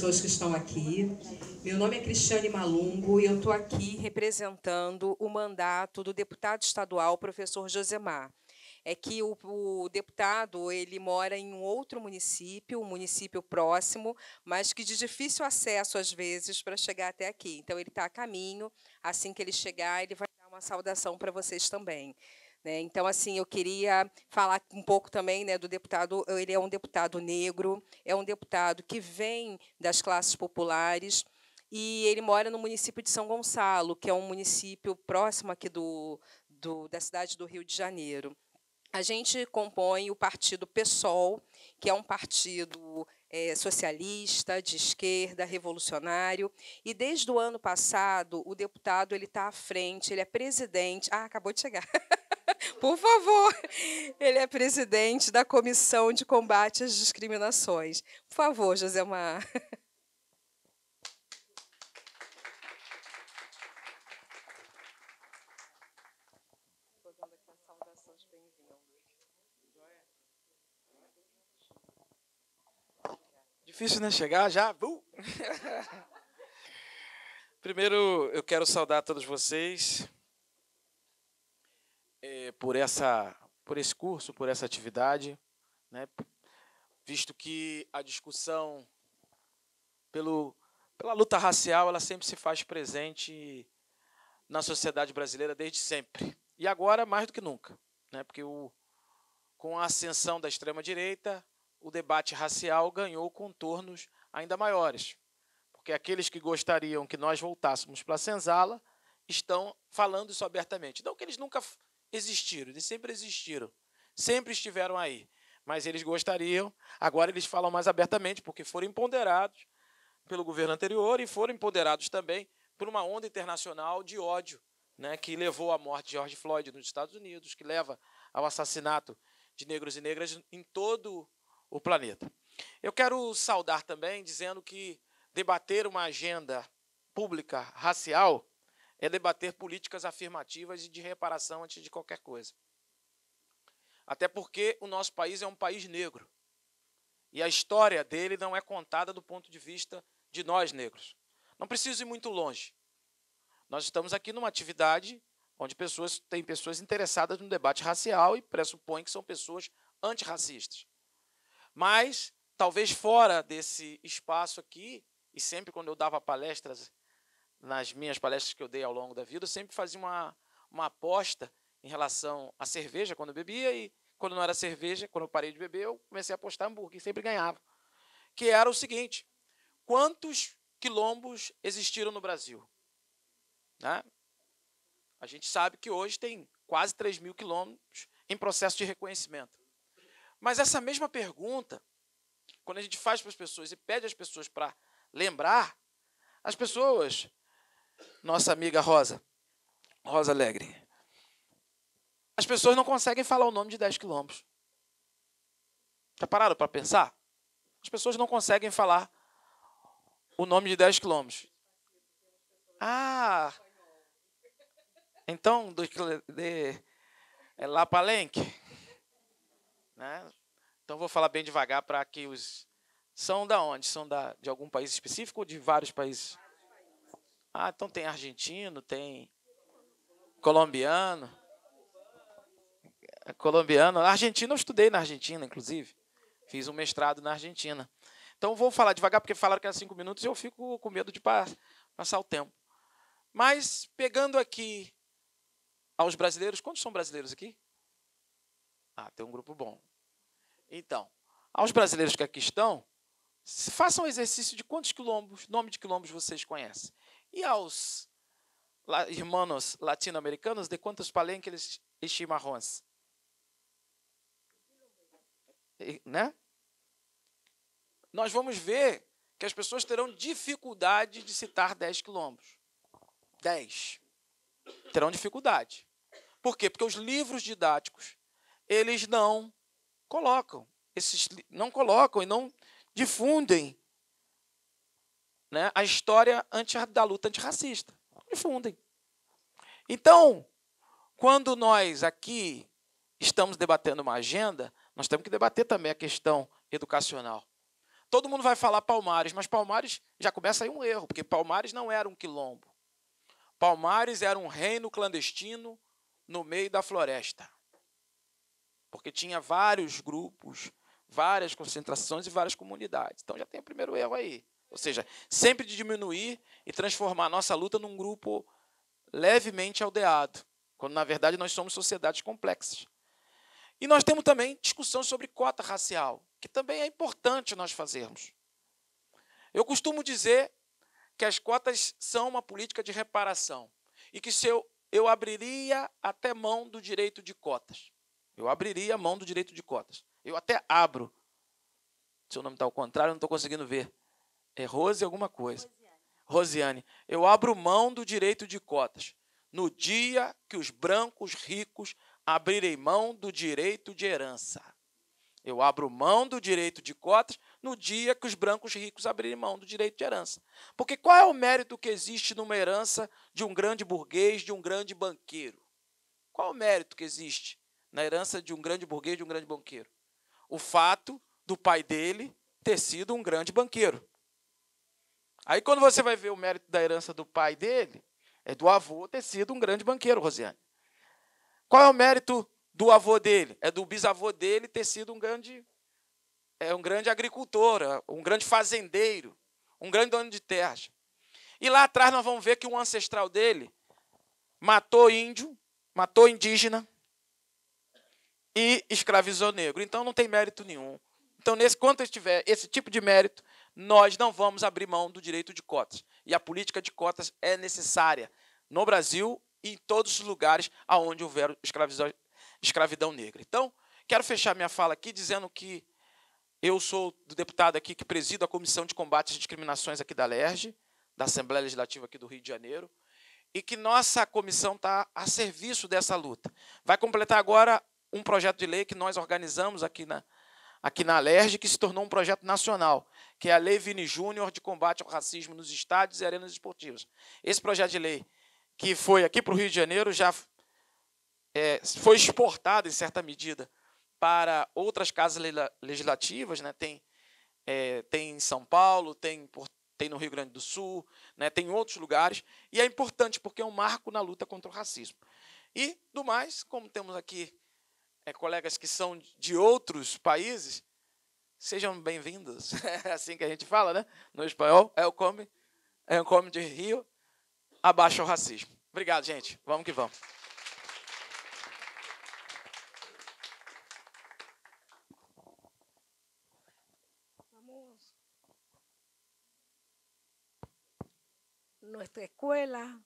pessoas que estão aqui. Meu nome é Cristiane Malungo e eu estou aqui representando o mandato do deputado estadual, professor Josemar. É que o deputado ele mora em um outro município, um município próximo, mas que de difícil acesso, às vezes, para chegar até aqui. Então, ele está a caminho. Assim que ele chegar, ele vai dar uma saudação para vocês também. Então, assim, eu queria falar um pouco também, do deputado. Ele é um deputado negro, é um deputado que vem das classes populares, e ele mora no município de São Gonçalo, que é um município próximo aqui da cidade do Rio de Janeiro. A gente compõe o partido PSOL, que é um partido socialista, de esquerda, revolucionário. E, desde o ano passado, o deputado está à frente, ele é presidente... Ah, acabou de chegar. Por favor. Ele é presidente da Comissão de Combate às Discriminações. Por favor, Josemar. Difícil, né? Chegar já. Primeiro, eu quero saudar todos vocês por esse curso, por essa atividade, né? Visto que a discussão pela luta racial, ela sempre se faz presente na sociedade brasileira desde sempre. E agora, mais do que nunca, né? Porque com a ascensão da extrema-direita, o debate racial ganhou contornos ainda maiores. Porque aqueles que gostariam que nós voltássemos para a senzala estão falando isso abertamente. Não que eles nunca existiram, eles sempre existiram, sempre estiveram aí. Mas eles gostariam, agora eles falam mais abertamente, porque foram empoderados pelo governo anterior e foram empoderados também por uma onda internacional de ódio, né, que levou à morte de George Floyd nos Estados Unidos, que leva ao assassinato de negros e negras em todo o planeta. Eu quero saudar também, dizendo que debater uma agenda pública racial é debater políticas afirmativas e de reparação antes de qualquer coisa. Até porque o nosso país é um país negro. E a história dele não é contada do ponto de vista de nós negros. Não preciso ir muito longe. Nós estamos aqui numa atividade onde tem pessoas interessadas no debate racial e pressupõem que são pessoas antirracistas. Mas, talvez fora desse espaço aqui, e sempre quando eu dava palestras, nas minhas palestras que eu dei ao longo da vida, eu sempre fazia uma aposta em relação à cerveja, quando eu bebia, e quando não era cerveja, quando eu parei de beber, eu comecei a apostar hambúrguer, e sempre ganhava. Que era o seguinte: quantos quilombos existiram no Brasil? Né? A gente sabe que hoje tem quase 3.000 quilombos em processo de reconhecimento. Mas essa mesma pergunta, quando a gente faz para as pessoas e pede às pessoas para lembrar, as pessoas, nossa amiga Rosa Alegre, as pessoas não conseguem falar o nome de 10 quilombos. Já pararam para pensar? As pessoas não conseguem falar o nome de 10 quilombos. Ah, então, é lá Palenque. Né? Então, vou falar bem devagar para que os... São da onde? São de algum país específico ou de vários países? Ah, então tem argentino, tem colombiano. Argentina, eu estudei na Argentina, inclusive. Fiz um mestrado na Argentina. Então, vou falar devagar, porque falaram que era 5 minutos e eu fico com medo de passar o tempo. Mas, pegando aqui aos brasileiros, quantos são brasileiros aqui? Ah, tem um grupo bom. Então, aos brasileiros que aqui estão, façam um exercício de quantos quilombos, nome de quilombos vocês conhecem. E aos irmãos latino-americanos, de quantos palenques e chimarrões? Né? Nós vamos ver que as pessoas terão dificuldade de citar 10 quilombos. 10. Terão dificuldade. Por quê? Porque os livros didáticos, eles não colocam e não difundem, né, a história da luta antirracista. Difundem. Então, quando nós aqui estamos debatendo uma agenda, nós temos que debater também a questão educacional. todo mundo vai falar Palmares, mas Palmares já começa aí um erro, porque Palmares não era um quilombo. Palmares era um reino clandestino no meio da floresta, porque tinha vários grupos, várias concentrações e várias comunidades. Então já tem o primeiro erro aí. Ou seja, sempre de diminuir e transformar a nossa luta num grupo levemente aldeado, quando, na verdade, nós somos sociedades complexas. E nós temos também discussão sobre cota racial, que também é importante nós fazermos. Eu costumo dizer que as cotas são uma política de reparação e que se eu abriria até mão do direito de cotas. Eu abriria mão do direito de cotas. Eu até abro. Seu nome está ao contrário, eu não estou conseguindo ver. É Rose alguma coisa. Rosiane. Eu abro mão do direito de cotas no dia que os brancos ricos abrirem mão do direito de herança. Eu abro mão do direito de cotas no dia que os brancos ricos abrirem mão do direito de herança. Porque qual é o mérito que existe numa herança de um grande burguês, de um grande banqueiro? Qual é o mérito que existe na herança de um grande burguês, de um grande banqueiro? O fato do pai dele ter sido um grande banqueiro. Aí, quando você vai ver o mérito da herança do pai dele, é do avô ter sido um grande banqueiro, Rosiane. Qual é o mérito do avô dele? É do bisavô dele ter sido um grande agricultor, um grande fazendeiro, um grande dono de terras. E lá atrás nós vamos ver que um ancestral dele matou índio, matou indígena e escravizou negro. Então, não tem mérito nenhum. Então, quando tiver esse tipo de mérito, nós não vamos abrir mão do direito de cotas. E a política de cotas é necessária no Brasil e em todos os lugares onde houver escravidão negra. Então, quero fechar minha fala aqui dizendo que eu sou do deputado aqui que presido a Comissão de Combate às Discriminações aqui da LERJ, da Assembleia Legislativa aqui do Rio de Janeiro, e que nossa comissão está a serviço dessa luta. Vai completar agora um projeto de lei que nós organizamos aqui na LERJ, que se tornou um projeto nacional, que é a Lei Vini Júnior de combate ao racismo nos estádios e arenas esportivas. Esse projeto de lei, que foi aqui para o Rio de Janeiro, já foi exportado, em certa medida, para outras casas legislativas, né? Tem em São Paulo, tem no Rio Grande do Sul, né? Tem em outros lugares, e é importante porque é um marco na luta contra o racismo. E, do mais, como temos aqui colegas que são de outros países, sejam bem-vindos. É assim que a gente fala, né? No espanhol, come de Rio, abaixo o racismo. Obrigado, gente. Vamos que vamos. Nuestra escuela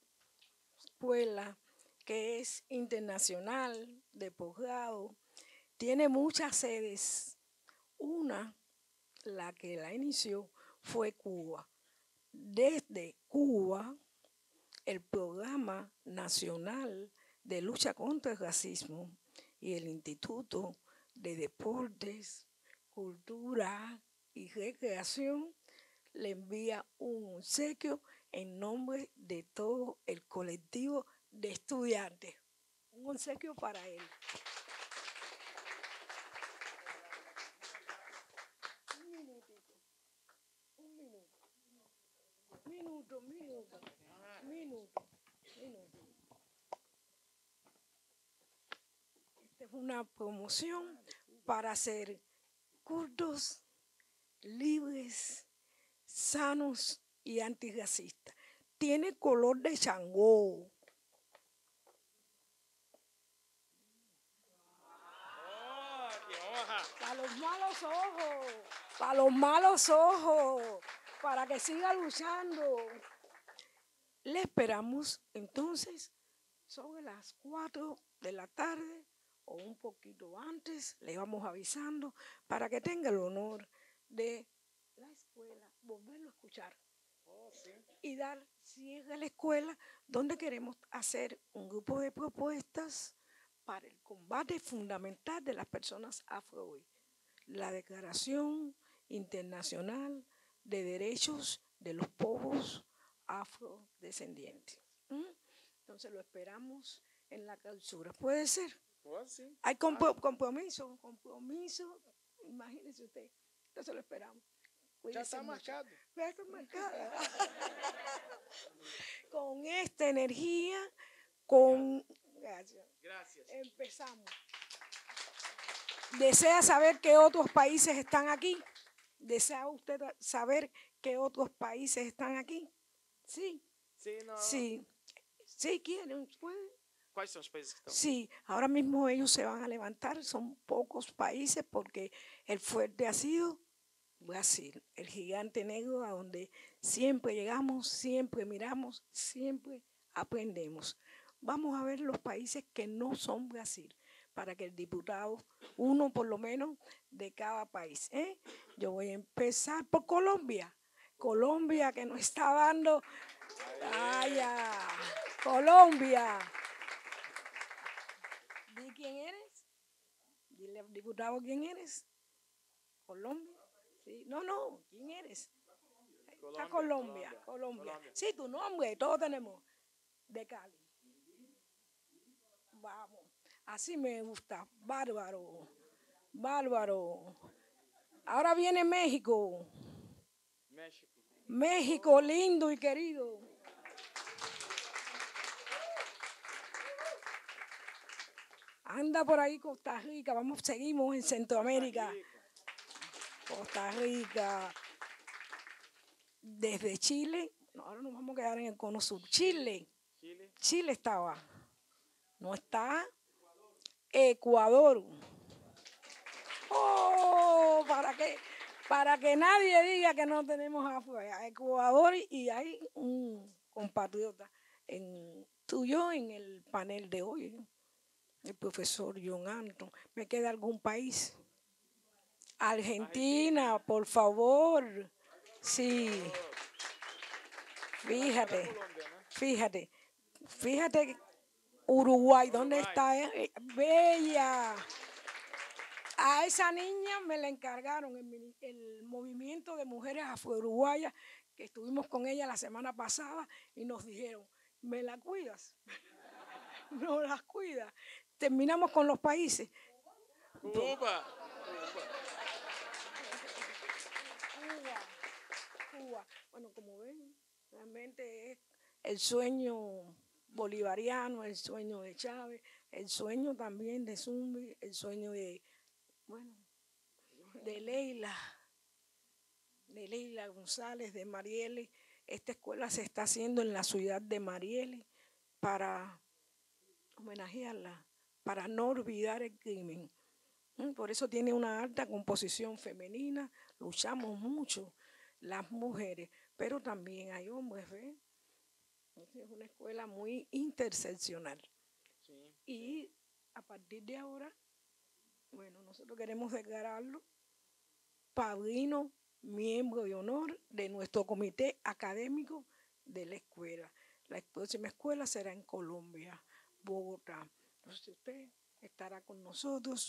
que es internacional de posgrado, tiene muchas sedes. Una, la que la inició, fue Cuba. Desde Cuba, el Programa Nacional de Lucha contra el Racismo y el Instituto de Deportes, Cultura y Recreación le envía un obsequio en nombre de todo el colectivo de estudiantes. Un obsequio para él. Minuto. Esta es una promoción para hacer cursos libres, sanos y antirracistas. Tiene color de Changó. Para los malos ojos, para que siga luchando. Le esperamos entonces sobre las 4 de la tarde o un poquito antes, le vamos avisando para que tenga el honor de la escuela, volverlo a escuchar. Y dar cierre a la escuela, donde queremos hacer un grupo de propuestas para el combate fundamental de las personas afro. La Declaración Internacional de Derechos de los Pueblos Afrodescendientes. Entonces lo esperamos en la clausura. ¿Puede ser? Sí. Hay compromiso, imagínese usted. Entonces lo esperamos. Ya está marcado. Ya está marcada. Con esta energía, Gracias. Gracias. Empezamos. ¿Desea saber qué otros países están aquí? ¿Desea usted saber qué otros países están aquí? Sí. Sí, no. Sí. Sí, quieren, pueden. ¿Cuáles son los países que están? Sí, ahora mismo ellos se van a levantar, son pocos países porque el fuerte ha sido Brasil, el gigante negro a donde siempre llegamos, siempre miramos, siempre aprendemos. Vamos a ver los países que no son Brasil, para que el diputado, uno por lo menos de cada país. Yo voy a empezar por Colombia. Colombia que nos está dando... ¡Vaya! Colombia. ¿Di quién eres? Dile al diputado quién eres. Colombia. Sí. No, ¿quién eres? Está Colombia. Sí, tu nombre, todos tenemos. De Cali. Vamos. Así me gusta. Bárbaro. Bárbaro. Ahora viene México. México lindo y querido. Anda por ahí Costa Rica, seguimos en Centroamérica. Costa Rica. Desde Chile, ahora nos vamos a quedar en el cono sur. Chile estaba. No está. Ecuador. Oh, para que nadie diga que no tenemos afuera. Ecuador, y hay un compatriota tuyo en el panel de hoy. El profesor John Anton. ¿Me queda algún país? Argentina, por favor. Sí. Fíjate. Uruguay, ¿dónde está? Bella. A esa niña me la encargaron el movimiento de mujeres afro-uruguayas, que estuvimos con ella la semana pasada y nos dijeron, ¿me la cuidas? No las cuida. Terminamos con los países. Cuba. Bueno, como ven, realmente es el sueño bolivariano, el sueño de Chávez, el sueño también de Zumbi, el sueño de Leila González, de Marieli. Esta escuela se está haciendo en la ciudad de Marieli para homenajearla, para no olvidar el crimen. Por eso tiene una alta composición femenina, luchamos mucho las mujeres, pero también hay hombres, ¿ves? Es una escuela muy interseccional. Sí. Y a partir de ahora, nosotros queremos declararlo padrino, miembro de honor de nuestro comité académico de la escuela. La próxima escuela será en Colombia, Bogotá. Entonces usted estará con nosotros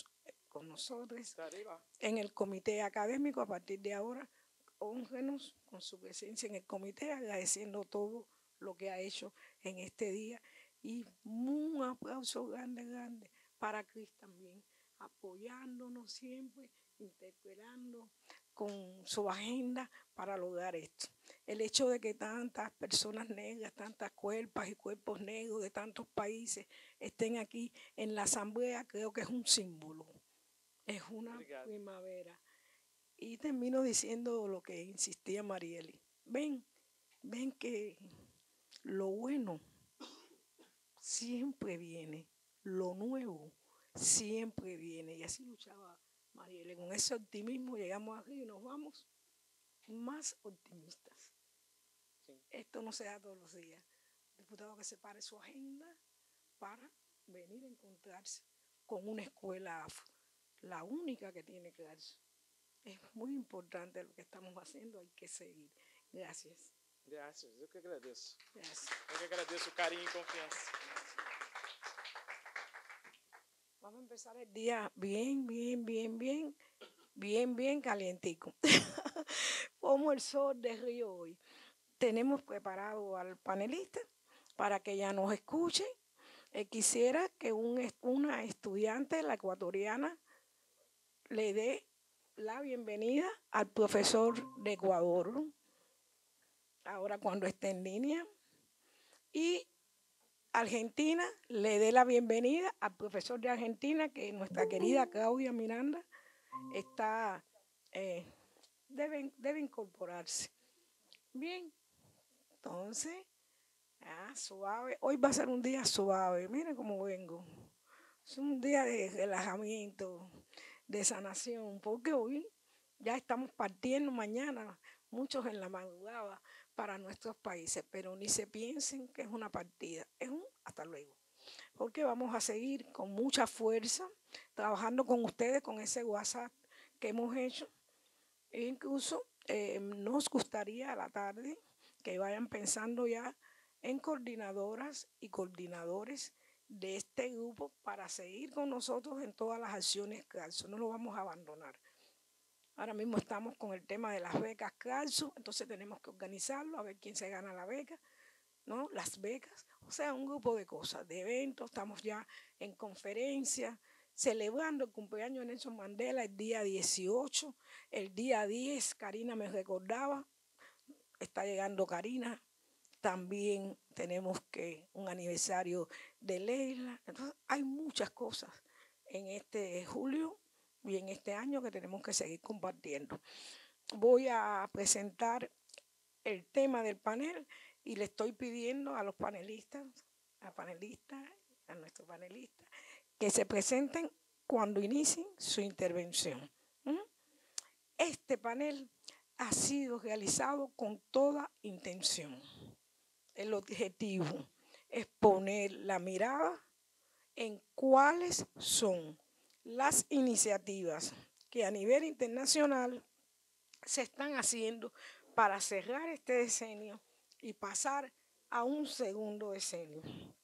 en el comité académico. A partir de ahora, hóngenos con su presencia en el comité, agradeciendo todo lo que ha hecho en este día. Y un aplauso grande para Cris también, apoyándonos siempre, interpelando con su agenda para lograr esto. El hecho de que tantas personas negras, tantas cuerpas y cuerpos negros de tantos países estén aquí en la asamblea, creo que es un símbolo, es una primavera. Y termino diciendo lo que insistía Marieli. Ven que lo bueno siempre viene, lo nuevo siempre viene. Y así luchaba Marieli. Con ese optimismo llegamos aquí y nos vamos más optimistas. Sí. Esto no se da todos los días. El diputado que separe su agenda para venir a encontrarse con una escuela afro, la única que tiene que darse. Es muy importante lo que estamos haciendo, hay que seguir. Gracias. Gracias, eu que agradeço. Gracias. Eu que agradeço o carinho y confianza. Vamos a empezar el día bien calientico. Como el sol de Río hoy. Tenemos preparado al panelista para que ella nos escuche. Quisiera que una estudiante, la ecuatoriana, le dé la bienvenida al profesor de Ecuador, ahora cuando esté en línea, y Argentina le dé la bienvenida al profesor de Argentina, que nuestra querida Claudia Miranda está, debe incorporarse. Bien, entonces, suave. Hoy va a ser un día suave. Miren cómo vengo. Es un día de relajamiento, de sanación, porque hoy ya estamos partiendo mañana, muchos en la madrugada, para nuestros países, pero ni se piensen que es una partida, es un hasta luego, porque vamos a seguir con mucha fuerza, trabajando con ustedes, con ese WhatsApp que hemos hecho, e incluso nos gustaría a la tarde que vayan pensando ya en coordinadoras y coordinadores de este grupo para seguir con nosotros en todas las acciones CALSO, no lo vamos a abandonar. Ahora mismo estamos con el tema de las becas CALSO, entonces tenemos que organizarlo, a ver quién se gana la beca, ¿no? Las becas, o sea, un grupo de cosas, de eventos, estamos ya en conferencias, celebrando el cumpleaños de Nelson Mandela el día 18, el día 10, Karina me recordaba, está llegando Karina, también tenemos que un aniversario de Leila, entonces hay muchas cosas en este julio y en este año que tenemos que seguir compartiendo. Voy a presentar el tema del panel y le estoy pidiendo a los panelistas, a nuestros panelistas, que se presenten cuando inicien su intervención. Este panel ha sido realizado con toda intención. El objetivo es poner la mirada en cuáles son las iniciativas que a nivel internacional se están haciendo para cerrar este decenio y pasar a un segundo decenio.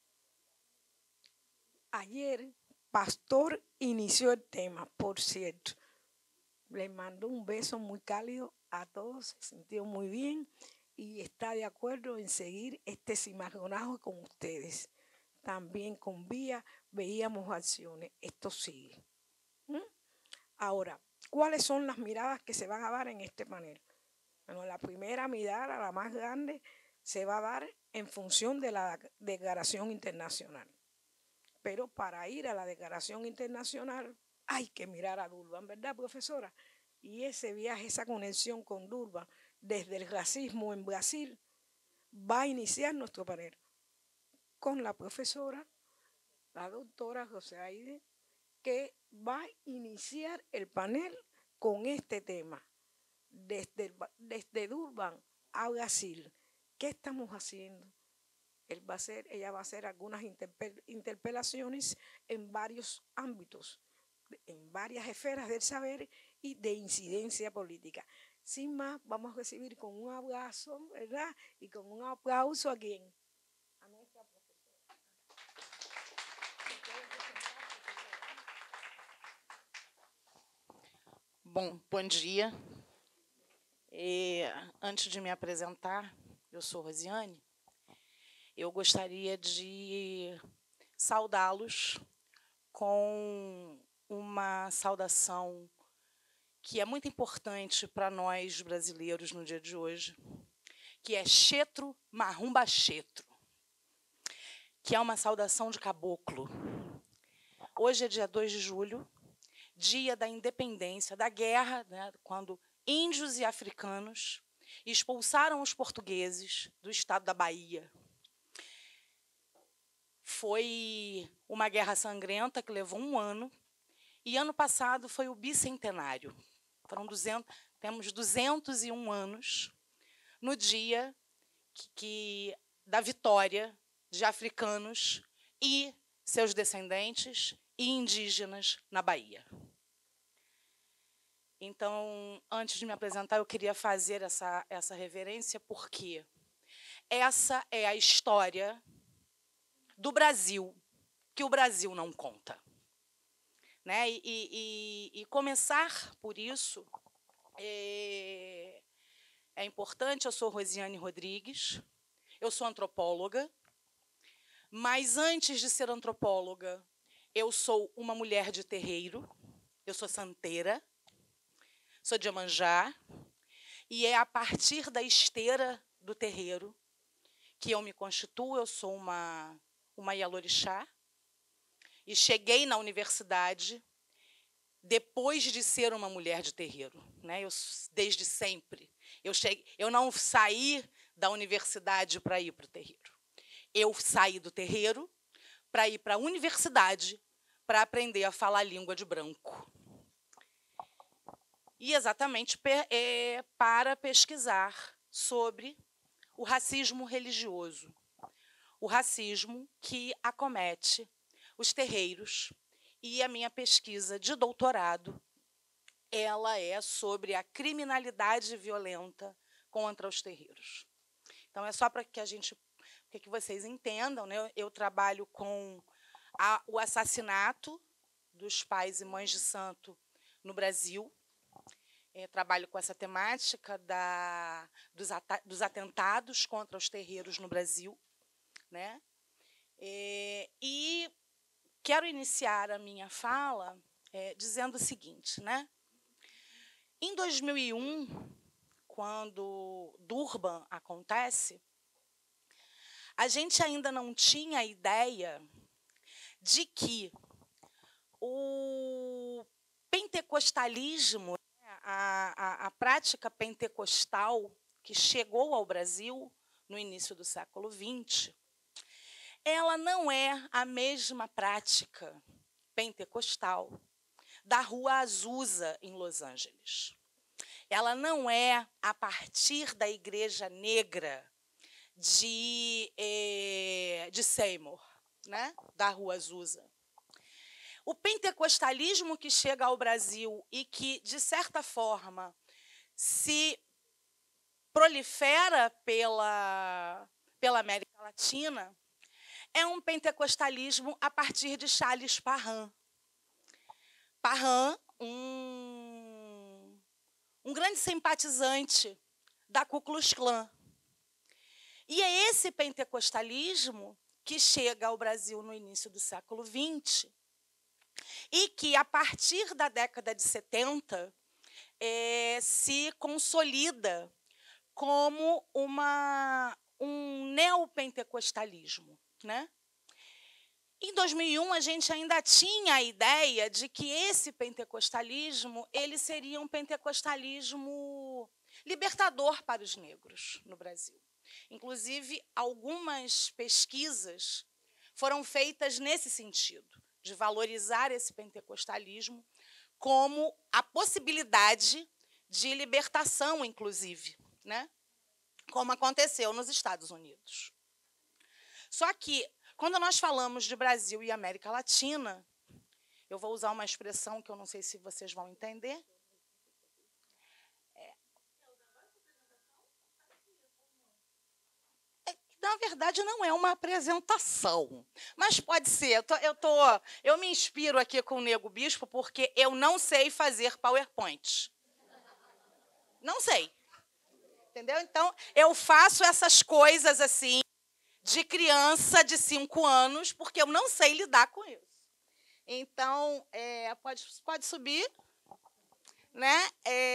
Ayer, Pastor inició el tema, por cierto. Le mando un beso muy cálido a todos, se sintió muy bien y está de acuerdo en seguir este cimarronazo con ustedes. También con Vía veíamos acciones, esto sigue. Ahora, ¿cuáles son las miradas que se van a dar en este panel? Bueno, la primera mirada, la más grande, se va a dar en función de la declaración internacional. Pero para ir a la declaración internacional hay que mirar a Durban, ¿verdad, profesora? Y ese viaje, esa conexión con Durban, desde el racismo en Brasil, va a iniciar nuestro panel con la profesora, la doctora José Aide, que va a iniciar el panel con este tema. Desde Durban a Brasil, ¿qué estamos haciendo? Ella va a hacer algunas interpelaciones en varios ámbitos, en varias esferas del saber y de incidencia política. Sin más, vamos a recibir con un abrazo, ¿verdad? Y con un aplauso a quien. A nuestra profesora. Bom dia. Antes de me apresentar, eu sou Rosiane, eu gostaria de saudá-los com uma saudação que é muito importante para nós brasileiros no dia de hoje, que é Chetro Marrumba Chetro, que é uma saudação de caboclo. Hoje é dia 2 de julho, dia da independência, da guerra, né, quando índios e africanos expulsaram os portugueses do estado da Bahia. Foi uma guerra sangrenta que levou 1 ano, e ano passado foi o bicentenário. Temos 201 anos no dia da vitória de africanos e seus descendentes e indígenas na Bahia. Então, antes de me apresentar, eu queria fazer essa reverência, porque essa é a história do Brasil, que o Brasil não conta. Né? E começar por isso é importante. Eu sou Rosiane Rodrigues, eu sou antropóloga, mas antes de ser antropóloga, eu sou uma mulher de terreiro, eu sou santeira. sou de Iemanjá, e é a partir da esteira do terreiro que eu me constituo. Eu sou uma Ialorixá, e cheguei na universidade depois de ser uma mulher de terreiro, né? Desde sempre. Eu não saí da universidade para ir para o terreiro. Eu saí do terreiro para ir para a universidade para aprender a falar a língua de branco. E exatamente para pesquisar sobre o racismo religioso, o racismo que acomete os terreiros. E a minha pesquisa de doutorado, ela é sobre a criminalidade violenta contra os terreiros. Então, é só para que vocês entendam, né? Eu trabalho com o assassinato dos pais e mães de santo no Brasil. Trabalho com essa temática dos atentados contra os terreiros no Brasil, né? E quero iniciar a minha fala dizendo o seguinte, né? Em 2001, quando Durban acontece, a gente ainda não tinha ideia de que o pentecostalismo, a prática pentecostal que chegou ao Brasil no início do século XX, ela não é a mesma prática pentecostal da Rua Azusa, em Los Angeles. Ela não é a partir da Igreja Negra de Seymour, né? Da Rua Azusa. O pentecostalismo que chega ao Brasil e que, de certa forma, se prolifera pela América Latina, é um pentecostalismo a partir de Charles Parham. Parham, um grande simpatizante da Ku Klux Klan. E é esse pentecostalismo que chega ao Brasil no início do século XX e que, a partir da década de 70, se consolida como um neopentecostalismo, né? Em 2001, a gente ainda tinha a ideia de que esse pentecostalismo ele seria um pentecostalismo libertador para os negros no Brasil. Inclusive, algumas pesquisas foram feitas nesse sentido, de valorizar esse pentecostalismo como a possibilidade de libertação, inclusive, né? Como aconteceu nos Estados Unidos. Só que, quando nós falamos de Brasil e América Latina, eu vou usar uma expressão que eu não sei se vocês vão entender. Na verdade, não é uma apresentação, mas pode ser. Eu me inspiro aqui com o Nego Bispo porque eu não sei fazer PowerPoint. Não sei. Entendeu? Então, eu faço essas coisas assim, de criança de 5 anos, porque eu não sei lidar com isso. Então, pode subir. Né?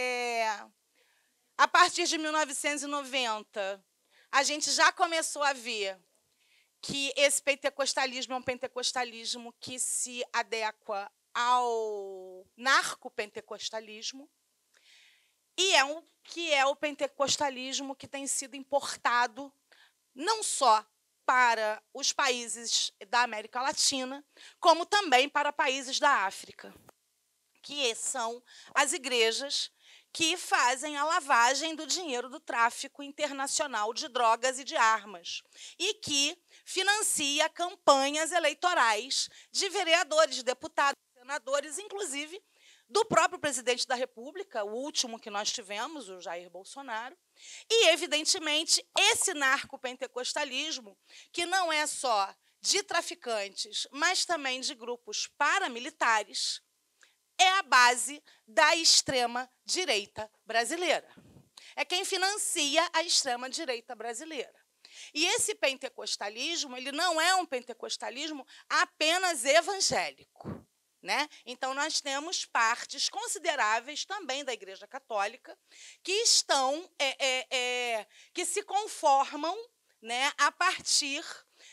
A partir de 1990, a gente já começou a ver que esse pentecostalismo é um pentecostalismo que se adequa ao narcopentecostalismo, e que é o pentecostalismo que tem sido importado não só para os países da América Latina, como também para países da África, que são as igrejas que fazem a lavagem do dinheiro do tráfico internacional de drogas e de armas, e que financia campanhas eleitorais de vereadores, deputados, senadores, inclusive do próprio presidente da República, o último que nós tivemos, o Jair Bolsonaro. E, evidentemente, esse narcopentecostalismo, que não é só de traficantes, mas também de grupos paramilitares, é a base da extrema-direita brasileira. É quem financia a extrema-direita brasileira. E esse pentecostalismo ele não é um pentecostalismo apenas evangélico. né? Então, nós temos partes consideráveis também da Igreja Católica que estão, que se conformam, né, a partir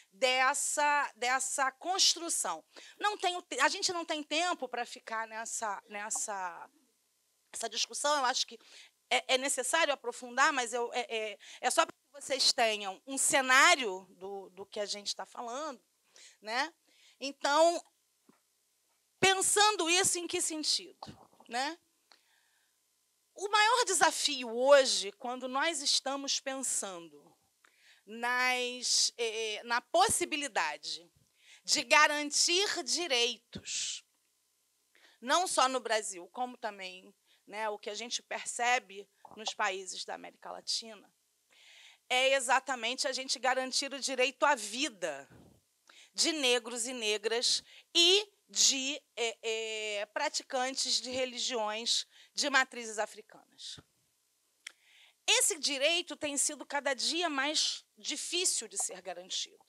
dessa construção. A gente não tem tempo para ficar nessa discussão. Eu acho que é necessário aprofundar, mas é só para que vocês tenham um cenário do que a gente está falando, né? Então, pensando isso, em que sentido, né? O maior desafio hoje, quando nós estamos pensando na possibilidade de garantir direitos, não só no Brasil, como também, né, o que a gente percebe nos países da América Latina, é exatamente a gente garantir o direito à vida de negros e negras e de praticantes de religiões de matrizes africanas. Esse direito tem sido cada dia mais difícil de ser garantido.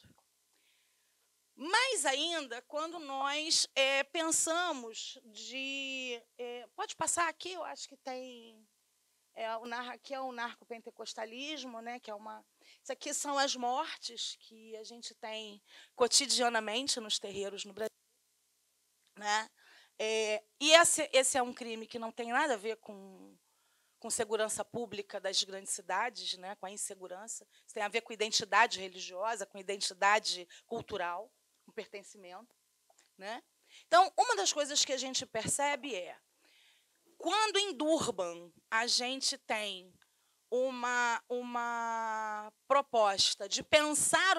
Mais ainda, quando nós pensamos de... pode passar aqui, eu acho que tem... aqui é o narcopentecostalismo, né, que é uma... Isso aqui são as mortes que a gente tem cotidianamente nos terreiros no Brasil, né? E esse é um crime que não tem nada a ver com segurança pública das grandes cidades, né, com a insegurança. Isso tem a ver com identidade religiosa, com identidade cultural, com pertencimento, né? Então, uma das coisas que a gente percebe quando em Durban a gente tem uma proposta de pensar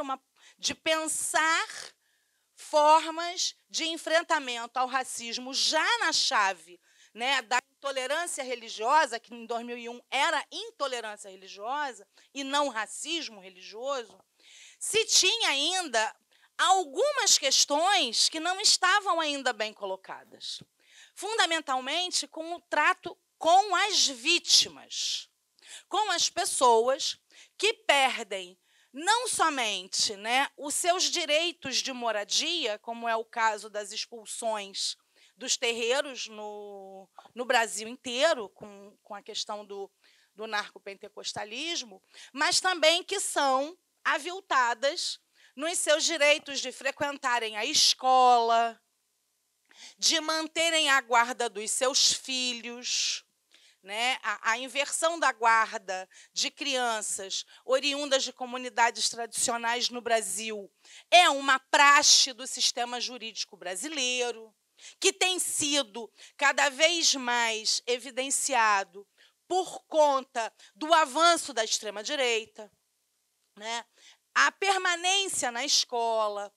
formas de enfrentamento ao racismo já na chave, né, da intolerância religiosa, que em 2001 era intolerância religiosa e não racismo religioso, se tinha ainda algumas questões que não estavam ainda bem colocadas. Fundamentalmente com o trato com as vítimas, com as pessoas que perdem não somente, né, os seus direitos de moradia, como é o caso das expulsões dos terreiros no Brasil inteiro, com a questão do narcopentecostalismo, mas também que são aviltadas nos seus direitos de frequentarem a escola, de manterem a guarda dos seus filhos, né? A inversão da guarda de crianças oriundas de comunidades tradicionais no Brasil é uma praxe do sistema jurídico brasileiro, que tem sido cada vez mais evidenciado por conta do avanço da extrema-direita, né? A permanência na escola,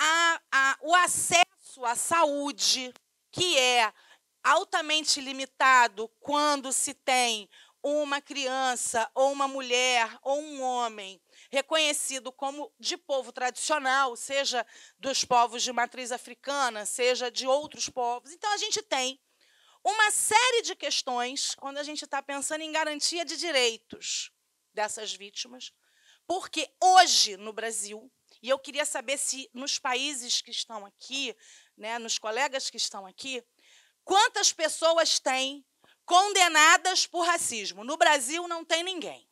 o acesso à saúde, que é altamente limitado quando se tem uma criança, ou uma mulher, ou um homem reconhecido como de povo tradicional, seja dos povos de matriz africana, seja de outros povos. Então, a gente tem uma série de questões quando a gente está pensando em garantia de direitos dessas vítimas, porque hoje, no Brasil, e eu queria saber se nos países que estão aqui, né, nos colegas que estão aqui, quantas pessoas têm condenadas por racismo? No Brasil, não tem ninguém.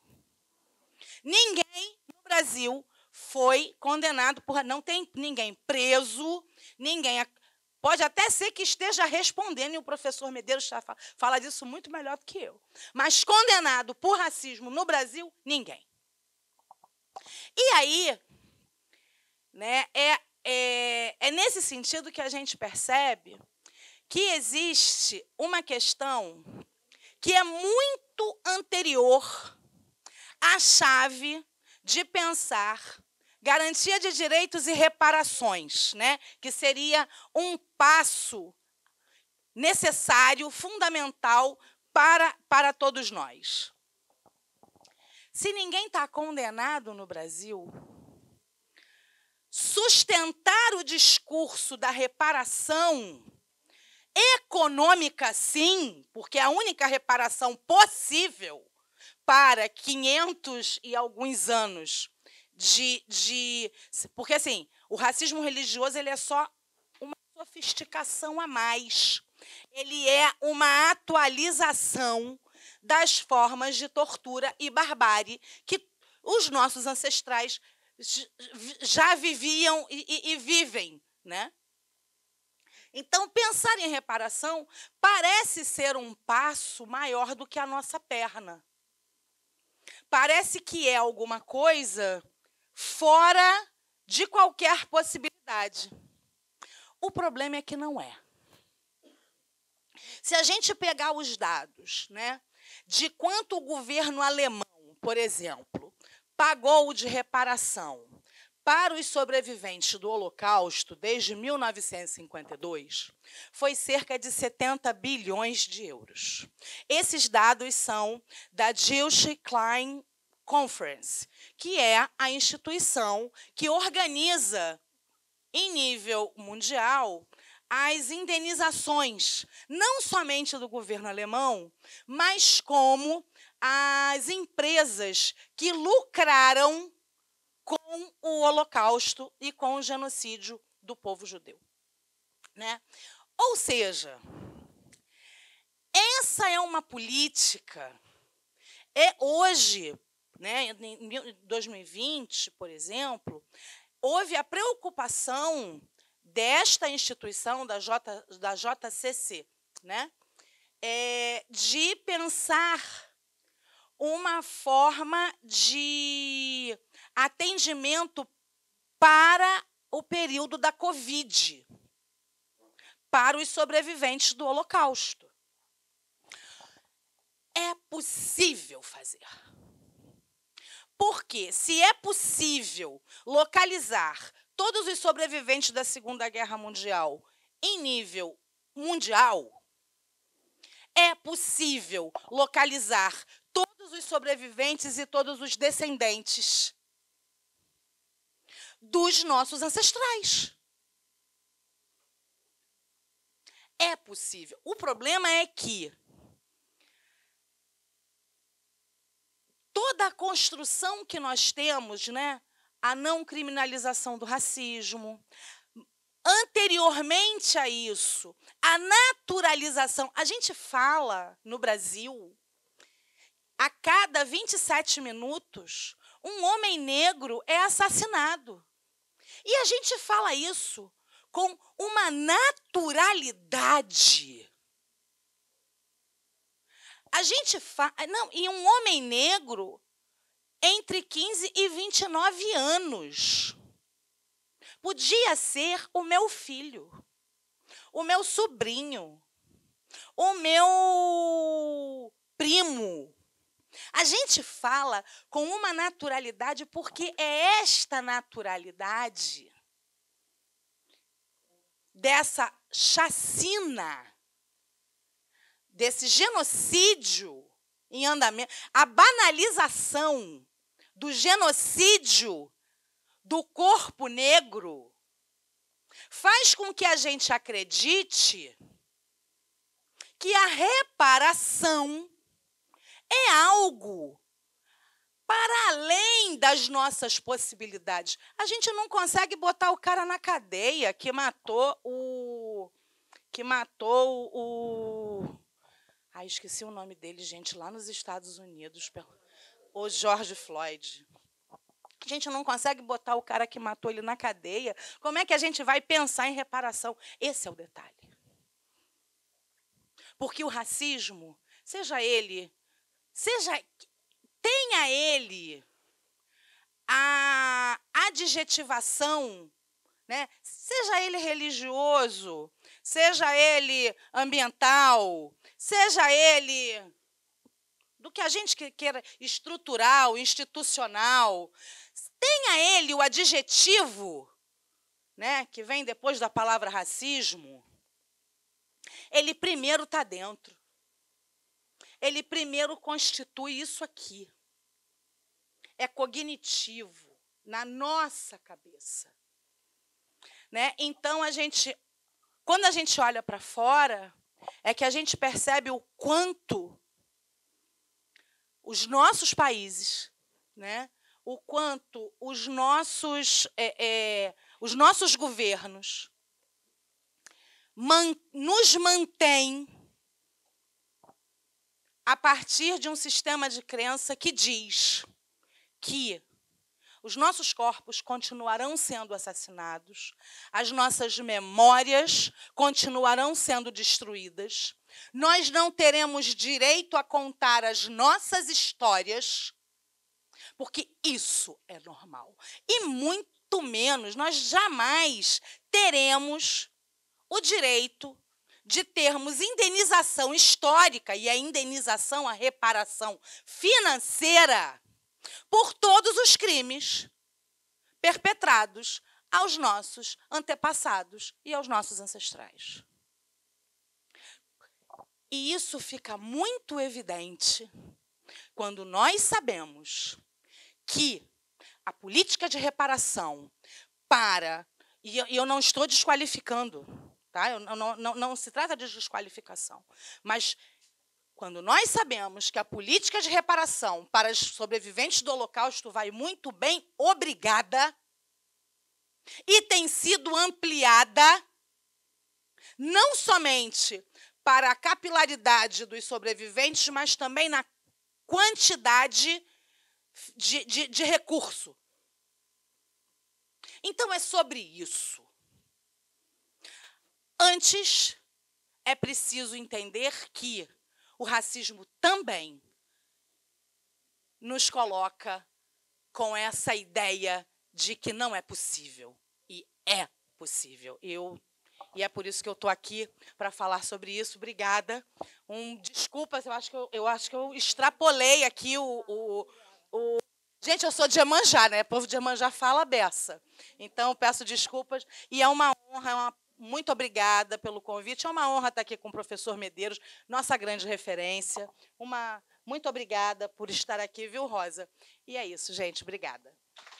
Ninguém no Brasil foi condenado por... Não tem ninguém preso, ninguém... Pode até ser que esteja respondendo, e o professor Medeiros fala disso muito melhor do que eu. Mas condenado por racismo no Brasil, ninguém. E aí, né, é nesse sentido que a gente percebe que existe uma questão que é muito anterior à chave de pensar garantia de direitos e reparações, né, que seria um passo necessário, fundamental para todos nós. Se ninguém está condenado no Brasil, sustentar o discurso da reparação econômica, sim, porque é a única reparação possível para 500 e alguns anos porque, assim, o racismo religioso ele é só uma sofisticação a mais. Ele é uma atualização das formas de tortura e barbárie que os nossos ancestrais já viviam e vivem, né? Então, pensar em reparação parece ser um passo maior do que a nossa perna. Parece que é alguma coisa fora de qualquer possibilidade. O problema é que não é. Se a gente pegar os dados, né, de quanto o governo alemão, por exemplo, pagou de reparação para os sobreviventes do Holocausto desde 1952, foi cerca de 70 bilhões de euros. Esses dados são da Deutsche Klein Conference, que é a instituição que organiza, em nível mundial, as indenizações, não somente do governo alemão, mas como as empresas que lucraram com o Holocausto e com o genocídio do povo judeu, né? Ou seja, essa é uma política. Hoje, né, em 2020, por exemplo, houve a preocupação desta instituição, da JCC, né, de pensar uma forma de atendimento para o período da Covid, para os sobreviventes do Holocausto. É possível fazer. Porque, se é possível localizar todos os sobreviventes da Segunda Guerra Mundial em nível mundial, é possível localizar todos os sobreviventes e todos os descendentes dos nossos ancestrais. É possível. O problema é que toda a construção que nós temos, né, a não criminalização do racismo, anteriormente a isso, a naturalização. A gente fala no Brasil, a cada 27 minutos, um homem negro é assassinado. E a gente fala isso com uma naturalidade. A gente fala... Não, e um homem negro entre 15 e 29 anos. Podia ser o meu filho, o meu sobrinho, o meu primo. A gente fala com uma naturalidade porque é esta naturalidade dessa chacina, desse genocídio em andamento, a banalização do genocídio do corpo negro, faz com que a gente acredite que a reparação é algo para além das nossas possibilidades. A gente não consegue botar o cara na cadeia que matou o... Ai, esqueci o nome dele, gente, lá nos Estados Unidos, o George Floyd. A gente não consegue botar o cara que matou ele na cadeia. Como é que a gente vai pensar em reparação? Esse é o detalhe. Porque o racismo, tenha ele a adjetivação, né? Seja ele religioso, seja ele ambiental, seja ele do que a gente queira, estrutural, institucional, tenha ele o adjetivo, né, que vem depois da palavra racismo, ele primeiro está dentro. Ele primeiro constitui isso aqui. É cognitivo, na nossa cabeça. Né? Então, quando a gente olha para fora, é que a gente percebe o quanto os nossos países, né, o quanto os nossos governos nos mantém a partir de um sistema de crença que diz que os nossos corpos continuarão sendo assassinados, as nossas memórias continuarão sendo destruídas, nós não teremos direito a contar as nossas histórias, porque isso é normal. E muito menos, nós jamais teremos o direito de termos indenização histórica, e a indenização, a reparação financeira, por todos os crimes perpetrados aos nossos antepassados e aos nossos ancestrais. E isso fica muito evidente quando nós sabemos que a política de reparação e eu não estou desqualificando, tá? Não se trata de desqualificação, mas quando nós sabemos que a política de reparação para os sobreviventes do Holocausto vai muito bem, obrigada, e tem sido ampliada não somente para a capilaridade dos sobreviventes, mas também na quantidade de recurso. Então, é sobre isso. Antes, é preciso entender que o racismo também nos coloca com essa ideia de que não é possível. E é possível. E é por isso que eu estou aqui para falar sobre isso. Obrigada. Desculpa, eu acho que eu extrapolei aqui Gente, eu sou de Iemanjá, né? O povo de Iemanjá fala beça. Então, peço desculpas. E é uma honra, muito obrigada pelo convite. É uma honra estar aqui com o professor Medeiros, nossa grande referência. Muito obrigada por estar aqui, viu, Rosa? E é isso, gente. Obrigada.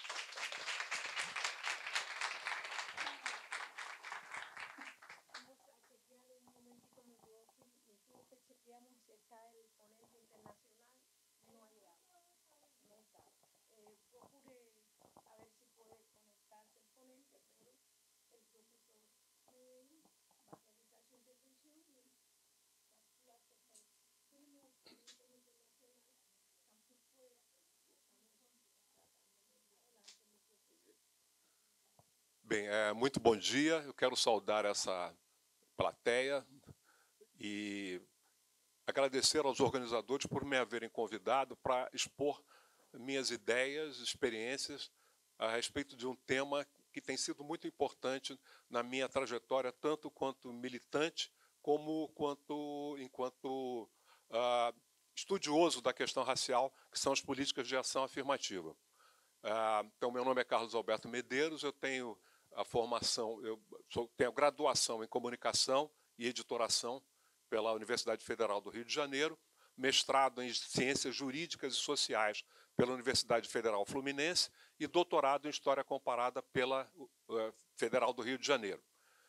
Bem, muito bom dia. Eu quero saudar essa plateia e agradecer aos organizadores por me haverem convidado para expor minhas ideias, experiências a respeito de um tema que tem sido muito importante na minha trajetória, tanto quanto militante, como enquanto estudioso da questão racial, que são as políticas de ação afirmativa. Então, meu nome é Carlos Alberto Medeiros, eu tenho a formação, tenho graduação em comunicação e editoração pela Universidade Federal do Rio de Janeiro, mestrado em ciências jurídicas e sociais pela Universidade Federal Fluminense e doutorado em história comparada pela Federal do Rio de Janeiro.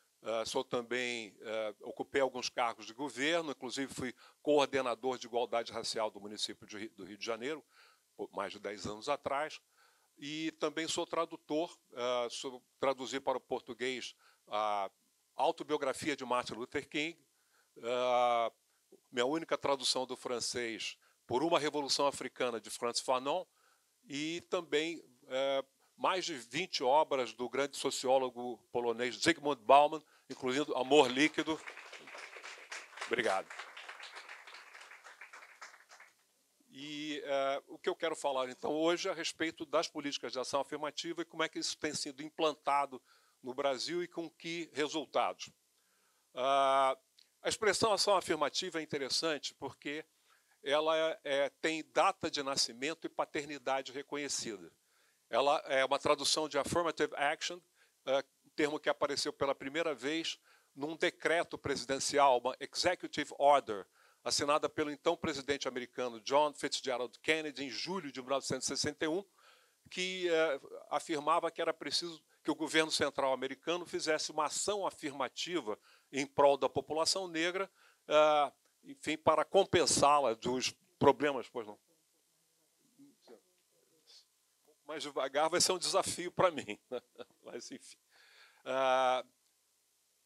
Ocupei alguns cargos de governo, inclusive fui coordenador de igualdade racial do município do Rio de Janeiro, por mais de 10 anos atrás. E também sou tradutor, traduzi para o português a autobiografia de Martin Luther King, minha única tradução do francês, Por uma Revolução Africana, de Frantz Fanon, e também mais de 20 obras do grande sociólogo polonês Zygmunt Bauman, incluindo Amor Líquido. Obrigado. E o que eu quero falar, então, hoje é a respeito das políticas de ação afirmativa e como é que isso tem sido implantado no Brasil e com que resultados. A expressão ação afirmativa é interessante porque ela tem data de nascimento e paternidade reconhecida. Ela é uma tradução de affirmative action, termo que apareceu pela primeira vez num decreto presidencial, uma executive order, assinada pelo então presidente americano John Fitzgerald Kennedy em julho de 1961, que afirmava que era preciso que o governo central americano fizesse uma ação afirmativa em prol da população negra, enfim, para compensá-la dos problemas. Pois não. Mais devagar vai ser um desafio para mim, mas enfim.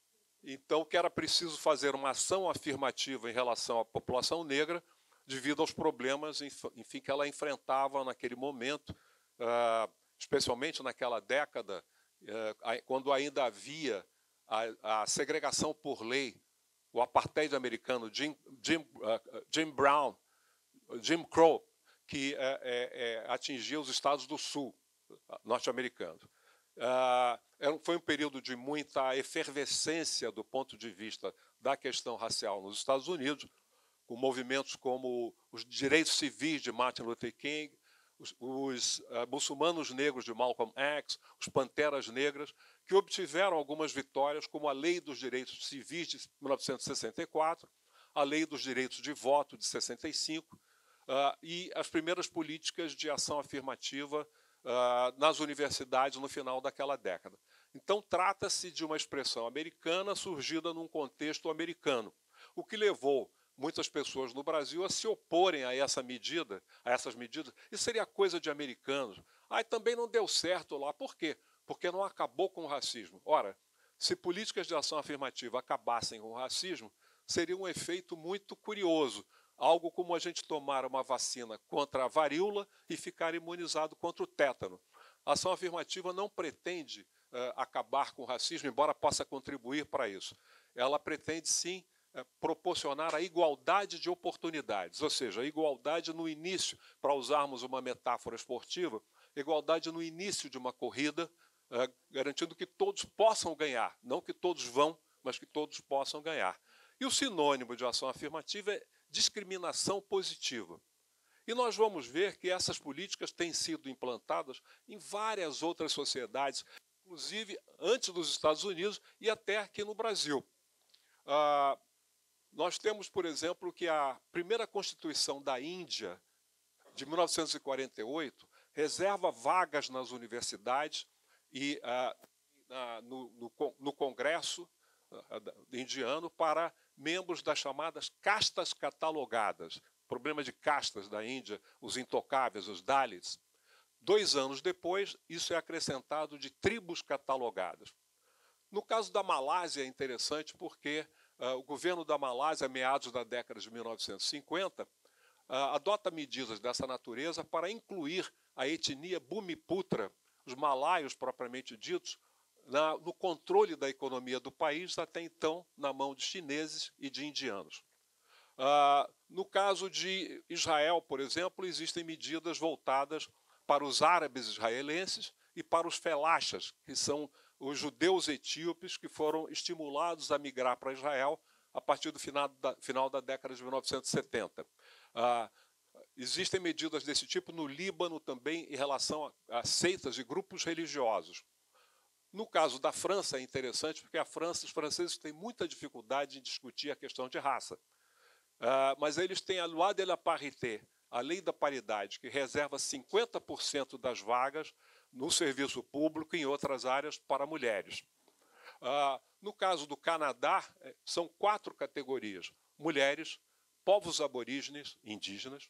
então que era preciso fazer uma ação afirmativa em relação à população negra, devido aos problemas, enfim, que ela enfrentava naquele momento, especialmente naquela década, quando ainda havia a segregação por lei, o apartheid americano, Jim Brown, Jim Crow, que atingia os estados do sul norte-americanos. Foi um período de muita efervescência do ponto de vista da questão racial nos Estados Unidos, com movimentos como os direitos civis de Martin Luther King, os muçulmanos negros de Malcolm X, os panteras negras, que obtiveram algumas vitórias, como a Lei dos Direitos Civis de 1964, a Lei dos Direitos de Voto de 65, e as primeiras políticas de ação afirmativa nas universidades no final daquela década. Então, trata-se de uma expressão americana surgida num contexto americano, o que levou muitas pessoas no Brasil a se oporem a essas medidas. Isso seria coisa de americanos. Também não deu certo lá. Por quê? Porque não acabou com o racismo. Ora, se políticas de ação afirmativa acabassem com o racismo, seria um efeito muito curioso. Algo como a gente tomar uma vacina contra a varíola e ficar imunizado contra o tétano. A ação afirmativa não pretende acabar com o racismo, embora possa contribuir para isso. Ela pretende, sim, proporcionar a igualdade de oportunidades, ou seja, a igualdade no início, para usarmos uma metáfora esportiva, igualdade no início de uma corrida, garantindo que todos possam ganhar, não que todos vão, mas que todos possam ganhar. E o sinônimo de ação afirmativa é discriminação positiva. E nós vamos ver que essas políticas têm sido implantadas em várias outras sociedades, inclusive antes dos Estados Unidos e até aqui no Brasil. Nós temos, por exemplo, que a primeira Constituição da Índia, de 1948, reserva vagas nas universidades e no Congresso indiano para membros das chamadas castas catalogadas. Problema de castas da Índia, os intocáveis, os Dalits. 2 anos depois, isso é acrescentado de tribos catalogadas. No caso da Malásia é interessante porque o governo da Malásia, meados da década de 1950, adota medidas dessa natureza para incluir a etnia Bumiputra, os malaios propriamente ditos, no controle da economia do país, até então na mão de chineses e de indianos. No caso de Israel, por exemplo, existem medidas voltadas para os árabes israelenses e para os felachas, que são os judeus etíopes que foram estimulados a migrar para Israel a partir do final da década de 1970. Existem medidas desse tipo no Líbano também em relação a seitas e grupos religiosos. No caso da França é interessante porque os franceses têm muita dificuldade em discutir a questão de raça. Mas eles têm a loi de la parité, a lei da paridade, que reserva 50% das vagas no serviço público e em outras áreas para mulheres. No caso do Canadá, são 4 categorias: mulheres, povos aborígenes, indígenas,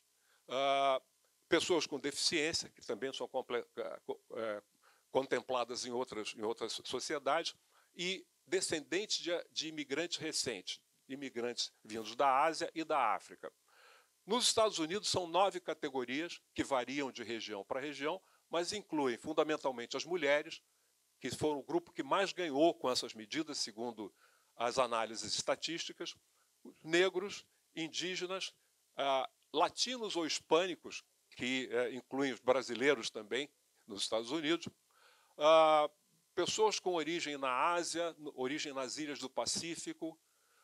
pessoas com deficiência, que também são contempladas em outras sociedades, e descendentes de imigrantes recentes, imigrantes vindos da Ásia e da África. Nos Estados Unidos, são 9 categorias, que variam de região para região, mas incluem fundamentalmente as mulheres, que foram o grupo que mais ganhou com essas medidas, segundo as análises estatísticas, negros, indígenas, latinos ou hispânicos, que incluem os brasileiros também nos Estados Unidos, pessoas com origem na Ásia, origem nas ilhas do Pacífico.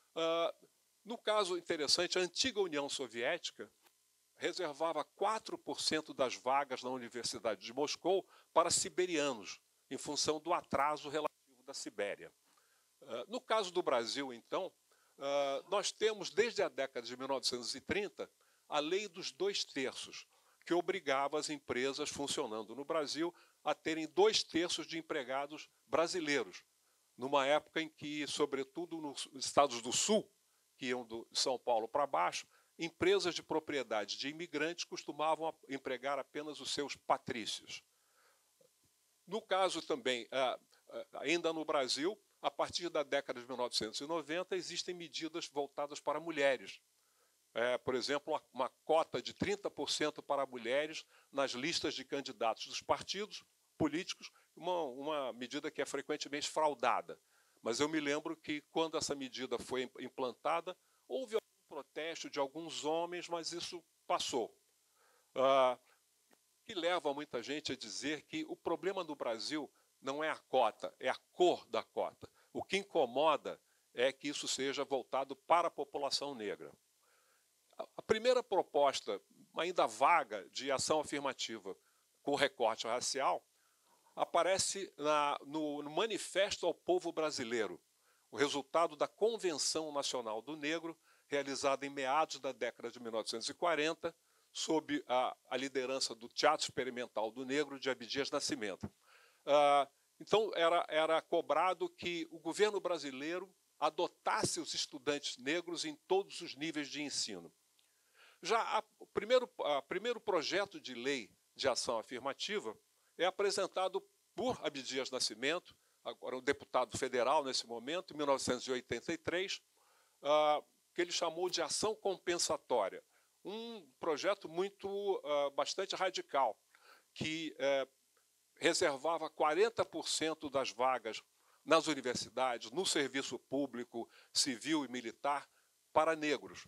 No caso interessante, a antiga União Soviética reservava 4% das vagas na Universidade de Moscou para siberianos, em função do atraso relativo da Sibéria. No caso do Brasil, então, nós temos, desde a década de 1930, a lei dos 2/3, que obrigava as empresas funcionando no Brasil a terem 2/3 de empregados brasileiros, numa época em que, sobretudo nos estados do Sul, que iam de São Paulo para baixo, empresas de propriedade de imigrantes costumavam empregar apenas os seus patrícios. No caso também, ainda no Brasil, a partir da década de 1990, existem medidas voltadas para mulheres. Por exemplo, uma cota de 30% para mulheres nas listas de candidatos dos partidos políticos, uma medida que é frequentemente fraudada. Mas eu me lembro que, quando essa medida foi implantada, houve algum protesto de alguns homens, mas isso passou. Que leva muita gente a dizer que o problema no Brasil não é a cota, é a cor da cota. O que incomoda é que isso seja voltado para a população negra. A primeira proposta, ainda vaga, de ação afirmativa com recorte racial, aparece no Manifesto ao Povo Brasileiro, o resultado da Convenção Nacional do Negro, realizada em meados da década de 1940, sob a liderança do Teatro Experimental do Negro, de Abdias Nascimento. Então, era cobrado que o governo brasileiro adotasse os estudantes negros em todos os níveis de ensino. Já o primeiro projeto de lei de ação afirmativa é apresentado por Abdias Nascimento, agora um deputado federal nesse momento, em 1983, que ele chamou de ação compensatória. Um projeto bastante radical, que reservava 40% das vagas nas universidades, no serviço público, civil e militar, para negros,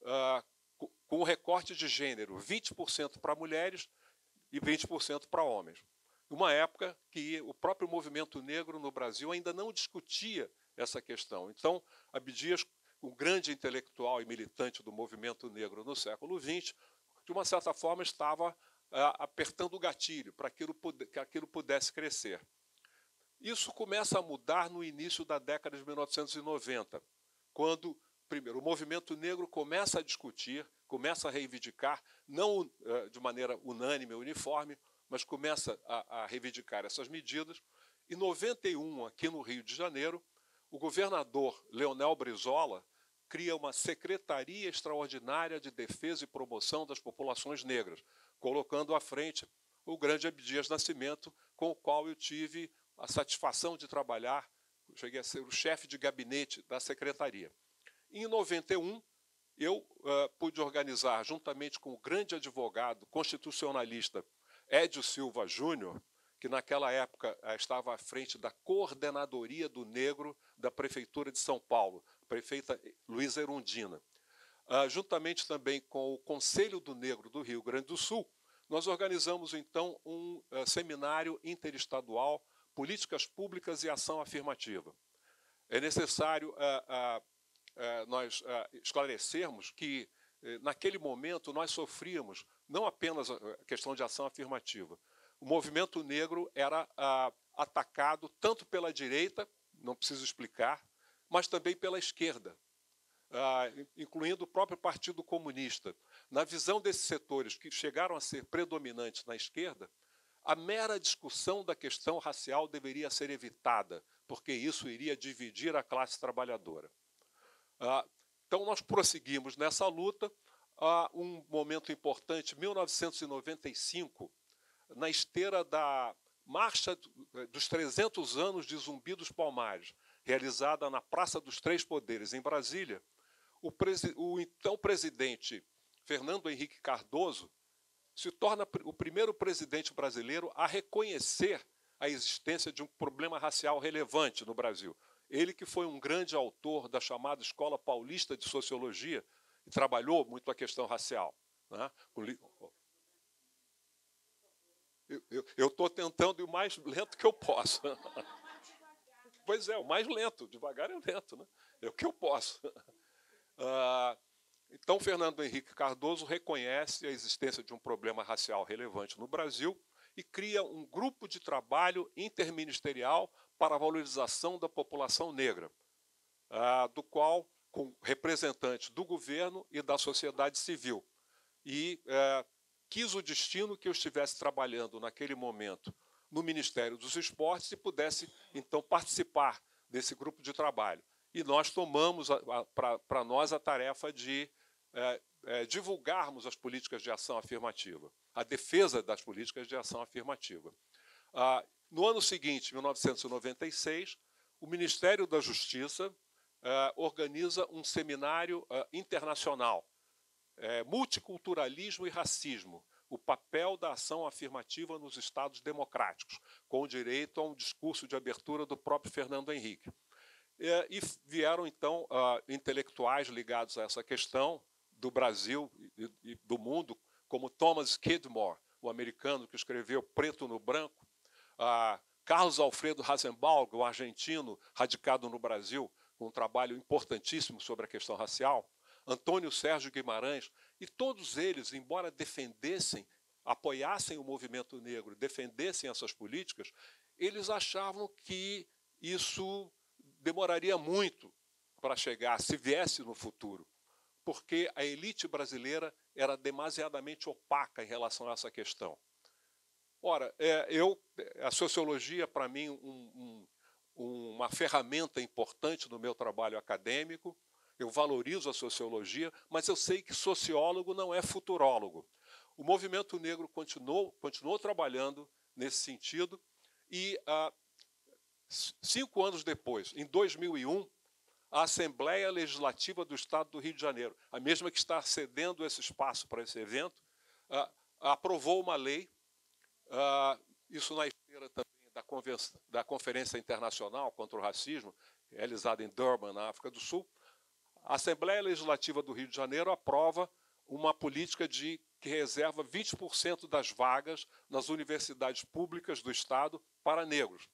com recorte de gênero, 20% para mulheres e 20% para homens. Uma época que o próprio movimento negro no Brasil ainda não discutia essa questão. Então, Abdias, um grande intelectual e militante do movimento negro no século XX, de uma certa forma estava apertando o gatilho para que aquilo pudesse crescer. Isso começa a mudar no início da década de 1990, quando, primeiro, o movimento negro começa a discutir, começa a reivindicar, não de maneira unânime ou uniforme, mas começa a reivindicar essas medidas. Em 91, aqui no Rio de Janeiro, o governador Leonel Brizola cria uma Secretaria Extraordinária de Defesa e Promoção das Populações Negras, colocando à frente o grande Abdias Nascimento, com o qual eu tive a satisfação de trabalhar, cheguei a ser o chefe de gabinete da secretaria. Em 91, eu pude organizar, juntamente com o grande advogado constitucionalista Edio Silva Júnior, que naquela época estava à frente da Coordenadoria do Negro da Prefeitura de São Paulo, prefeita Luísa Erundina. Juntamente também com o Conselho do Negro do Rio Grande do Sul, nós organizamos, então, um seminário interestadual, Políticas Públicas e Ação Afirmativa. É necessário nós esclarecermos que, naquele momento, nós sofríamos não apenas a questão de ação afirmativa. O movimento negro era atacado tanto pela direita, não preciso explicar, mas também pela esquerda, incluindo o próprio Partido Comunista. Na visão desses setores que chegaram a ser predominantes na esquerda, a mera discussão da questão racial deveria ser evitada, porque isso iria dividir a classe trabalhadora. Então, nós prosseguimos nessa luta. Um momento importante, 1995, na esteira da Marcha dos 300 anos de Zumbi dos Palmares, realizada na Praça dos Três Poderes, em Brasília, o então presidente Fernando Henrique Cardoso se torna o primeiro presidente brasileiro a reconhecer a existência de um problema racial relevante no Brasil. Ele que foi um grande autor da chamada Escola Paulista de Sociologia e trabalhou muito a questão racial. Né? Eu estou tentando ir o mais lento que eu posso. Pois é, o mais lento, devagar é lento, né? É o que eu posso. Então, Fernando Henrique Cardoso reconhece a existência de um problema racial relevante no Brasil e cria um grupo de trabalho interministerial para a valorização da população negra, do qual, com representantes do governo e da sociedade civil. E quis o destino que eu estivesse trabalhando naquele momento no Ministério dos Esportes e pudesse, então, participar desse grupo de trabalho. E nós tomamos para nós a tarefa de divulgarmos as políticas de ação afirmativa, a defesa das políticas de ação afirmativa. No ano seguinte, 1996, o Ministério da Justiça organiza um seminário internacional, Multiculturalismo e Racismo, o papel da ação afirmativa nos Estados democráticos, com direito a um discurso de abertura do próprio Fernando Henrique. E vieram, então, intelectuais ligados a essa questão do Brasil e do mundo, como Thomas Skidmore, o americano que escreveu Preto no Branco, Carlos Alfredo Hasenbalg, o argentino radicado no Brasil, com um trabalho importantíssimo sobre a questão racial, Antônio Sérgio Guimarães, e todos eles, embora defendessem, apoiassem o movimento negro, defendessem essas políticas, eles achavam que isso demoraria muito para chegar, se viesse no futuro, porque a elite brasileira era demasiadamente opaca em relação a essa questão. Ora, a sociologia, para mim, uma ferramenta importante no meu trabalho acadêmico. Eu valorizo a sociologia, mas eu sei que sociólogo não é futurólogo. O movimento negro continuou trabalhando nesse sentido e, 5 anos depois, em 2001, a Assembleia Legislativa do Estado do Rio de Janeiro, a mesma que está cedendo esse espaço para esse evento, aprovou uma lei, isso na esteira também da Conferência Internacional contra o Racismo, realizada em Durban, na África do Sul. A Assembleia Legislativa do Rio de Janeiro aprova uma política que reserva 20% das vagas nas universidades públicas do Estado para negros.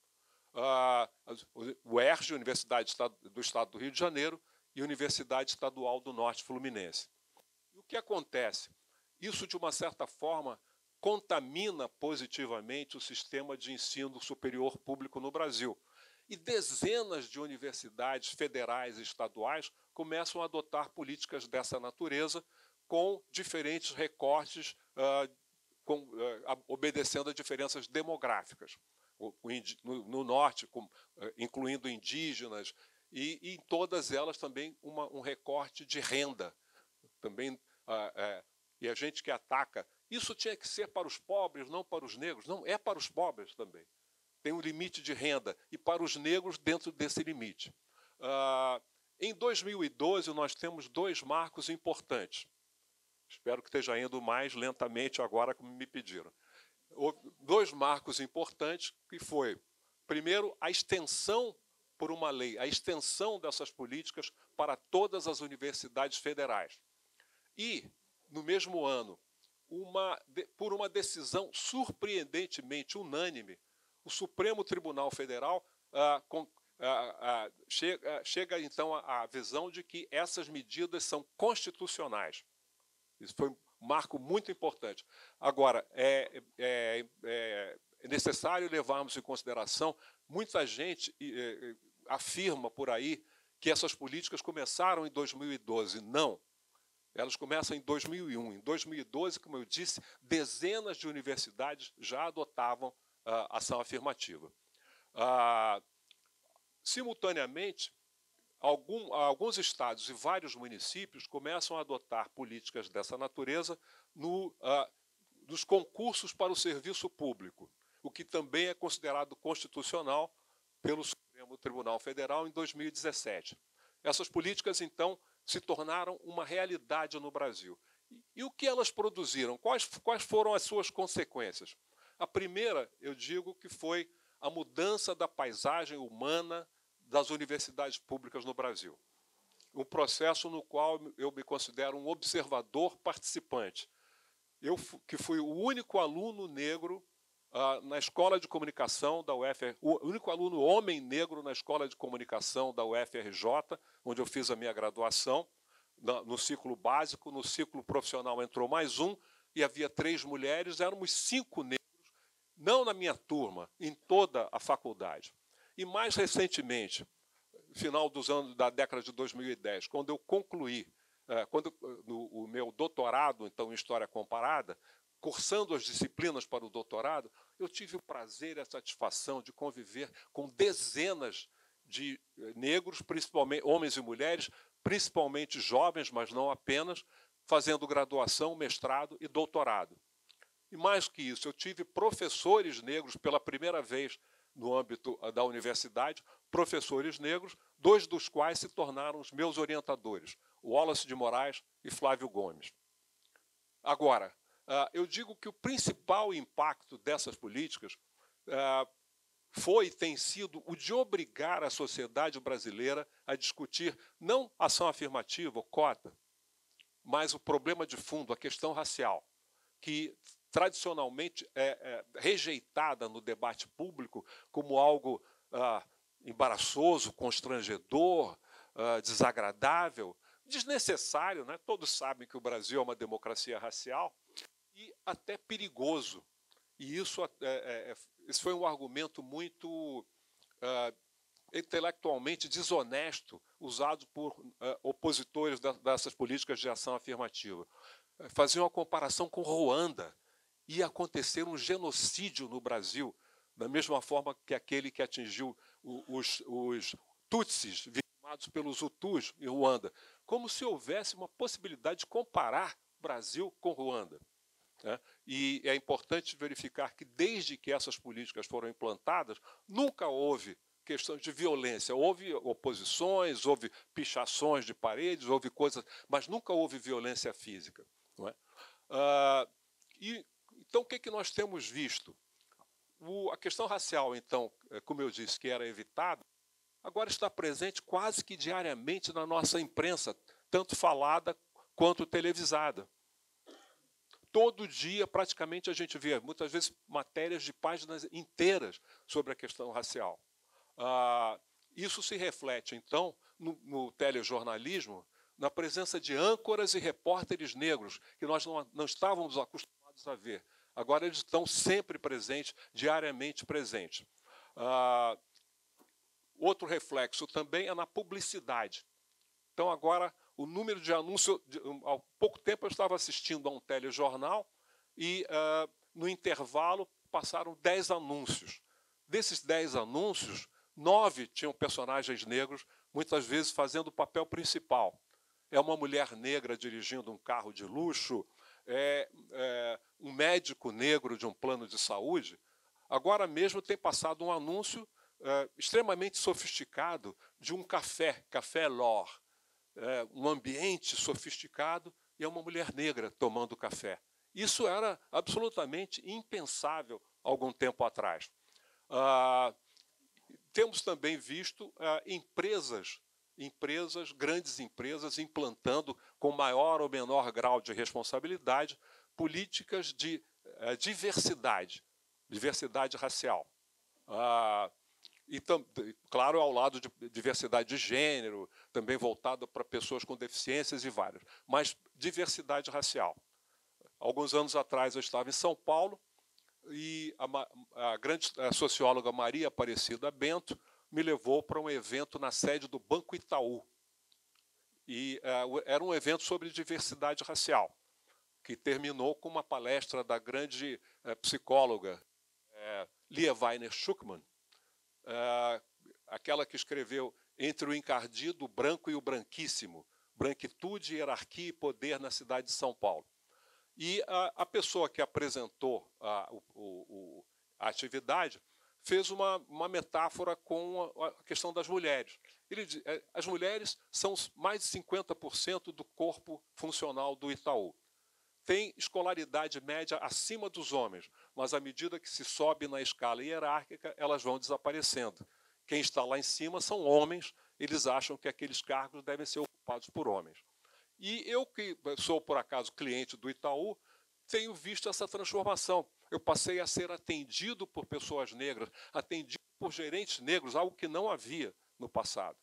O UERJ, Universidade do Estado do Rio de Janeiro, e a Universidade Estadual do Norte Fluminense. E o que acontece? Isso, de uma certa forma, contamina positivamente o sistema de ensino superior público no Brasil. E dezenas de universidades federais e estaduais começam a adotar políticas dessa natureza com diferentes recortes, obedecendo a diferenças demográficas. No norte, incluindo indígenas, e em todas elas também um recorte de renda. Também, e a gente que ataca, isso tinha que ser para os pobres, não para os negros. Não, é para os pobres também. Tem um limite de renda, e para os negros dentro desse limite. Em 2012, nós temos 2 marcos importantes. Espero que esteja indo mais lentamente agora, como me pediram. 2 marcos importantes, que foi, primeiro, a extensão por uma lei, a extensão dessas políticas para todas as universidades federais. E, no mesmo ano, por uma decisão surpreendentemente unânime, o Supremo Tribunal Federal chega, então, à visão de que essas medidas são constitucionais. Isso foi um marco muito importante. Agora, é necessário levarmos em consideração, muita gente afirma por aí que essas políticas começaram em 2012. Não. Elas começam em 2001. Em 2012, como eu disse, dezenas de universidades já adotavam ação afirmativa. Simultaneamente, alguns estados e vários municípios começam a adotar políticas dessa natureza nos concursos para o serviço público, o que também é considerado constitucional pelo Supremo Tribunal Federal em 2017. Essas políticas, então, se tornaram uma realidade no Brasil. E o que elas produziram? Quais foram as suas consequências? A primeira, eu digo, que foi a mudança da paisagem humana das universidades públicas no Brasil. Um processo no qual eu me considero um observador participante. Eu que fui o único aluno negro na Escola de Comunicação da UFRJ, o único aluno homem negro na Escola de Comunicação da UFRJ, onde eu fiz a minha graduação, no ciclo básico. No ciclo profissional entrou mais um, e havia 3 mulheres, éramos 5 negros, não na minha turma, em toda a faculdade. E mais recentemente, no final dos anos da década de 2010, quando eu concluí o meu doutorado, então, em História Comparada, cursando as disciplinas para o doutorado, eu tive o prazer e a satisfação de conviver com dezenas de negros, principalmente homens e mulheres, principalmente jovens, mas não apenas, fazendo graduação, mestrado e doutorado. E mais que isso, eu tive professores negros pela primeira vez no âmbito da universidade, professores negros, 2 dos quais se tornaram os meus orientadores, Wallace de Moraes e Flávio Gomes. Agora, eu digo que o principal impacto dessas políticas foi e tem sido o de obrigar a sociedade brasileira a discutir não ação afirmativa ou cota, mas o problema de fundo, a questão racial, que tradicionalmente é rejeitada no debate público como algo embaraçoso, constrangedor, desagradável, desnecessário, né? Todos sabem que o Brasil é uma democracia racial e até perigoso. E isso foi um argumento muito intelectualmente desonesto usado por opositores dessas políticas de ação afirmativa. Faziam uma comparação com Ruanda. Ia acontecer um genocídio no Brasil, da mesma forma que aquele que atingiu os Tutsis, vitimados pelos Hutus em Ruanda. Como se houvesse uma possibilidade de comparar Brasil com Ruanda. E é importante verificar que, desde que essas políticas foram implantadas, nunca houve questão de violência. Houve oposições, houve pichações de paredes, houve coisas, mas nunca houve violência física. Não é? Então, o que nós temos visto? A questão racial, então, como eu disse, que era evitada, agora está presente quase que diariamente na nossa imprensa, tanto falada quanto televisada. Todo dia, praticamente, a gente vê, muitas vezes, matérias de páginas inteiras sobre a questão racial. Isso se reflete, então, no telejornalismo, na presença de âncoras e repórteres negros, que nós não estávamos acostumados a ver. Agora eles estão sempre presentes, diariamente presentes. Outro reflexo também é na publicidade. Então, agora, o número de anúncios... Há pouco tempo eu estava assistindo a um telejornal e, no intervalo, passaram 10 anúncios. Desses 10 anúncios, 9 tinham personagens negros, muitas vezes fazendo o papel principal. É uma mulher negra dirigindo um carro de luxo, um médico negro de um plano de saúde. Agora mesmo tem passado um anúncio extremamente sofisticado de um café L'Or. Um ambiente sofisticado e é uma mulher negra tomando café. Isso era absolutamente impensável algum tempo atrás. Temos também visto grandes empresas, implantando com maior ou menor grau de responsabilidade políticas de diversidade racial. E, claro, ao lado de diversidade de gênero, também voltada para pessoas com deficiências e várias, mas diversidade racial. Alguns anos atrás eu estava em São Paulo e a grande socióloga Maria Aparecida Bento me levou para um evento na sede do Banco Itaú. E era um evento sobre diversidade racial, que terminou com uma palestra da grande psicóloga Lia Weiner Schuckmann, aquela que escreveu Entre o Encardido, o Branco e o Branquíssimo, Branquitude, Hierarquia e Poder na cidade de São Paulo. E a pessoa que apresentou a atividade fez uma metáfora com a questão das mulheres. Ele diz, as mulheres são mais de 50% do corpo funcional do Itaú. Tem escolaridade média acima dos homens, mas à medida que se sobe na escala hierárquica, elas vão desaparecendo. Quem está lá em cima são homens, eles acham que aqueles cargos devem ser ocupados por homens. E eu, que sou, por acaso, cliente do Itaú, tenho visto essa transformação. Eu passei a ser atendido por pessoas negras, atendido por gerentes negros, algo que não havia no passado.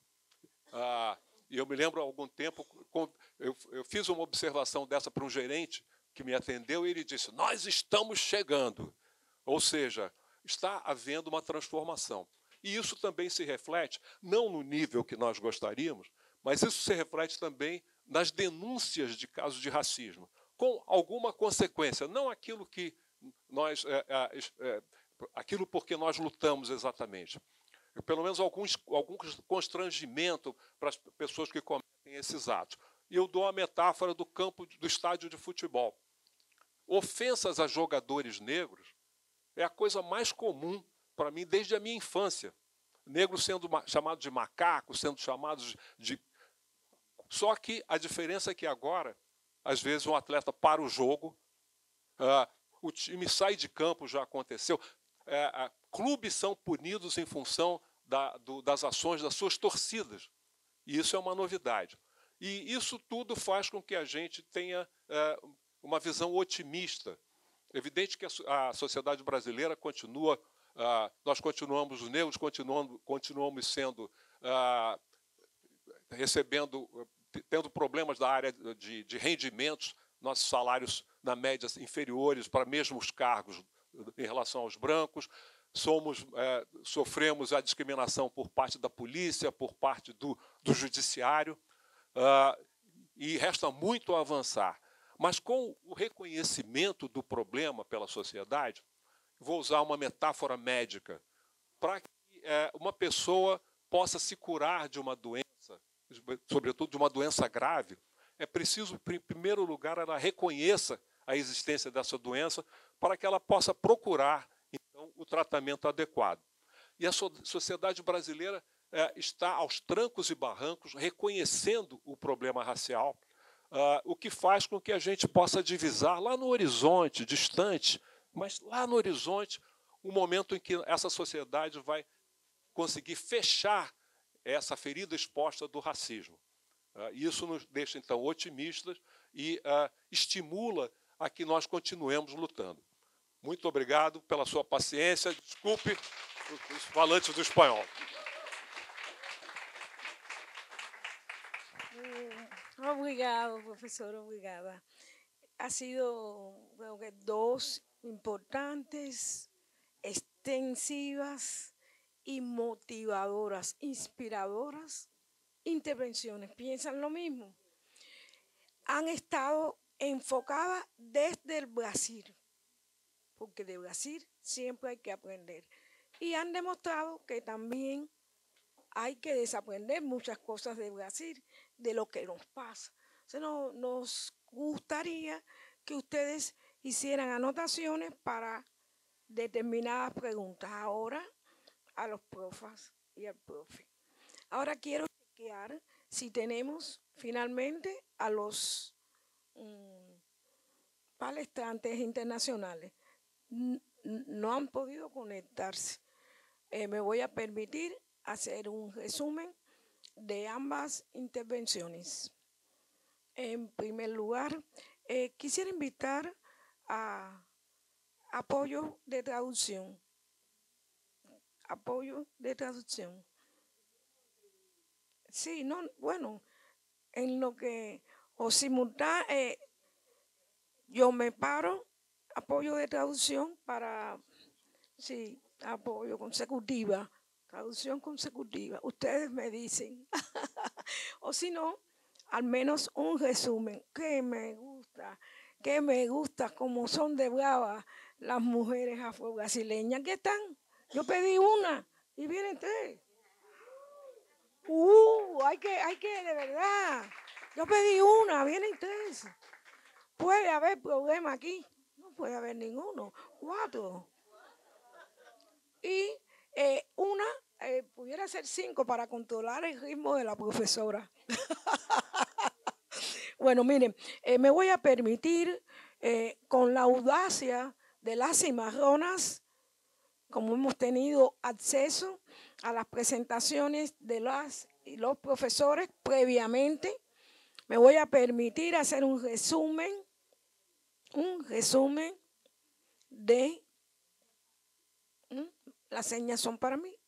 E eu me lembro, há algum tempo, eu fiz uma observação dessa para um gerente que me atendeu e ele disse, nós estamos chegando. Ou seja, está havendo uma transformação. E isso também se reflete, não no nível que nós gostaríamos, mas isso se reflete também nas denúncias de casos de racismo, com alguma consequência, não aquilo que nós, aquilo por que nós lutamos exatamente. Pelo menos algum constrangimento para as pessoas que cometem esses atos. E eu dou a metáfora do campo, do estádio de futebol. Ofensas a jogadores negros é a coisa mais comum para mim desde a minha infância. Negros sendo chamados de macacos, sendo chamados de... Só que a diferença é que agora, às vezes, um atleta para o jogo, o time sai de campo, já aconteceu. Clubes são punidos em função das ações das suas torcidas. E isso é uma novidade. E isso tudo faz com que a gente tenha uma visão otimista. É evidente que a sociedade brasileira continua, nós continuamos, os negros continuamos sendo, tendo problemas da área de rendimentos, nossos salários, na média, inferiores para mesmos cargos em relação aos brancos. Sofremos a discriminação por parte da polícia, por parte do judiciário, e resta muito a avançar. Mas com o reconhecimento do problema pela sociedade, vou usar uma metáfora médica, para que uma pessoa possa se curar de uma doença, sobretudo de uma doença grave, é preciso, em primeiro lugar, ela reconheça a existência dessa doença para que ela possa procurar, então, o tratamento adequado. E a sociedade brasileira está aos trancos e barrancos reconhecendo o problema racial, o que faz com que a gente possa divisar lá no horizonte, distante, mas lá no horizonte, um momento em que essa sociedade vai conseguir fechar essa ferida exposta do racismo. Isso nos deixa, então, otimistas e estimula a que nós continuemos lutando. Muito obrigado pela sua paciência. Desculpe os falantes do espanhol. Obrigado, profesor, obrigada. Ha sido, creo que, dos importantes, extensivas y motivadoras, inspiradoras intervenciones. ¿Piensan lo mismo? Han estado enfocadas desde el Brasil, porque de Brasil siempre hay que aprender. Y han demostrado que también hay que desaprender muchas cosas de Brasil, de lo que nos pasa. O sea, nos gustaría que ustedes hicieran anotaciones para determinadas preguntas. Ahora a los profes y al profe. Ahora quiero chequear si tenemos finalmente a los palestrantes internacionales. No han podido conectarse. Me voy a permitir hacer un resumen de ambas intervenciones. En primer lugar, quisiera invitar a apoyo de traducción. Apoyo de traducción. Sí, no, bueno, en lo que, o simultáneo, yo me paro, apoyo de traducción para, sí, apoyo consecutiva, traducción consecutiva. Ustedes me dicen, o si no, al menos un resumen. Que me gusta, como son de brava las mujeres afro-brasileñas. ¿Qué están? Yo pedí una y vienen tres. Hay que, de verdad. Yo pedí una, vienen tres. Puede haber problema aquí. No puede haber ninguno. 4. Y una, pudiera ser 5 para controlar el ritmo de la profesora. Bueno, miren, me voy a permitir, con la audacia de las cimarronas, como hemos tenido acceso a las presentaciones de las y los profesores previamente, me voy a permitir hacer un resumen de... Las señas son para mí.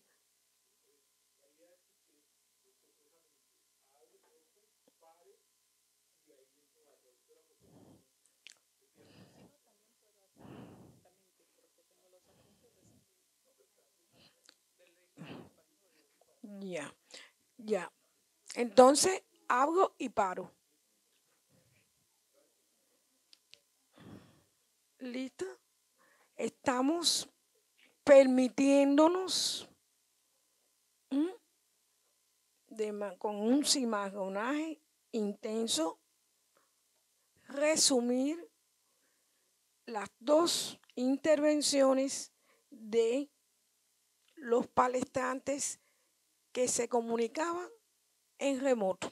Ya. Entonces, abro y paro. ¿Listo? Estamos permitiéndonos con un cimarronaje intenso resumir las dos intervenciones de los palestrantes que se comunicaban en remoto.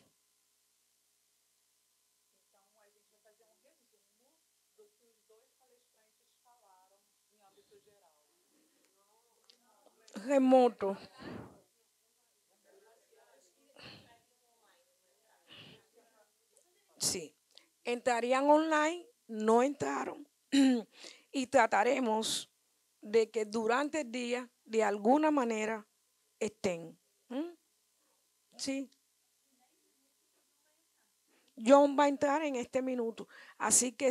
Remoto. Sí, entrarían online, no entraron y trataremos de que durante el día, de alguna manera, estén. Sí. John va a entrar en este minuto, así que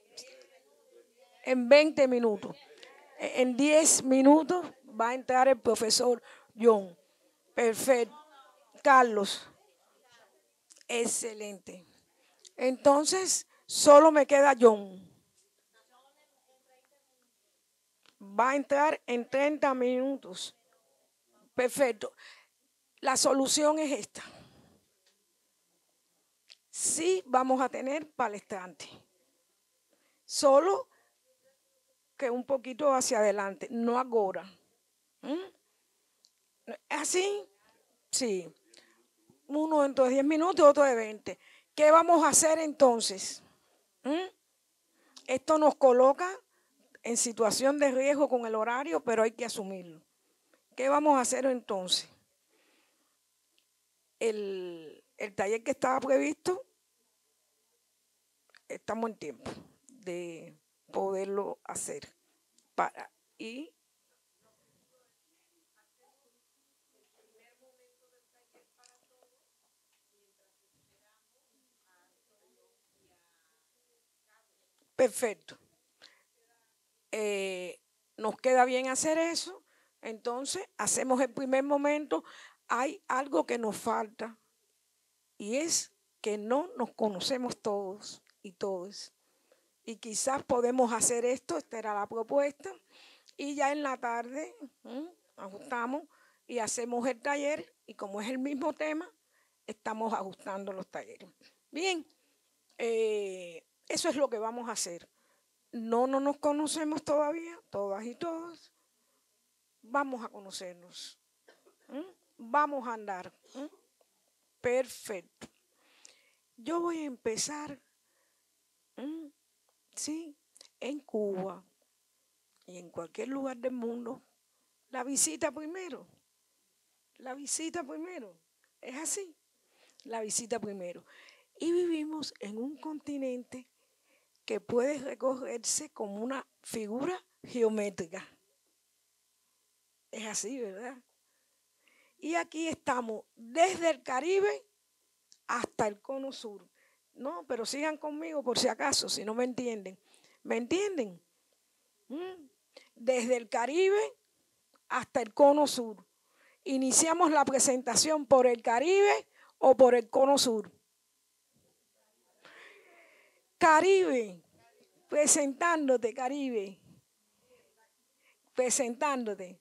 en 20 minutos, en 10 minutos va a entrar el profesor John. Perfecto. Carlos, excelente. Entonces, solo me queda John. Va a entrar en 30 minutos. Perfecto. La solución es esta. Sí vamos a tener palestrantes. Solo que un poquito hacia adelante, no ahora. ¿Así? Sí. Uno dentro de 10 minutos y otro de 20. ¿Qué vamos a hacer entonces? Esto nos coloca en situación de riesgo con el horario, pero hay que asumirlo. ¿Qué vamos a hacer entonces? El taller que estaba previsto, estamos en tiempo de poderlo hacer. Y perfecto. Nos queda bien hacer eso. Entonces, hacemos el primer momento. Hay algo que nos falta y es que no nos conocemos todos y todas. Y quizás podemos hacer esto, esta era la propuesta, y ya en la tarde ajustamos y hacemos el taller, y como es el mismo tema, estamos ajustando los talleres. Bien, eso es lo que vamos a hacer. No nos conocemos todavía, todas y todos. Vamos a conocernos. Vamos a andar. Perfecto. Yo voy a empezar, sí, en Cuba y en cualquier lugar del mundo. La visita primero. La visita primero. Es así. La visita primero. Y vivimos en un continente que puede recorrerse como una figura geométrica. Es así, ¿verdad? Y aquí estamos desde el Caribe hasta el cono sur. No, pero sigan conmigo por si acaso, si no me entienden. ¿Me entienden? Desde el Caribe hasta el cono sur. Iniciamos la presentación por el Caribe o por el cono sur. Caribe, presentándote, Caribe. Presentándote.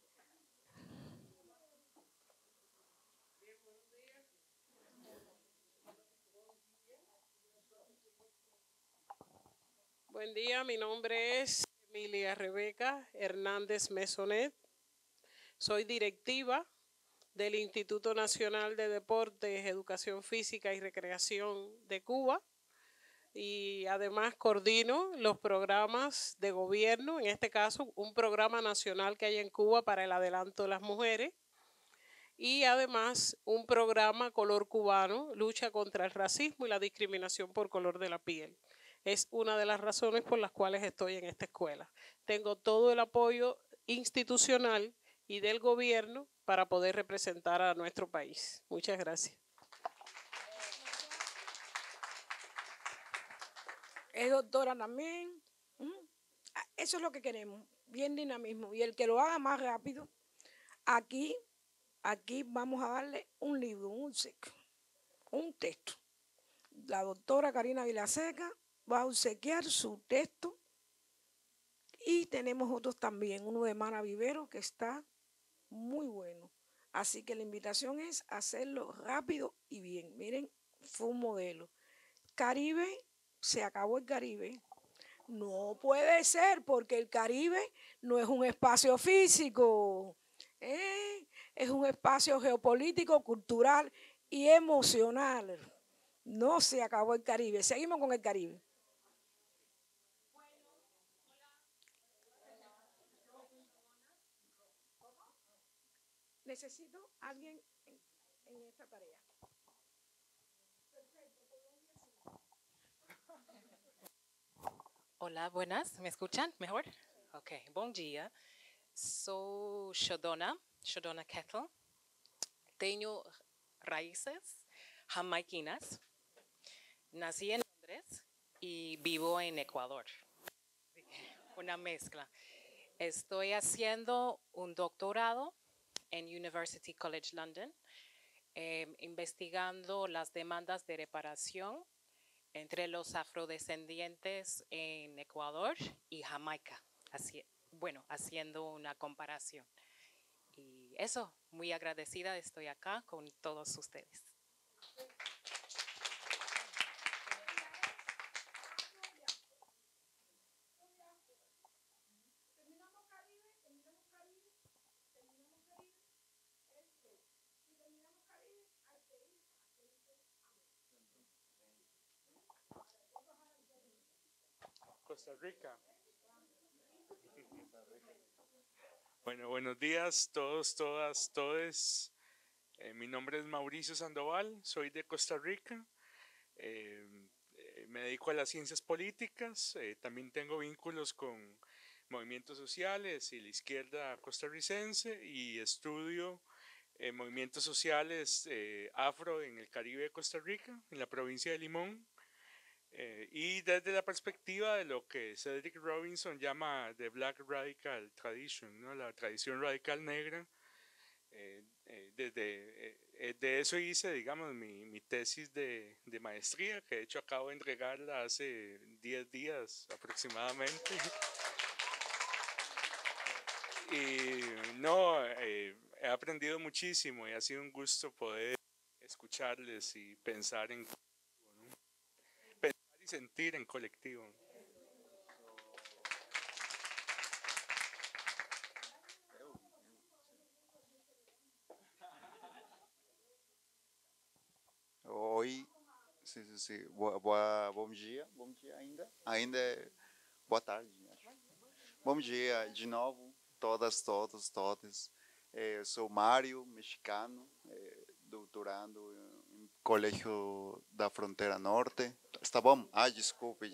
Buen día, mi nombre es Emilia Rebeca Hernández Mesonet. Soy directiva del Instituto Nacional de Deportes, Educación Física y Recreación de Cuba y además coordino los programas de gobierno, en este caso un programa nacional que hay en Cuba para el adelanto de las mujeres y además un programa Color Cubano, lucha contra el racismo y la discriminación por color de la piel. Es una de las razones por las cuales estoy en esta escuela. Tengo todo el apoyo institucional y del gobierno para poder representar a nuestro país. Muchas gracias. Es doctora también. Eso es lo que queremos, bien dinamismo. Y el que lo haga más rápido, aquí vamos a darle un libro, un texto. La doctora Karina Vilaseca va a obsequiar su texto y tenemos otros también, uno de Mara Vivero que está muy bueno. Así que la invitación es hacerlo rápido y bien. Miren, fue un modelo. Caribe, se acabó el Caribe. No puede ser porque el Caribe no es un espacio físico. Es un espacio geopolítico, cultural y emocional. No se acabó el Caribe. Seguimos con el Caribe. Necesito a alguien en esta tarea. Hola, buenas. ¿Me escuchan mejor? Ok, bom dia. Sou Shodona Kettle. Tenho raíces jamaiquinas. Nací en Londres y vivo en Ecuador. Una mezcla. Estoy haciendo un doctorado en University College London, investigando las demandas de reparación entre los afrodescendientes en Ecuador y Jamaica, haciendo una comparación. Y eso, muy agradecida, estoy acá con todos ustedes. Costa Rica. Bueno, buenos días todos, todas, todes. Mi nombre es Mauricio Sandoval, soy de Costa Rica. Me dedico a las ciencias políticas, también tengo vínculos con movimientos sociales y la izquierda costarricense y estudio movimientos sociales afro en el Caribe de Costa Rica, en la provincia de Limón. Y desde la perspectiva de lo que Cedric Robinson llama The Black Radical Tradition, ¿no? La tradición radical negra, de eso hice, digamos, mi tesis de maestría, que de hecho acabo de entregarla hace 10 días aproximadamente. Y no, he aprendido muchísimo y ha sido un gusto poder escucharles y pensar en sentir en colectivo. Oi, sim. Bom dia ainda. Ainda é boa tarde, acho. Bom dia de novo, todas, todos, todas. Sou Mário, mexicano, doutorando em Colégio da Fronteira Norte. Está bom? Desculpe.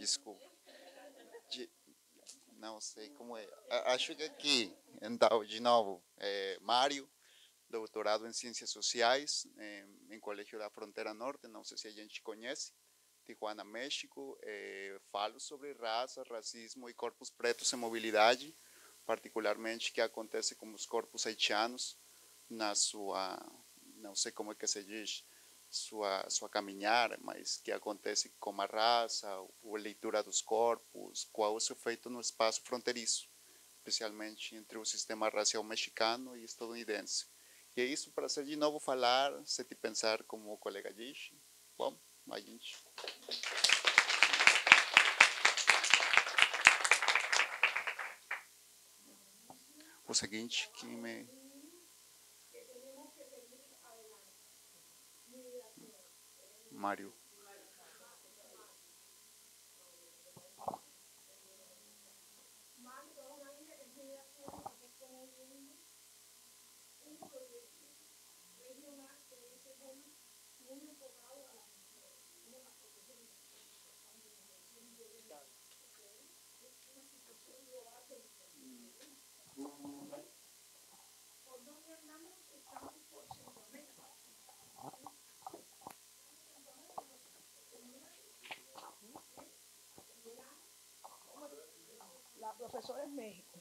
Não sei como é. Acho que aqui, então, de novo, Mário, doutorado em Ciências Sociais, em Colégio da Fronteira Norte, não sei se a gente conhece, Tijuana, México. Falo sobre raça, racismo e corpos pretos em mobilidade, particularmente o que acontece com os corpos haitianos na sua, não sei como é que se diz, sua caminhar, mas que acontece com a raça, a leitura dos corpos, qual é o seu efeito no espaço fronteiriço, especialmente entre o sistema racial mexicano e estadunidense. E é isso, para ser de novo falar, se te pensar como o colega disse. Bom, a gente... O seguinte que me... Mário. La profesora en México.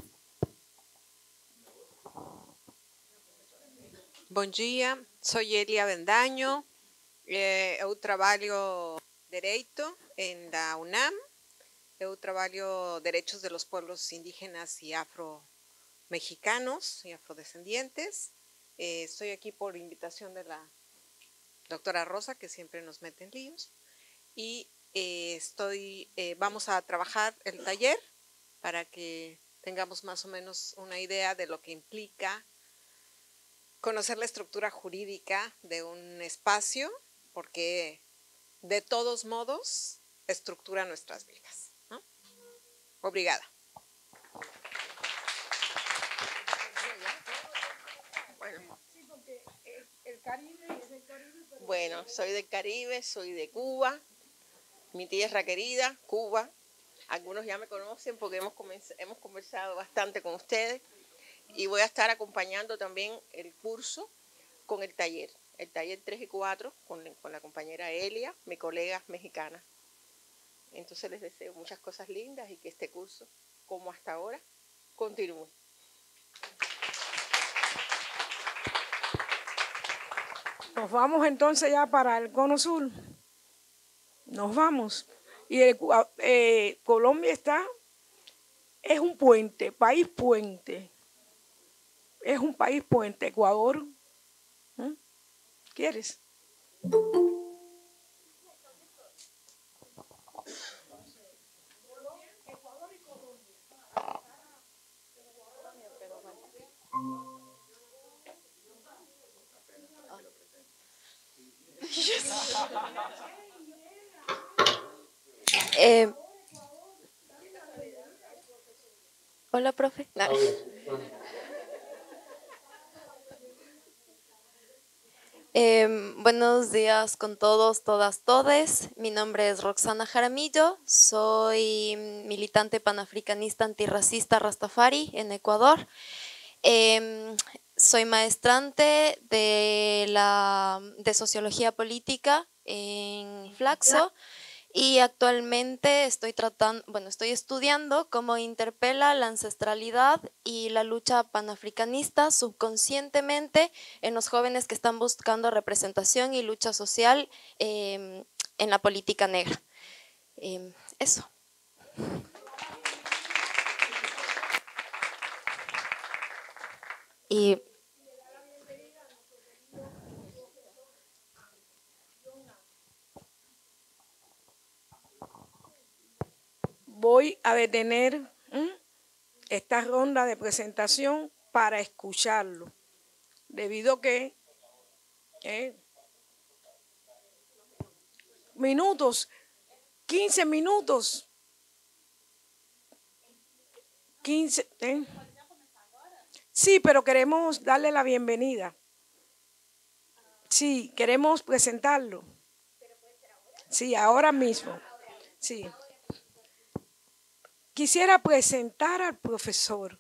Bom dia, sou Elia Bendaño, eu trabalho Direito na UNAM, eu trabalho Derechos de los Pueblos Indígenas y Afro-Mexicanos y Afrodescendientes. Estoy aquí por invitación de la doctora Rosa, que siempre nos mete en líos, y vamos a trabajar el taller para que tengamos más o menos una idea de lo que implica conocer la estructura jurídica de un espacio, porque de todos modos estructura nuestras vidas, ¿no? Obrigada. Bueno, soy del Caribe, soy de Cuba, mi tierra querida, Cuba. Algunos ya me conocen porque hemos conversado bastante con ustedes y voy a estar acompañando también el curso con el taller 3 y 4 con la compañera Elia, mi colega mexicana. Entonces les deseo muchas cosas lindas y que este curso, como hasta ahora, continúe. Nos vamos entonces ya para el Cono Sur. Nos vamos. Y Colombia es un puente, país puente. Es un país puente. Ecuador. ¿Quieres? Hola, profe. Buenos días con todos, todas, todes. Mi nombre es Roxana Jaramillo, soy militante panafricanista antirracista Rastafari en Ecuador. Soy maestrante de Sociología Política en Flaxo y actualmente estoy estudiando cómo interpela la ancestralidad y la lucha panafricanista subconscientemente en los jóvenes que están buscando representación y lucha social en la política negra. Eso. Y voy a detener esta ronda de presentación para escucharlo, debido a que minutos, 15 minutos, 15, sí, pero queremos darle la bienvenida. Sí, queremos presentarlo. Sí, ahora mismo. Sí. Quisiera presentar al profesor.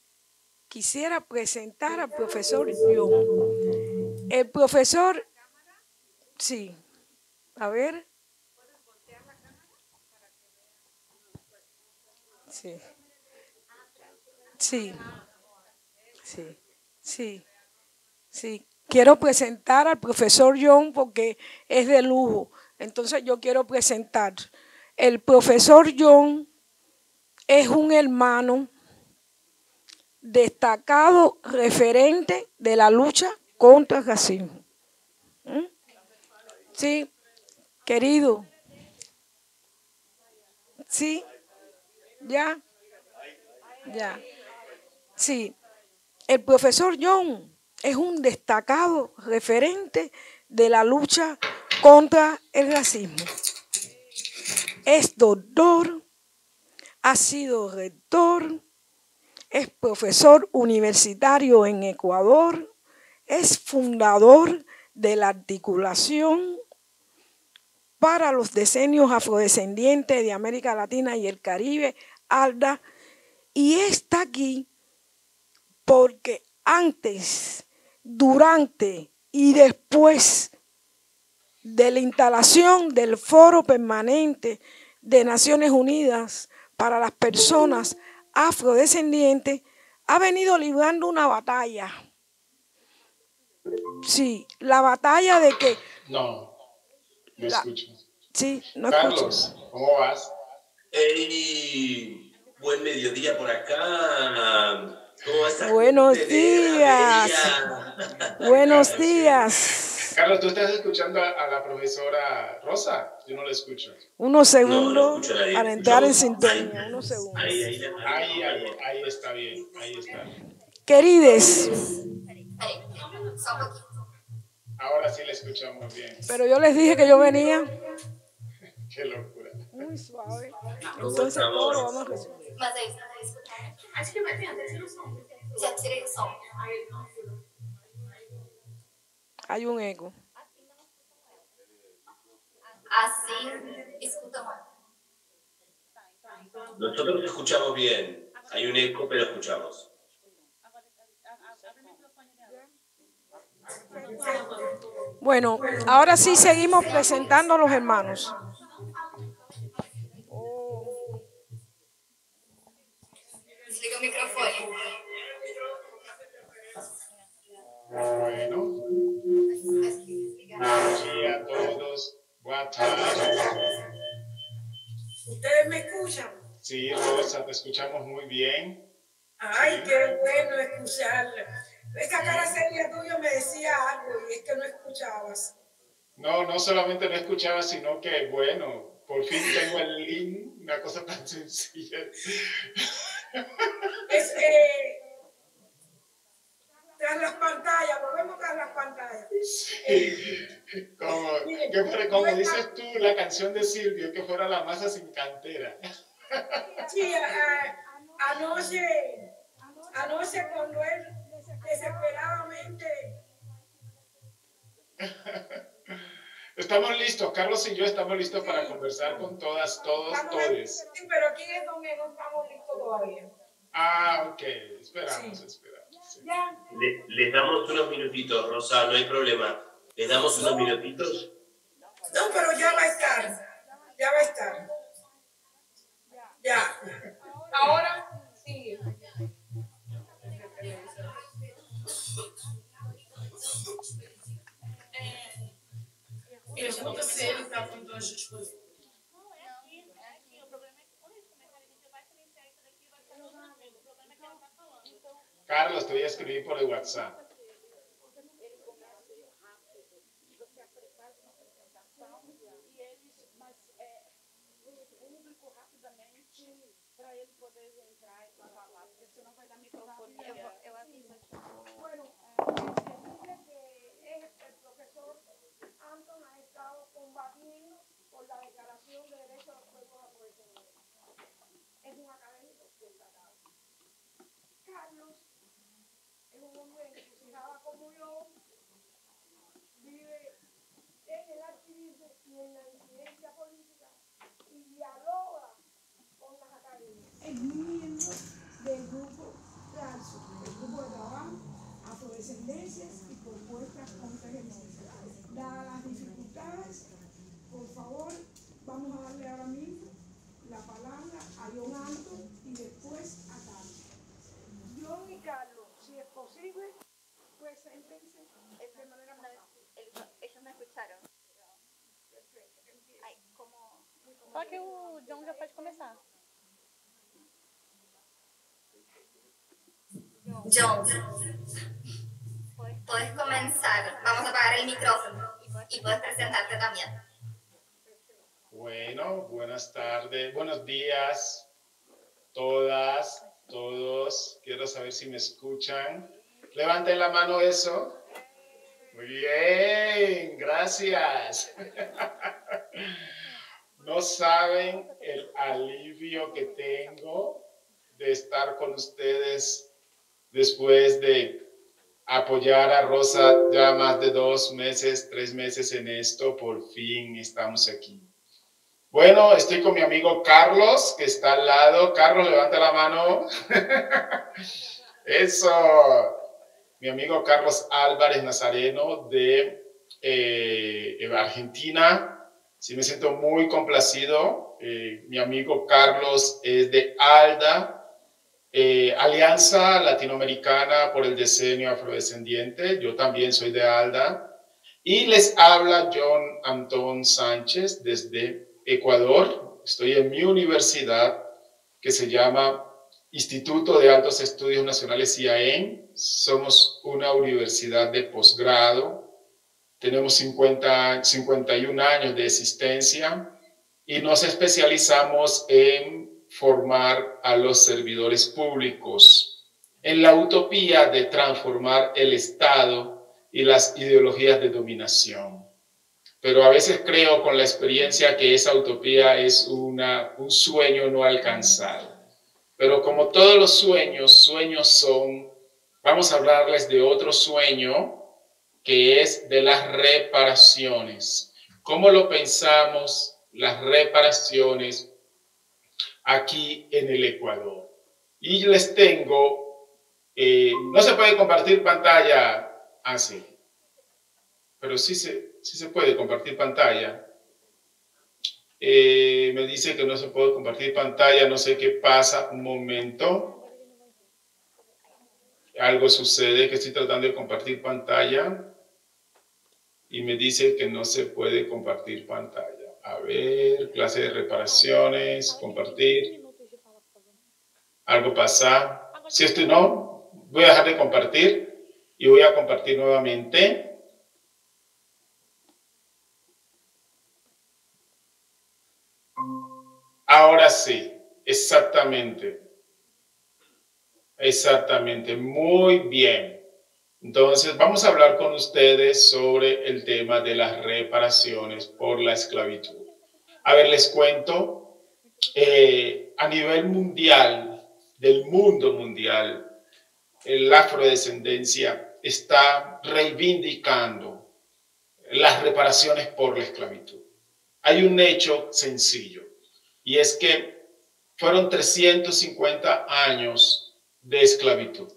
John. El profesor, sí. A ver. Sí. Sí. Sí. Sí. Sí. Quiero presentar al profesor John porque es de lujo. Entonces yo quiero presentar. El profesor John es un hermano destacado referente de la lucha contra el racismo. Sí, querido. Sí, ya. Sí, el profesor John es un destacado referente de la lucha contra el racismo. Es doctor, ha sido rector, es profesor universitario en Ecuador, es fundador de la Articulación para los Decenios Afrodescendientes de América Latina y el Caribe, ALDA, y está aquí porque antes, durante y después de la instalación del Foro Permanente de Naciones Unidas para las personas afrodescendientes, ha venido librando una batalla. Sí, la batalla de que... No escucho. Sí, no Carlos, escucho. ¿cómo vas? Hey, buen mediodía por acá. ¿Cómo estás? Buenos días. Buenos días. Carlos, ¿tú estás escuchando a la profesora Rosa? Yo no la escucho. Unos segundos no escucho a nadie. para entrar en sintonía. Unos segundos. Ahí está bien. Ahí está. Querides, Ahora sí le escuchamos bien. Pero yo les dije que yo venía. Qué locura. Muy suave. Entonces todo lo vamos a resolver. Hay un eco. Así escuchamos. Nosotros escuchamos bien. Hay un eco, pero escuchamos. Bueno, ahora sí seguimos presentando a los hermanos. Desliga o microfone. Bueno. Buenos días a todos. Buenas tardes. ¿Ustedes me escuchan? Sí, Rosa, te escuchamos muy bien. Ay, qué bueno escucharla. Esa cara seria tuya me decía algo y es que no escuchabas. No solamente no escuchaba, sino que, bueno, por fin tengo el link, una cosa tan sencilla. Tras las pantallas, volvemos tras las pantallas. Sí, como dices tú, la canción de Silvio, que fuera la masa sin cantera. Sí, anoche cuando él desesperadamente... Estamos listos, Carlos y yo estamos listos para conversar con todas, todos. Sí, pero aquí es donde no estamos listos todavía. Ah, ok, esperamos. Sí. Les damos unos minutitos, Rosa, no hay problema. ¿Les damos unos minutitos? No, pero ya va a estar. Ya. Ahora sí. Pergunta se ele está com dois dispositivos. Carlos, te voy a escribir por el WhatsApp. Bueno, decirle que el profesor Anton ha estado combatiendo por la Declaración de Derechos de los Pueblos Afrodescendientes. Es un académico destacado. Carlos es un hombre entusiasmado como yo, vive en el activismo y en la disidencia política y dialoga con las academias. Es miembro del grupo TRANSO, el grupo de trabajo Afrodescendencias y Propuestas contra el Genocidio. Dadas las dificultades, por favor, vamos a darle ahora mismo la palabra a John Anton y después a Carlos. John y Carlos, si es posible, preséntense de manera más rápida. Ellos me escucharon. Perfecto. Ay, como... Só que o John já pode começar. John, puedes comenzar. Vamos a apagar el micrófono y puedes presentarte también. Bueno, buenas tardes, buenos días, todas, todos. Quiero saber si me escuchan. Levanten la mano eso. Muy bien, gracias. No saben el alivio que tengo de estar con ustedes después de apoyar a Rosa ya más de 2 meses, 3 meses en esto. Por fin estamos aquí. Bueno, estoy con mi amigo Carlos, que está al lado. Carlos, levanta la mano. Eso. Mi amigo Carlos Álvarez Nazareno de Argentina. Sí, me siento muy complacido. Mi amigo Carlos es de ALDA, Alianza Latinoamericana por el Decenio Afrodescendiente. Yo también soy de ALDA. Y les habla John Antón Sánchez desde Ecuador. Estoy en mi universidad que se llama Instituto de Altos Estudios Nacionales IAEN. Somos una universidad de posgrado. Tenemos 51 años de existencia y nos especializamos en formar a los servidores públicos en la utopía de transformar el Estado y las ideologías de dominación. Pero a veces creo con la experiencia que esa utopía es un sueño no alcanzado. Pero como todos los sueños son, vamos a hablarles de otro sueño que es de las reparaciones. ¿Cómo lo pensamos las reparaciones aquí en el Ecuador? Y les tengo, no se puede compartir pantalla, sí, pero sí se puede compartir pantalla. Me dice que no se puede compartir pantalla, no sé qué pasa, un momento. Algo sucede, que estoy tratando de compartir pantalla y me dice que no se puede compartir pantalla. A ver, clase de reparaciones, compartir. Algo pasa. Si esto no, voy a dejar de compartir y voy a compartir nuevamente. Ahora sí, exactamente. Exactamente, muy bien. Entonces, vamos a hablar con ustedes sobre el tema de las reparaciones por la esclavitud. A ver, les cuento, a nivel mundial, del mundo mundial, la afrodescendencia está reivindicando las reparaciones por la esclavitud. Hay un hecho sencillo, y es que fueron 350 años de esclavitud.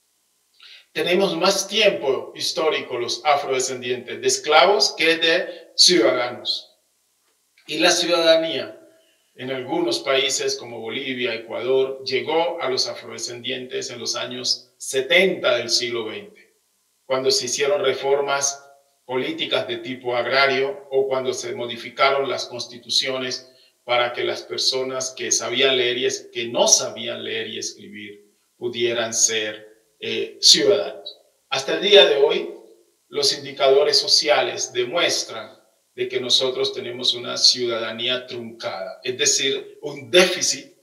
Tenemos más tiempo histórico los afrodescendientes de esclavos que de ciudadanos. Y la ciudadanía en algunos países como Bolivia, Ecuador, llegó a los afrodescendientes en los años 70 del siglo XX, cuando se hicieron reformas políticas de tipo agrario o cuando se modificaron las constituciones para que las personas que sabían leer y que no sabían leer y escribir pudieran ser ciudadanos. Hasta el día de hoy, los indicadores sociales demuestran de que nosotros tenemos una ciudadanía truncada, es decir, un déficit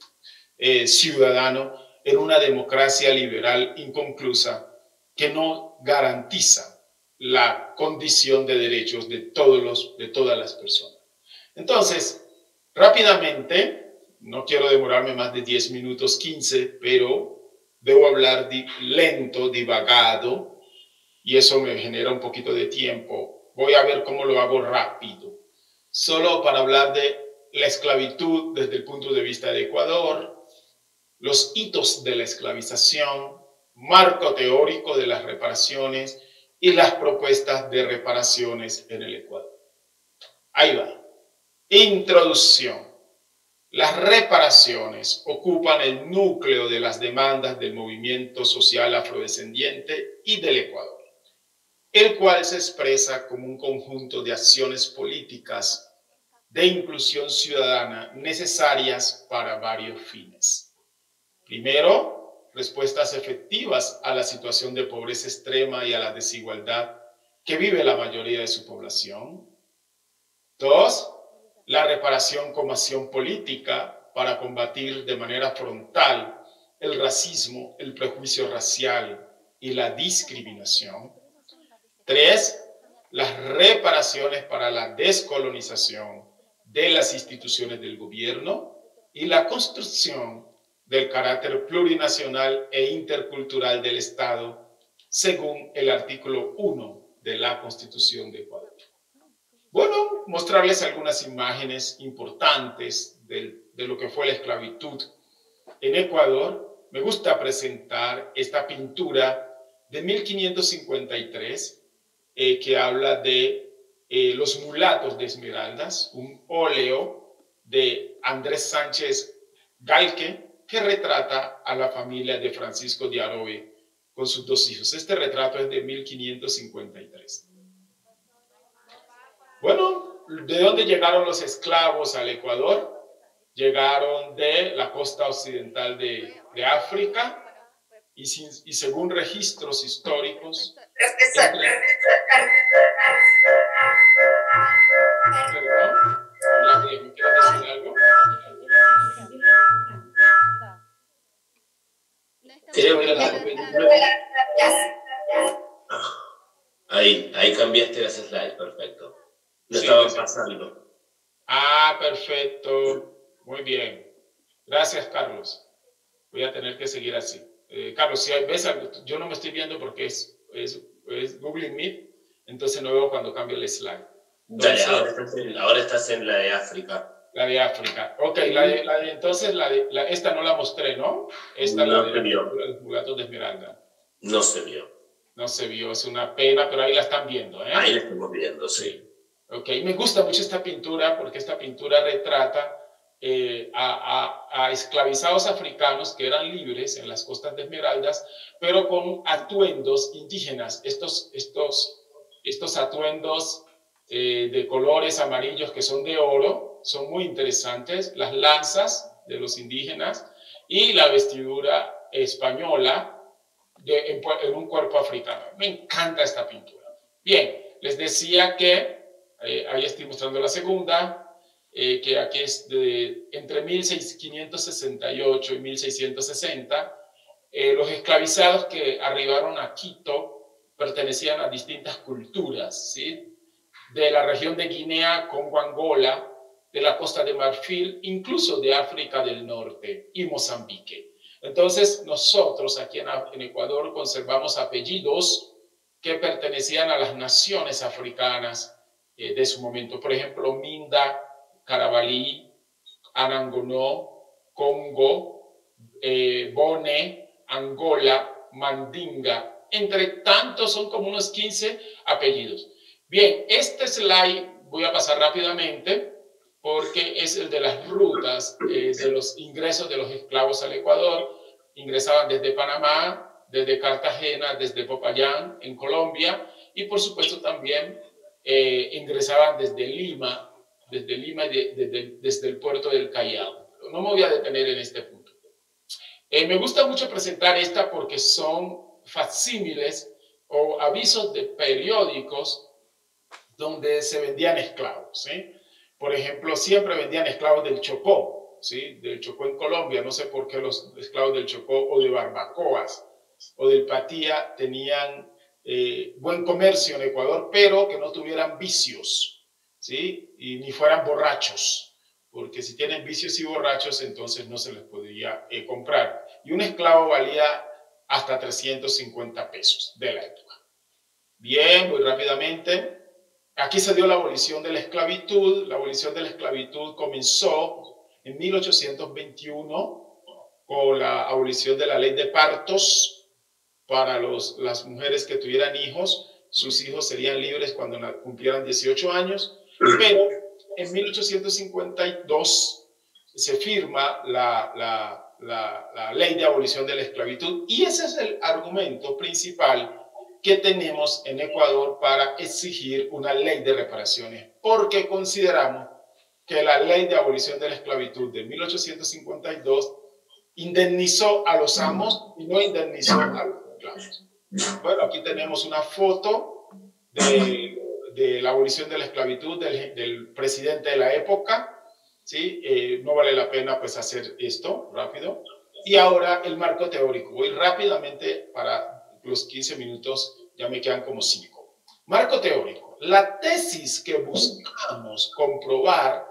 ciudadano en una democracia liberal inconclusa que no garantiza la condición de derechos de todas las personas. Entonces, rápidamente, no quiero demorarme más de 10 minutos, 15, pero debo hablar lento, divagado, y eso me genera un poquito de tiempo. Voy a ver cómo lo hago rápido. Solo para hablar de la esclavitud desde el punto de vista de Ecuador, los hitos de la esclavización, marco teórico de las reparaciones y las propuestas de reparaciones en el Ecuador. Ahí va. Introducción. Las reparaciones ocupan el núcleo de las demandas del movimiento social afrodescendiente y del Ecuador, el cual se expresa como un conjunto de acciones políticas de inclusión ciudadana necesarias para varios fines. Primero, respuestas efectivas a la situación de pobreza extrema y a la desigualdad que vive la mayoría de su población. Dos, la reparación como acción política para combatir de manera frontal el racismo, el prejuicio racial y la discriminación. 3. Las reparaciones para la descolonización de las instituciones del gobierno y la construcción del carácter plurinacional e intercultural del Estado, según el artículo 1 de la Constitución de Ecuador. Bueno, mostrarles algunas imágenes importantes de lo que fue la esclavitud en Ecuador. Me gusta presentar esta pintura de 1553 que habla de los mulatos de Esmeraldas, un óleo de Andrés Sánchez Galque que retrata a la familia de Francisco de Arobe con sus dos hijos. Este retrato es de 1553. Bueno, ¿de dónde llegaron los esclavos al Ecuador? Llegaron de la costa occidental de África y según registros históricos... ¿Perdón? ¿Me quieres decir algo? Ahí cambiaste las slides, perfecto. No Sí, estaban pasando. Ah, perfecto. Muy bien. Gracias, Carlos. Voy a tener que seguir así. Carlos, si ves algo, yo no me estoy viendo porque es Google Meet, entonces no veo cuando cambio el slide. Entonces, Dale, ahora estás en la de África. La de África. Ok, entonces esta no la mostré, ¿no? Esta No la se vio. de los mulatos de Esmeralda. No se vio. No se vio, es una pena, pero ahí la están viendo, ¿eh? Ahí la estamos viendo, sí. Ok, me gusta mucho esta pintura porque esta pintura retrata a esclavizados africanos que eran libres en las costas de Esmeraldas, pero con atuendos indígenas. Estos atuendos de colores amarillos que son de oro son muy interesantes. Las lanzas de los indígenas y la vestidura española en un cuerpo africano. Me encanta esta pintura. Bien, les decía que ahí estoy mostrando la segunda, que aquí es entre 1568 y 1660. Los esclavizados que arribaron a Quito pertenecían a distintas culturas, ¿sí? De la región de Guinea, Congo, Angola, de la Costa de Marfil, incluso de África del Norte y Mozambique. Entonces, nosotros aquí en Ecuador conservamos apellidos que pertenecían a las naciones africanas de su momento. Por ejemplo, Minda, Carabalí, Anangonó, Congo, Bone, Angola, Mandinga. Entre tantos, son como unos 15 apellidos. Bien, este slide voy a pasar rápidamente porque es el de las rutas de los ingresos de los esclavos al Ecuador. Ingresaban desde Panamá, desde Cartagena, desde Popayán, en Colombia, y por supuesto también ingresaban desde Lima y desde el puerto del Callao. No me voy a detener en este punto. Me gusta mucho presentar esta porque son facsímiles o avisos de periódicos donde se vendían esclavos, ¿sí? Por ejemplo, siempre vendían esclavos del Chocó, ¿sí? Del Chocó en Colombia. No sé por qué los esclavos del Chocó o de Barbacoas o del Patía tenían buen comercio en Ecuador, pero que no tuvieran vicios, ¿sí? Y ni fueran borrachos, porque si tienen vicios y borrachos, entonces no se les podría comprar. Y un esclavo valía hasta 350 pesos de la época. Bien, muy rápidamente. Aquí se dio la abolición de la esclavitud. La abolición de la esclavitud comenzó en 1821 con la abolición de la ley de partos para las mujeres que tuvieran hijos. Sus hijos serían libres cuando cumplieran 18 años. Pero en 1852 se firma la ley de abolición de la esclavitud y ese es el argumento principal que tenemos en Ecuador para exigir una ley de reparaciones, porque consideramos que la ley de abolición de la esclavitud de 1852 indemnizó a los amos y no indemnizó a los esclavos. Bueno, aquí tenemos una foto de la abolición de la esclavitud del presidente de la época, ¿sí? No vale la pena pues hacer esto rápido. Y ahora el marco teórico. Voy rápidamente para los 15 minutos, ya me quedan como 5. Marco teórico. La tesis que buscamos comprobar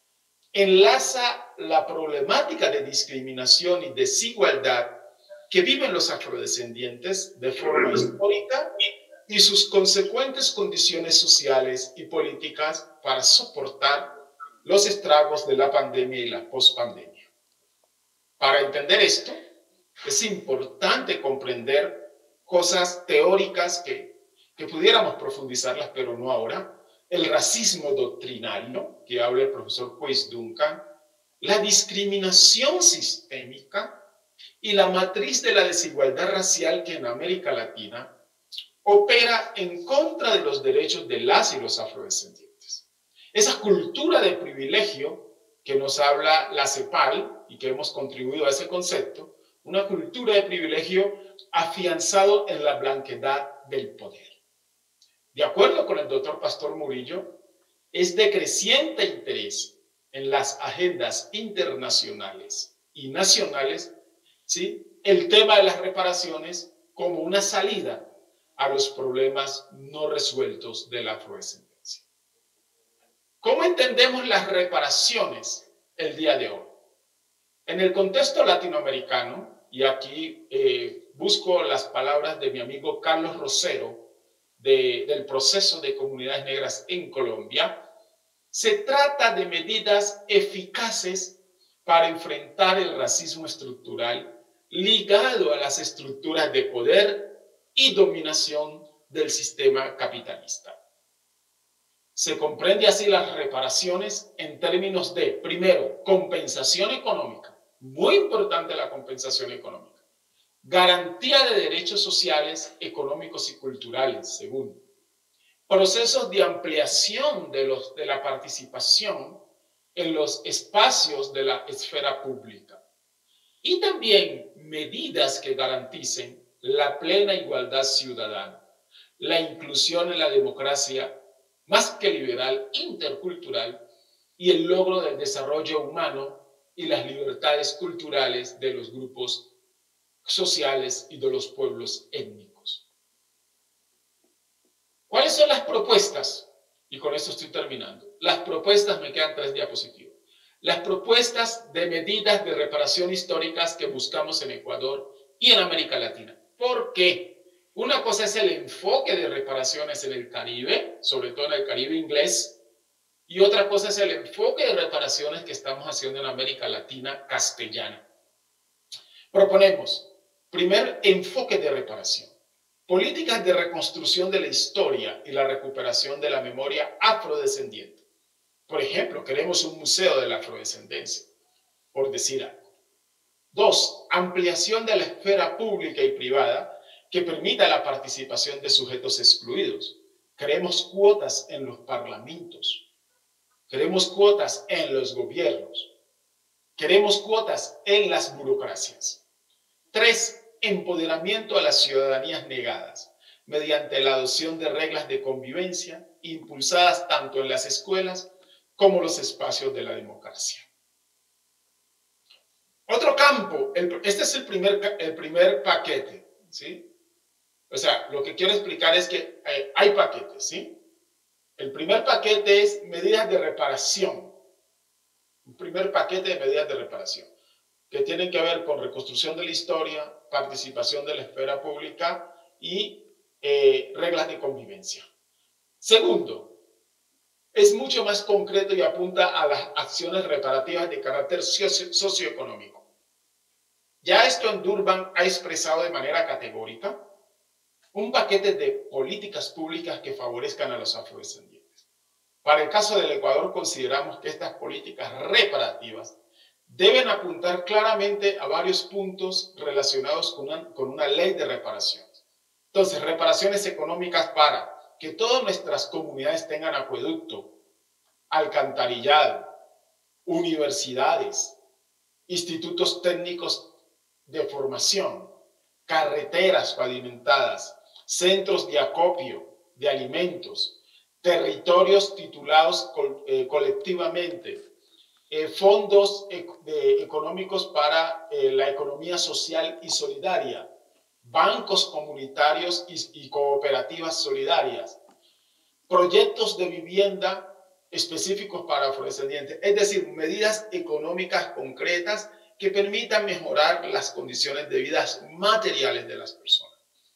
enlaza la problemática de discriminación y desigualdad que viven los afrodescendientes de forma histórica y sus consecuentes condiciones sociales y políticas para soportar los estragos de la pandemia y la pospandemia. Para entender esto, es importante comprender cosas teóricas que pudiéramos profundizarlas, pero no ahora. El racismo doctrinario, que habla el profesor Quays Duncan, la discriminación sistémica y la matriz de la desigualdad racial que en América Latina opera en contra de los derechos de las y los afrodescendientes. Esa cultura de privilegio que nos habla la CEPAL y que hemos contribuido a ese concepto, una cultura de privilegio afianzado en la blanquedad del poder. De acuerdo con el doctor Pastor Murillo, es de creciente interés en las agendas internacionales y nacionales, ¿sí?, el tema de las reparaciones como una salida a los problemas no resueltos de la afrodescendencia. ¿Cómo entendemos las reparaciones el día de hoy? En el contexto latinoamericano, y aquí busco las palabras de mi amigo Carlos Rosero del proceso de comunidades negras en Colombia, se trata de medidas eficaces para enfrentar el racismo estructural ligado a las estructuras de poder y dominación del sistema capitalista. Se comprende así las reparaciones en términos de, primero, compensación económica, muy importante la compensación económica, garantía de derechos sociales, económicos y culturales, segundo, procesos de ampliación de la participación en los espacios de la esfera pública y también medidas que garanticen la plena igualdad ciudadana, la inclusión en la democracia más que liberal, intercultural y el logro del desarrollo humano y las libertades culturales de los grupos sociales y de los pueblos étnicos. ¿Cuáles son las propuestas? Y con esto estoy terminando. Las propuestas, me quedan 3 diapositivas. Las propuestas de medidas de reparación históricas que buscamos en Ecuador y en América Latina. ¿Por qué? Una cosa es el enfoque de reparaciones en el Caribe, sobre todo en el Caribe inglés, y otra cosa es el enfoque de reparaciones que estamos haciendo en América Latina castellana. Proponemos, primer enfoque de reparación, políticas de reconstrucción de la historia y la recuperación de la memoria afrodescendiente. Por ejemplo, queremos un museo de la afrodescendencia, por decir algo. 2, ampliación de la esfera pública y privada que permita la participación de sujetos excluidos. Queremos cuotas en los parlamentos. Queremos cuotas en los gobiernos. Queremos cuotas en las burocracias. 3, empoderamiento a las ciudadanías negadas mediante la adopción de reglas de convivencia impulsadas tanto en las escuelas como los espacios de la democracia. Otro campo, este es el primer paquete, ¿sí? O sea, lo que quiero explicar es que hay paquetes, ¿sí? El primer paquete es medidas de reparación. Un primer paquete de medidas de reparación que tienen que ver con reconstrucción de la historia, participación de la esfera pública y reglas de convivencia. Segundo, es mucho más concreto y apunta a las acciones reparativas de carácter socioeconómico. Ya esto en Durban ha expresado de manera categórica un paquete de políticas públicas que favorezcan a los afrodescendientes. Para el caso del Ecuador, consideramos que estas políticas reparativas deben apuntar claramente a varios puntos relacionados con una ley de reparaciones. Entonces, reparaciones económicas para que todas nuestras comunidades tengan acueducto, alcantarillado, universidades, institutos técnicos de formación, carreteras pavimentadas, centros de acopio de alimentos, territorios titulados colectivamente, fondos económicos para la economía social y solidaria, bancos comunitarios y cooperativas solidarias, proyectos de vivienda específicos para afrodescendientes, es decir, medidas económicas concretas que permitan mejorar las condiciones de vida materiales de las personas.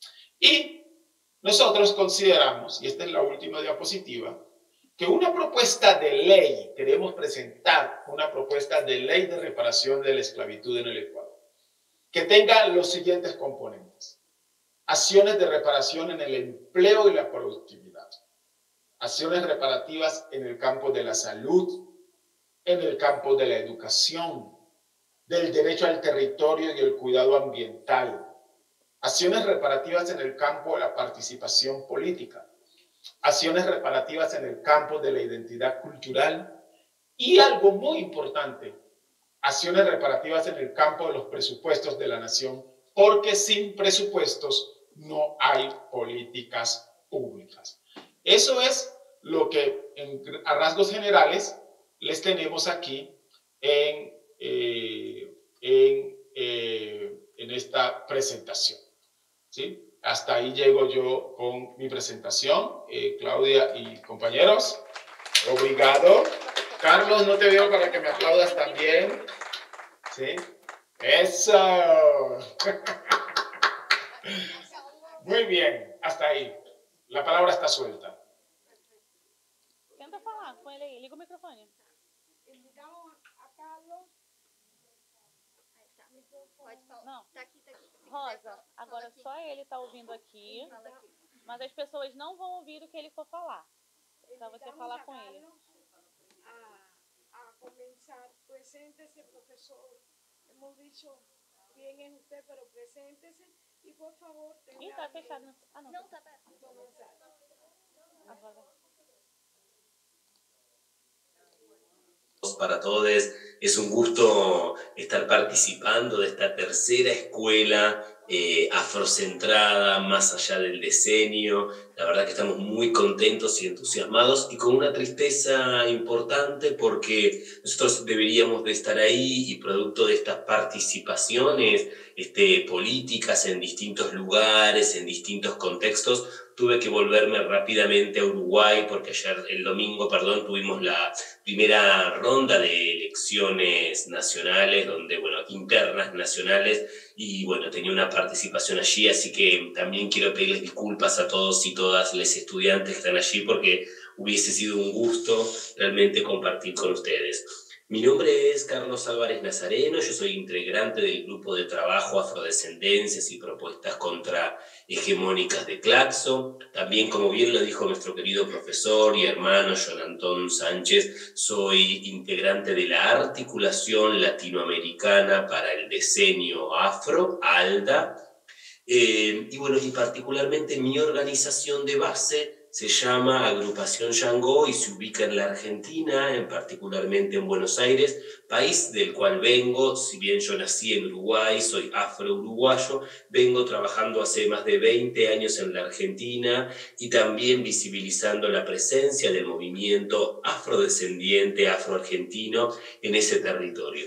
Y nosotros consideramos, y esta es la última diapositiva, que una propuesta de ley, queremos presentar una propuesta de ley de reparación de la esclavitud en el Ecuador, que tenga los siguientes componentes. Acciones de reparación en el empleo y la productividad. Acciones reparativas en el campo de la salud, en el campo de la educación, del derecho al territorio y el cuidado ambiental. Acciones reparativas en el campo de la participación política. Acciones reparativas en el campo de la identidad cultural. Y algo muy importante, acciones reparativas en el campo de los presupuestos de la nación, porque sin presupuestos no hay políticas públicas. Eso es lo que a rasgos generales les tenemos aquí en esta presentación. ¿sí? Hasta ahí llego yo con mi presentación. Claudia y compañeros, obrigado. Carlos, no te veo para que me aplaudas también. ¿Sí? ¡Eso! Muy bien, hasta ahí. La palabra está suelta. Tenta falar com ele aí, liga o microfone. Não. Rosa, agora só ele está ouvindo aqui, mas as pessoas não vão ouvir o que ele for falar. Para você falar com ele. A comenzar, preséntese, profesor. Hemos dicho quién es usted, pero preséntese y por favor tenga... Ih, tá fechado. Ah, não. Não, tá aberto. Comenzar. Para todos, es un gusto estar participando de esta tercera escuela afrocentrada, más allá del decenio. La verdad que estamos muy contentos y entusiasmados y con una tristeza importante porque nosotros deberíamos de estar ahí y producto de estas participaciones políticas en distintos lugares, en distintos contextos, tuve que volverme rápidamente a Uruguay porque ayer, el domingo, perdón, tuvimos la primera ronda de elecciones nacionales, internas nacionales, y bueno, tenía una participación allí, así que también quiero pedirles disculpas a todos y todas los estudiantes que están allí porque hubiese sido un gusto realmente compartir con ustedes. Mi nombre es Carlos Álvarez Nazareno, yo soy integrante del grupo de trabajo Afrodescendencias y Propuestas Contrahegemónicas de Claxo. También, como bien lo dijo nuestro querido profesor y hermano John Antón Sánchez, soy integrante de la Articulación Latinoamericana para el Decenio Afro, ALDA. Y particularmente mi organización de base se llama Agrupación Yangó y se ubica en la Argentina, particularmente en Buenos Aires, país del cual vengo. Si bien yo nací en Uruguay, soy afro-uruguayo, vengo trabajando hace más de 20 años en la Argentina y también visibilizando la presencia del movimiento afrodescendiente, afroargentino en ese territorio.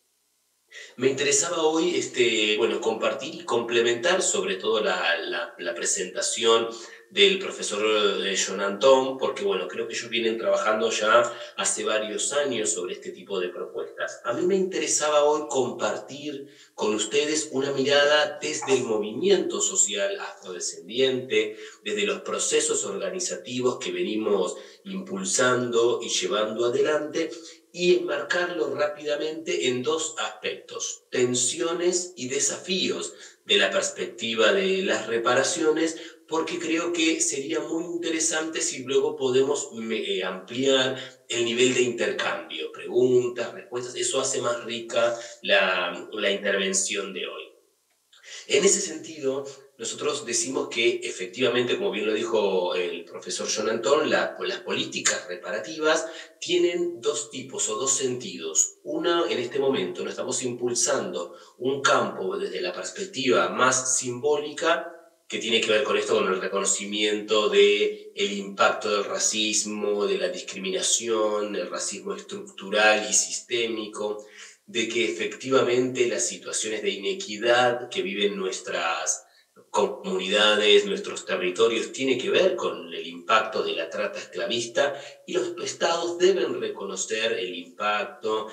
Me interesaba hoy compartir y complementar sobre todo la presentación del profesor John Antón, porque creo que ellos vienen trabajando ya hace varios años sobre este tipo de propuestas. A mí me interesaba hoy compartir con ustedes una mirada desde el movimiento social afrodescendiente, desde los procesos organizativos que venimos impulsando y llevando adelante, y enmarcarlo rápidamente en dos aspectos: tensiones y desafíos de la perspectiva de las reparaciones, porque creo que sería muy interesante si luego podemos ampliar el nivel de intercambio, preguntas, respuestas. Eso hace más rica la intervención de hoy. En ese sentido, nosotros decimos que efectivamente, como bien lo dijo el profesor John Antón, las políticas reparativas tienen dos tipos o dos sentidos. Una, en este momento, nos estamos impulsando un campo desde la perspectiva más simbólica, que tiene que ver con esto, con el reconocimiento del impacto del racismo, de la discriminación, el racismo estructural y sistémico, de que efectivamente las situaciones de inequidad que viven nuestras comunidades, nuestros territorios, tiene que ver con el impacto de la trata esclavista, y los estados deben reconocer el impacto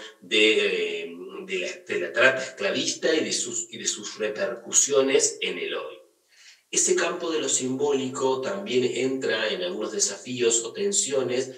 de la trata esclavista y de sus repercusiones en el hoy. Ese campo de lo simbólico también entra en algunos desafíos o tensiones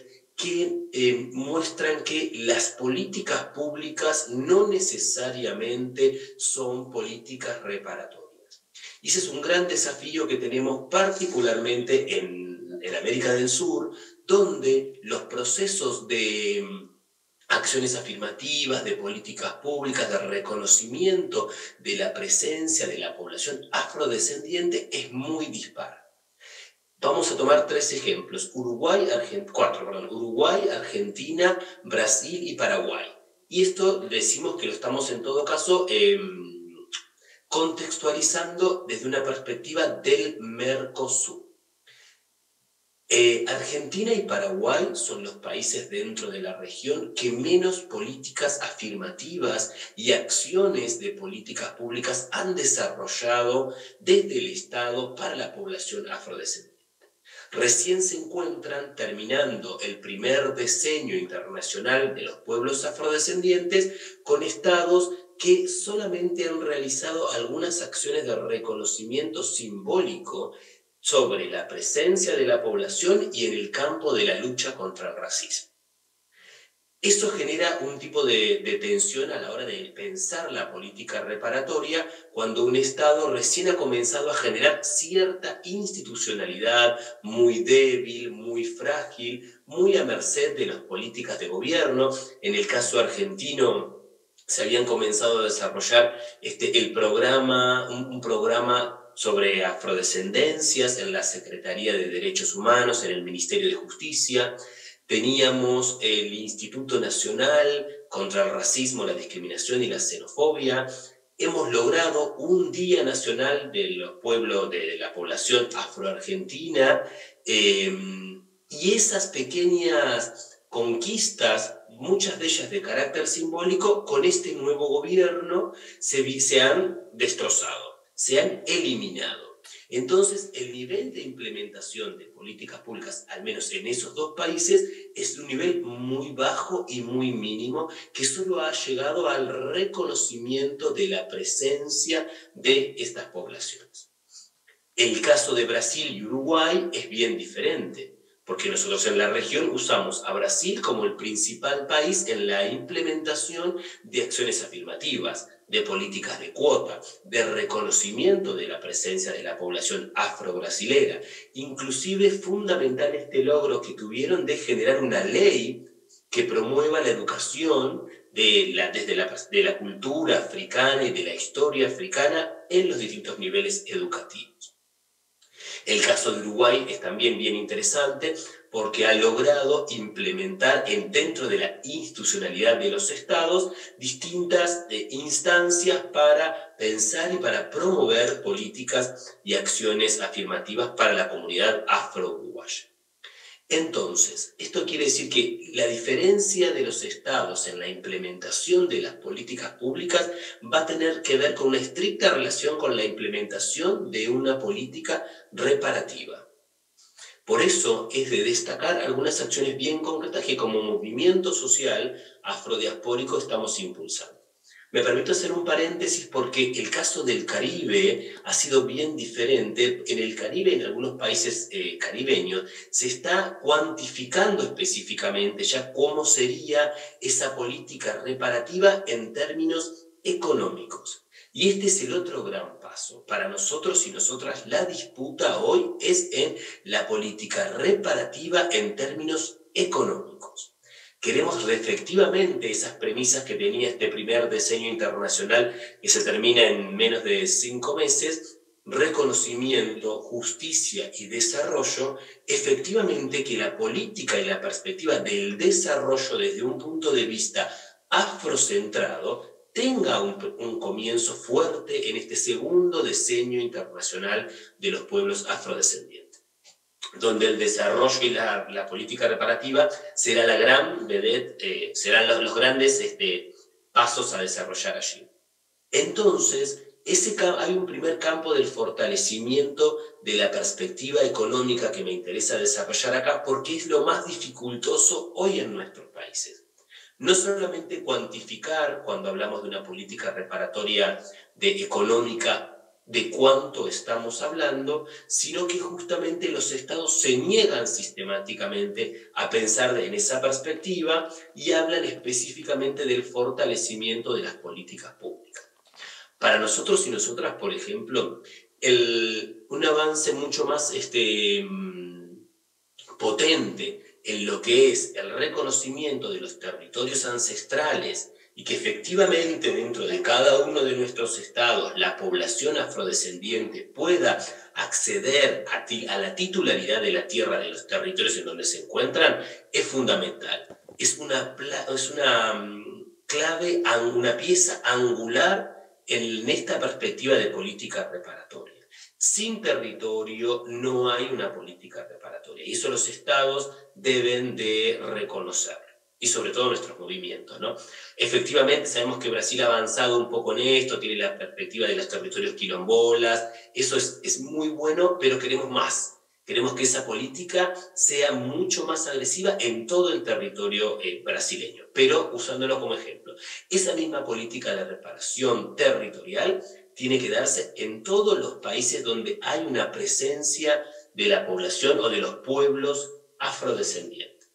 que muestran que las políticas públicas no necesariamente son políticas reparatorias. Y ese es un gran desafío que tenemos particularmente en América del Sur, donde los procesos de acciones afirmativas, de políticas públicas, de reconocimiento de la presencia de la población afrodescendiente es muy dispar. Vamos a tomar 3 ejemplos: Uruguay, Argentina, Brasil y Paraguay. Y esto decimos que lo estamos en todo caso contextualizando desde una perspectiva del Mercosur. Argentina y Paraguay son los países dentro de la región que menos políticas afirmativas y acciones de políticas públicas han desarrollado desde el Estado para la población afrodescendiente. Recién se encuentran terminando el primer decenio internacional de los pueblos afrodescendientes con estados que solamente han realizado algunas acciones de reconocimiento simbólico sobre la presencia de la población y en el campo de la lucha contra el racismo. Eso genera un tipo de tensión a la hora de pensar la política reparatoria cuando un Estado recién ha comenzado a generar cierta institucionalidad muy débil, muy frágil, muy a merced de las políticas de gobierno. En el caso argentino se habían comenzado a desarrollar un programa sobre afrodescendencias en la Secretaría de Derechos Humanos, en el Ministerio de Justicia. Teníamos el Instituto Nacional contra el Racismo, la Discriminación y la Xenofobia. Hemos logrado un Día Nacional de los pueblos, de la población afroargentina, y esas pequeñas conquistas, muchas de ellas de carácter simbólico, con este nuevo gobierno se han destrozado, se han eliminado. Entonces, el nivel de implementación de políticas públicas, al menos en esos dos países, es un nivel muy bajo y muy mínimo, que solo ha llegado al reconocimiento de la presencia de estas poblaciones. El caso de Brasil y Uruguay es bien diferente, porque nosotros en la región usamos a Brasil como el principal país en la implementación de acciones afirmativas, de políticas de cuota, de reconocimiento de la presencia de la población afro-brasilera. Inclusive es fundamental este logro que tuvieron de generar una ley que promueva la educación desde la cultura africana y de la historia africana en los distintos niveles educativos. El caso de Uruguay es también bien interesante porque ha logrado implementar dentro de la institucionalidad de los estados distintas instancias para pensar y para promover políticas y acciones afirmativas para la comunidad afro-uruguaya. Entonces, esto quiere decir que la diferencia de los estados en la implementación de las políticas públicas va a tener que ver con una estricta relación con la implementación de una política reparativa. Por eso es de destacar algunas acciones bien concretas que como movimiento social afrodiaspórico estamos impulsando. Me permito hacer un paréntesis porque el caso del Caribe ha sido bien diferente. En el Caribe, en algunos países caribeños, se está cuantificando específicamente ya cómo sería esa política reparativa en términos económicos. Y este es el otro gran paso. Para nosotros y nosotras, la disputa hoy es en la política reparativa en términos económicos. Queremos efectivamente esas premisas que tenía este primer decenio internacional que se termina en menos de 5 meses, reconocimiento, justicia y desarrollo, efectivamente que la política y la perspectiva del desarrollo desde un punto de vista afrocentrado tenga un comienzo fuerte en este segundo decenio internacional de los pueblos afrodescendientes, donde el desarrollo y la política reparativa será la gran vedette, serán los grandes pasos a desarrollar allí. Entonces, hay un primer campo del fortalecimiento de la perspectiva económica que me interesa desarrollar acá, porque es lo más dificultoso hoy en nuestros países. No solamente cuantificar, cuando hablamos de una política reparatoria económica, de cuánto estamos hablando, sino que justamente los estados se niegan sistemáticamente a pensar en esa perspectiva y hablan específicamente del fortalecimiento de las políticas públicas. Para nosotros y nosotras, por ejemplo, un avance mucho más potente en lo que es el reconocimiento de los territorios ancestrales y que efectivamente dentro de cada uno de nuestros estados la población afrodescendiente pueda acceder a la titularidad de la tierra de los territorios en donde se encuentran, es fundamental. Es una clave, una pieza angular en esta perspectiva de política reparatoria. Sin territorio no hay una política reparatoria, y eso los estados deben de reconocer, y sobre todo nuestros movimientos, ¿no? Efectivamente sabemos que Brasil ha avanzado un poco en esto, tiene la perspectiva de los territorios quilombolas, eso es muy bueno, pero queremos más. Queremos que esa política sea mucho más agresiva en todo el territorio brasileño, pero usándolo como ejemplo. Esa misma política de reparación territorial tiene que darse en todos los países donde hay una presencia de la población o de los pueblos afrodescendientes.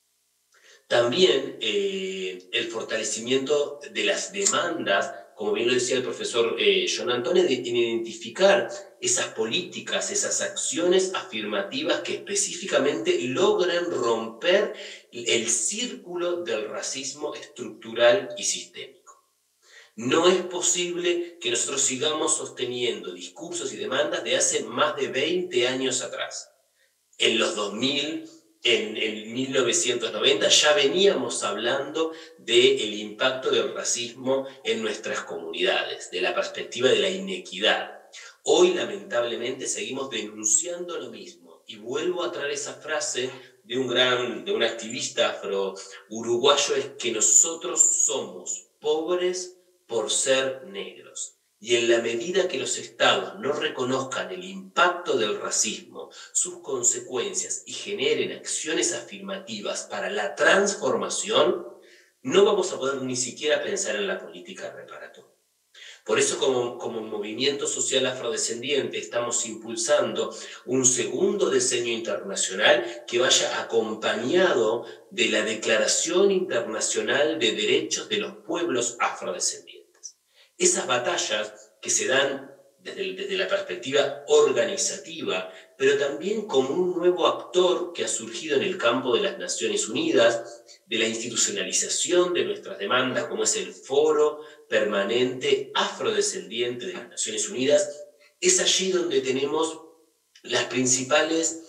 También el fortalecimiento de las demandas, como bien lo decía el profesor John Antonio, en identificar esas políticas, esas acciones afirmativas que específicamente logran romper el círculo del racismo estructural y sistémico. No es posible que nosotros sigamos sosteniendo discursos y demandas de hace más de 20 años atrás. En los 2000, en 1990, ya veníamos hablando del impacto del racismo en nuestras comunidades, de la perspectiva de la inequidad. Hoy, lamentablemente, seguimos denunciando lo mismo. Y vuelvo a traer esa frase de un activista afro-uruguayo, es que nosotros somos pobres por ser negros. Y en la medida que los estados no reconozcan el impacto del racismo, sus consecuencias y generen acciones afirmativas para la transformación, no vamos a poder ni siquiera pensar en la política reparatoria. Por eso, como movimiento social afrodescendiente, estamos impulsando un segundo diseño internacional que vaya acompañado de la Declaración Internacional de Derechos de los Pueblos Afrodescendientes. Esas batallas que se dan desde la perspectiva organizativa, pero también como un nuevo actor que ha surgido en el campo de las Naciones Unidas, de la institucionalización de nuestras demandas, como es el Foro Permanente Afrodescendiente de las Naciones Unidas, es allí donde tenemos los principales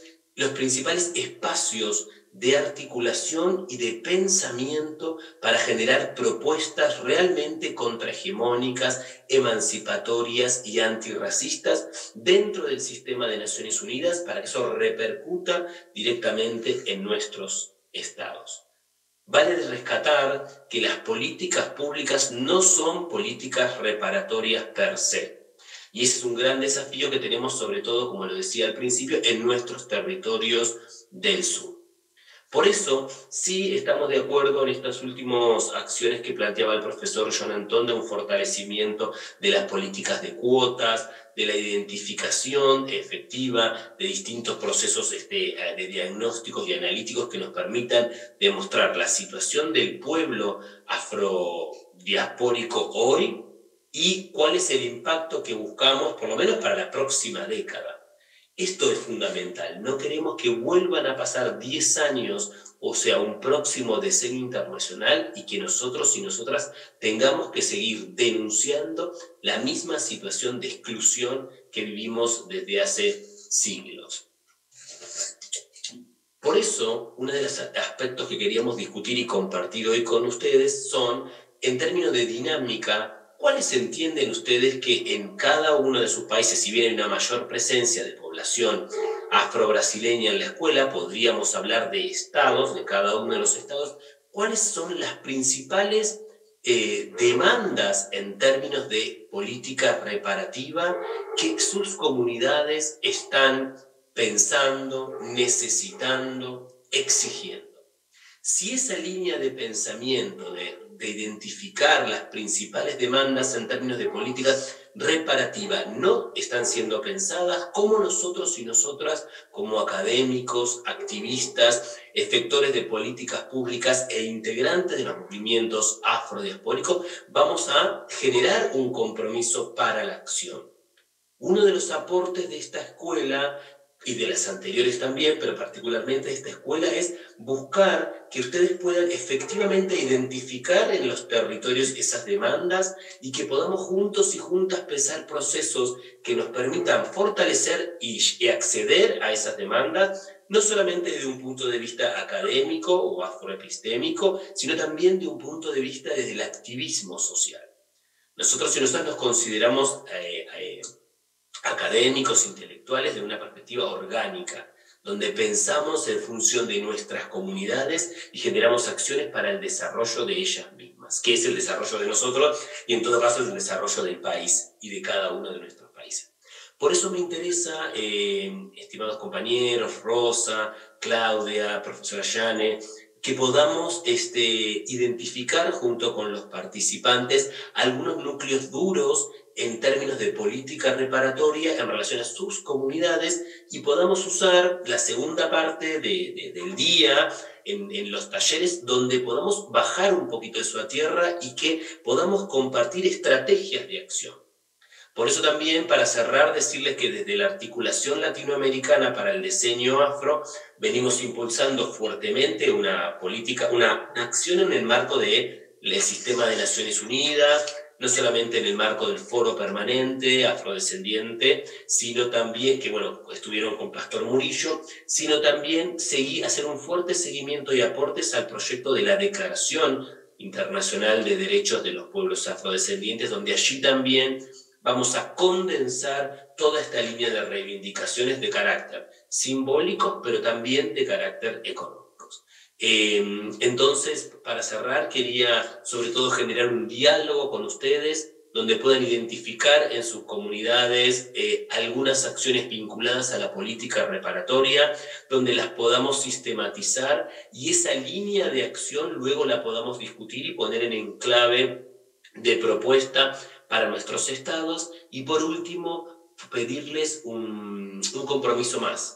espacios de articulación y de pensamiento para generar propuestas realmente contrahegemónicas, emancipatorias y antirracistas dentro del sistema de Naciones Unidas para que eso repercuta directamente en nuestros estados. Vale rescatar que las políticas públicas no son políticas reparatorias per se. Y ese es un gran desafío que tenemos, sobre todo, como lo decía al principio, en nuestros territorios del sur. Por eso, sí estamos de acuerdo en estas últimas acciones que planteaba el profesor John Antón, de un fortalecimiento de las políticas de cuotas, de la identificación efectiva de distintos procesos de diagnósticos y analíticos que nos permitan demostrar la situación del pueblo afrodiaspórico hoy y cuál es el impacto que buscamos, por lo menos para la próxima década. Esto es fundamental. No queremos que vuelvan a pasar 10 años, o sea, un próximo diseño internacional, y que nosotros y nosotras tengamos que seguir denunciando la misma situación de exclusión que vivimos desde hace siglos. Por eso, uno de los aspectos que queríamos discutir y compartir hoy con ustedes son, en términos de dinámica, ¿cuáles entienden ustedes que en cada uno de sus países, si bien hay una mayor presencia de población afro-brasileña en la escuela, podríamos hablar de estados, de cada uno de los estados, cuáles son las principales demandas en términos de política reparativa que sus comunidades están pensando, necesitando, exigiendo? Si esa línea de pensamiento de identificar las principales demandas en términos de política reparativa no están siendo pensadas, ¿cómo nosotros y nosotras, como académicos, activistas, efectores de políticas públicas e integrantes de los movimientos afrodiaspóricos, vamos a generar un compromiso para la acción? Uno de los aportes de esta escuela, y de las anteriores también, pero particularmente de esta escuela, es buscar que ustedes puedan efectivamente identificar en los territorios esas demandas y que podamos juntos y juntas pensar procesos que nos permitan fortalecer y acceder a esas demandas, no solamente desde un punto de vista académico o afroepistémico, sino también de un punto de vista desde el activismo social. Nosotros y nosotras nos consideramos académicos, intelectuales, de una perspectiva orgánica, donde pensamos en función de nuestras comunidades y generamos acciones para el desarrollo de ellas mismas, que es el desarrollo de nosotros y en todo caso el desarrollo del país y de cada uno de nuestros países. Por eso me interesa, estimados compañeros, Rosa, Claudia, profesora Yane, que podamos identificar junto con los participantes algunos núcleos duros en términos de política reparatoria en relación a sus comunidades y podamos usar la segunda parte del día en los talleres donde podamos bajar un poquito eso a tierra y que podamos compartir estrategias de acción. Por eso también, para cerrar, decirles que desde la articulación latinoamericana para el diseño afro venimos impulsando fuertemente una política, una acción en el marco del sistema de Naciones Unidas, no solamente en el marco del foro permanente afrodescendiente, sino también, que bueno, estuvieron con Pastor Murillo, sino también hacer un fuerte seguimiento y aportes al proyecto de la Declaración Internacional de Derechos de los Pueblos Afrodescendientes, donde allí también vamos a condensar toda esta línea de reivindicaciones de carácter simbólico, pero también de carácter económico. Entonces, para cerrar, quería sobre todo generar un diálogo con ustedes, donde puedan identificar en sus comunidades algunas acciones vinculadas a la política reparatoria, donde las podamos sistematizar y esa línea de acción luego la podamos discutir y poner en enclave de propuesta para nuestros estados. Y por último, pedirles un compromiso más.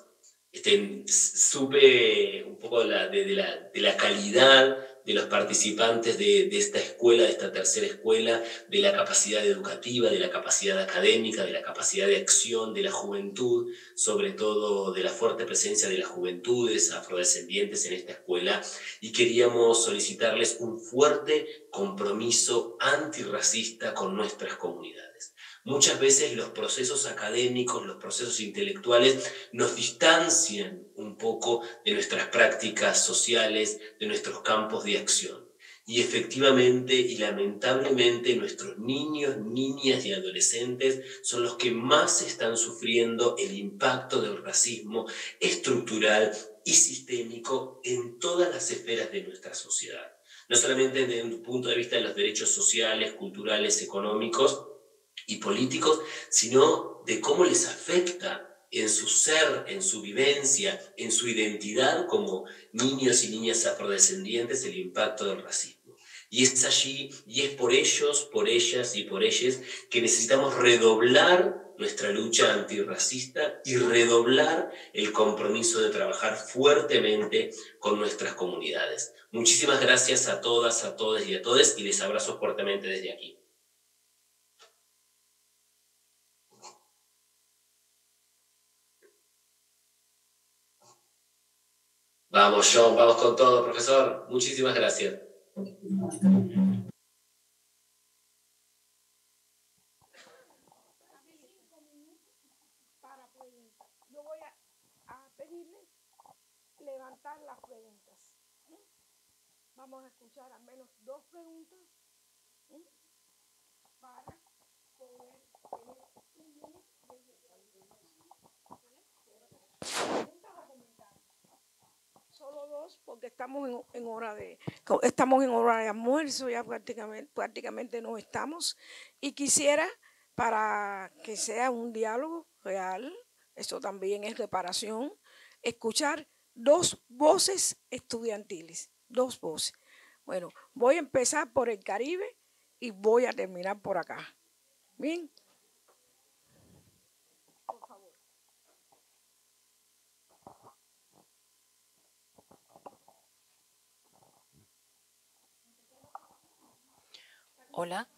Supe un poco de la calidad de los participantes de esta escuela, de esta tercera escuela, de la capacidad educativa, de la capacidad académica, de la capacidad de acción de la juventud, sobre todo de la fuerte presencia de las juventudes afrodescendientes en esta escuela, y queríamos solicitarles un fuerte compromiso antirracista con nuestras comunidades. Muchas veces los procesos académicos, los procesos intelectuales nos distancian un poco de nuestras prácticas sociales, de nuestros campos de acción. Y efectivamente y lamentablemente nuestros niños, niñas y adolescentes son los que más están sufriendo el impacto del racismo estructural y sistémico en todas las esferas de nuestra sociedad. No solamente desde un punto de vista de los derechos sociales, culturales, económicos y políticos, sino de cómo les afecta en su ser, en su vivencia, en su identidad como niños y niñas afrodescendientes el impacto del racismo. Y es allí, y es por ellos, por ellas y por ellas que necesitamos redoblar nuestra lucha antirracista y redoblar el compromiso de trabajar fuertemente con nuestras comunidades. Muchísimas gracias a todas, a todos y a todes, y les abrazo fuertemente desde aquí. Vamos, John, vamos con todo, profesor. Muchísimas gracias. Para preguntas. Yo voy a pedirles levantar las preguntas. Vamos a escuchar al menos 2 preguntas para poder solo 2 porque estamos en hora de almuerzo, ya prácticamente no estamos, y quisiera, para que sea un diálogo real, eso también es reparación, escuchar 2 voces estudiantiles, 2 voces. Bueno, voy a empezar por el Caribe y voy a terminar por acá. Bien. Por favor. Hola.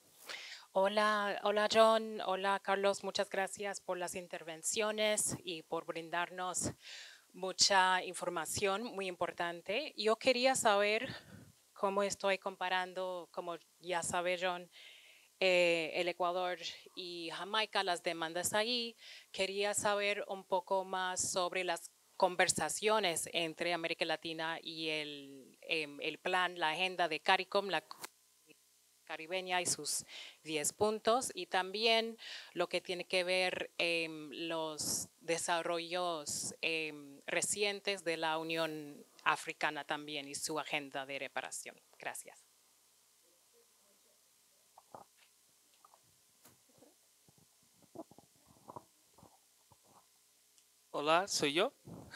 Hola John, hola Carlos, muchas gracias por las intervenciones y por brindarnos mucha información muy importante. Yo quería saber cómo estoy comparando, como ya sabe John, el Ecuador y Jamaica, las demandas ahí. Quería saber un poco más sobre las conversaciones entre América Latina y el plan, la agenda de CARICOM, caribeña y sus 10 puntos, y también lo que tiene que ver los desarrollos recientes de la Unión Africana también y su agenda de reparación. Gracias. Hola, soy yo.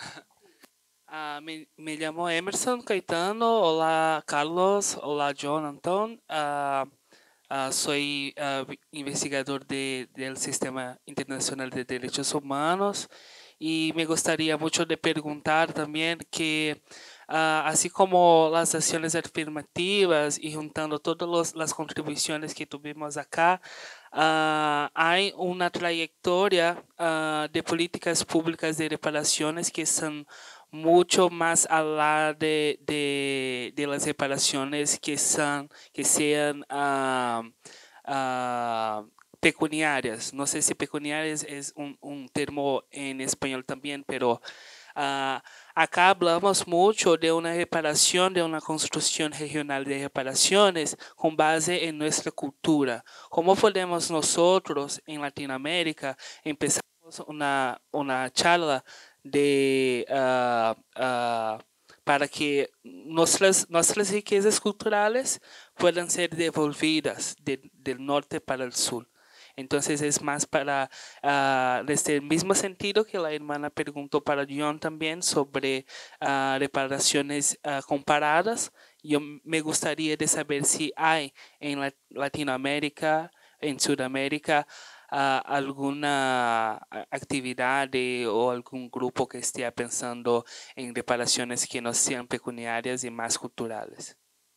Me llamo Emerson Caetano. Hola, Carlos. Hola, John Antón. Soy investigador del Sistema Internacional de Derechos Humanos y me gustaría mucho de preguntar también que así como las acciones afirmativas y juntando todas las contribuciones que tuvimos acá, hay una trayectoria de políticas públicas de reparaciones que son mucho más allá de las reparaciones que sean pecuniarias. No sé si pecuniarias es un termo en español también, pero acá hablamos mucho de una reparación, de una construcción regional de reparaciones con base en nuestra cultura. ¿Cómo podemos nosotros en Latinoamérica empezar una charla para que nuestras riquezas culturales puedan ser devolvidas del norte para el sur? Entonces es más para, desde el mismo sentido que la hermana preguntó para John también sobre reparaciones comparadas. Yo me gustaría de saber si hay en Latinoamérica, en Sudamérica, alguna actividad o algún grupo que esté pensando en reparaciones que no sean pecuniarias y más culturales.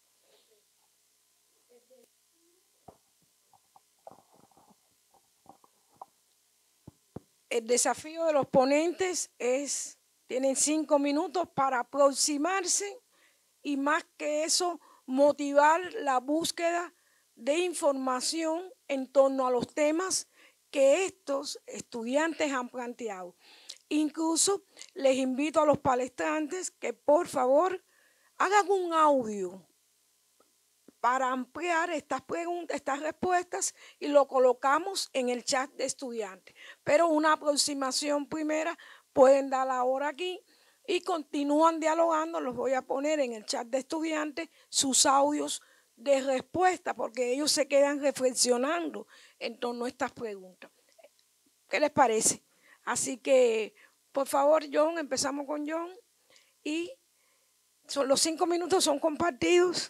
El desafío de los ponentes es, tienen 5 minutos para aproximarse y más que eso, motivar la búsqueda de información en torno a los temas que estos estudiantes han planteado. Incluso les invito a los palestrantes que por favor hagan un audio para ampliar estas preguntas, estas respuestas, y lo colocamos en el chat de estudiantes. Pero una aproximación primera pueden dar ahora aquí y continúan dialogando. Los voy a poner en el chat de estudiantes sus audios de respuesta, porque ellos se quedan reflexionando en torno a estas preguntas. ¿Qué les parece? Así que, por favor, John, empezamos con John. Y los 5 minutos son compartidos.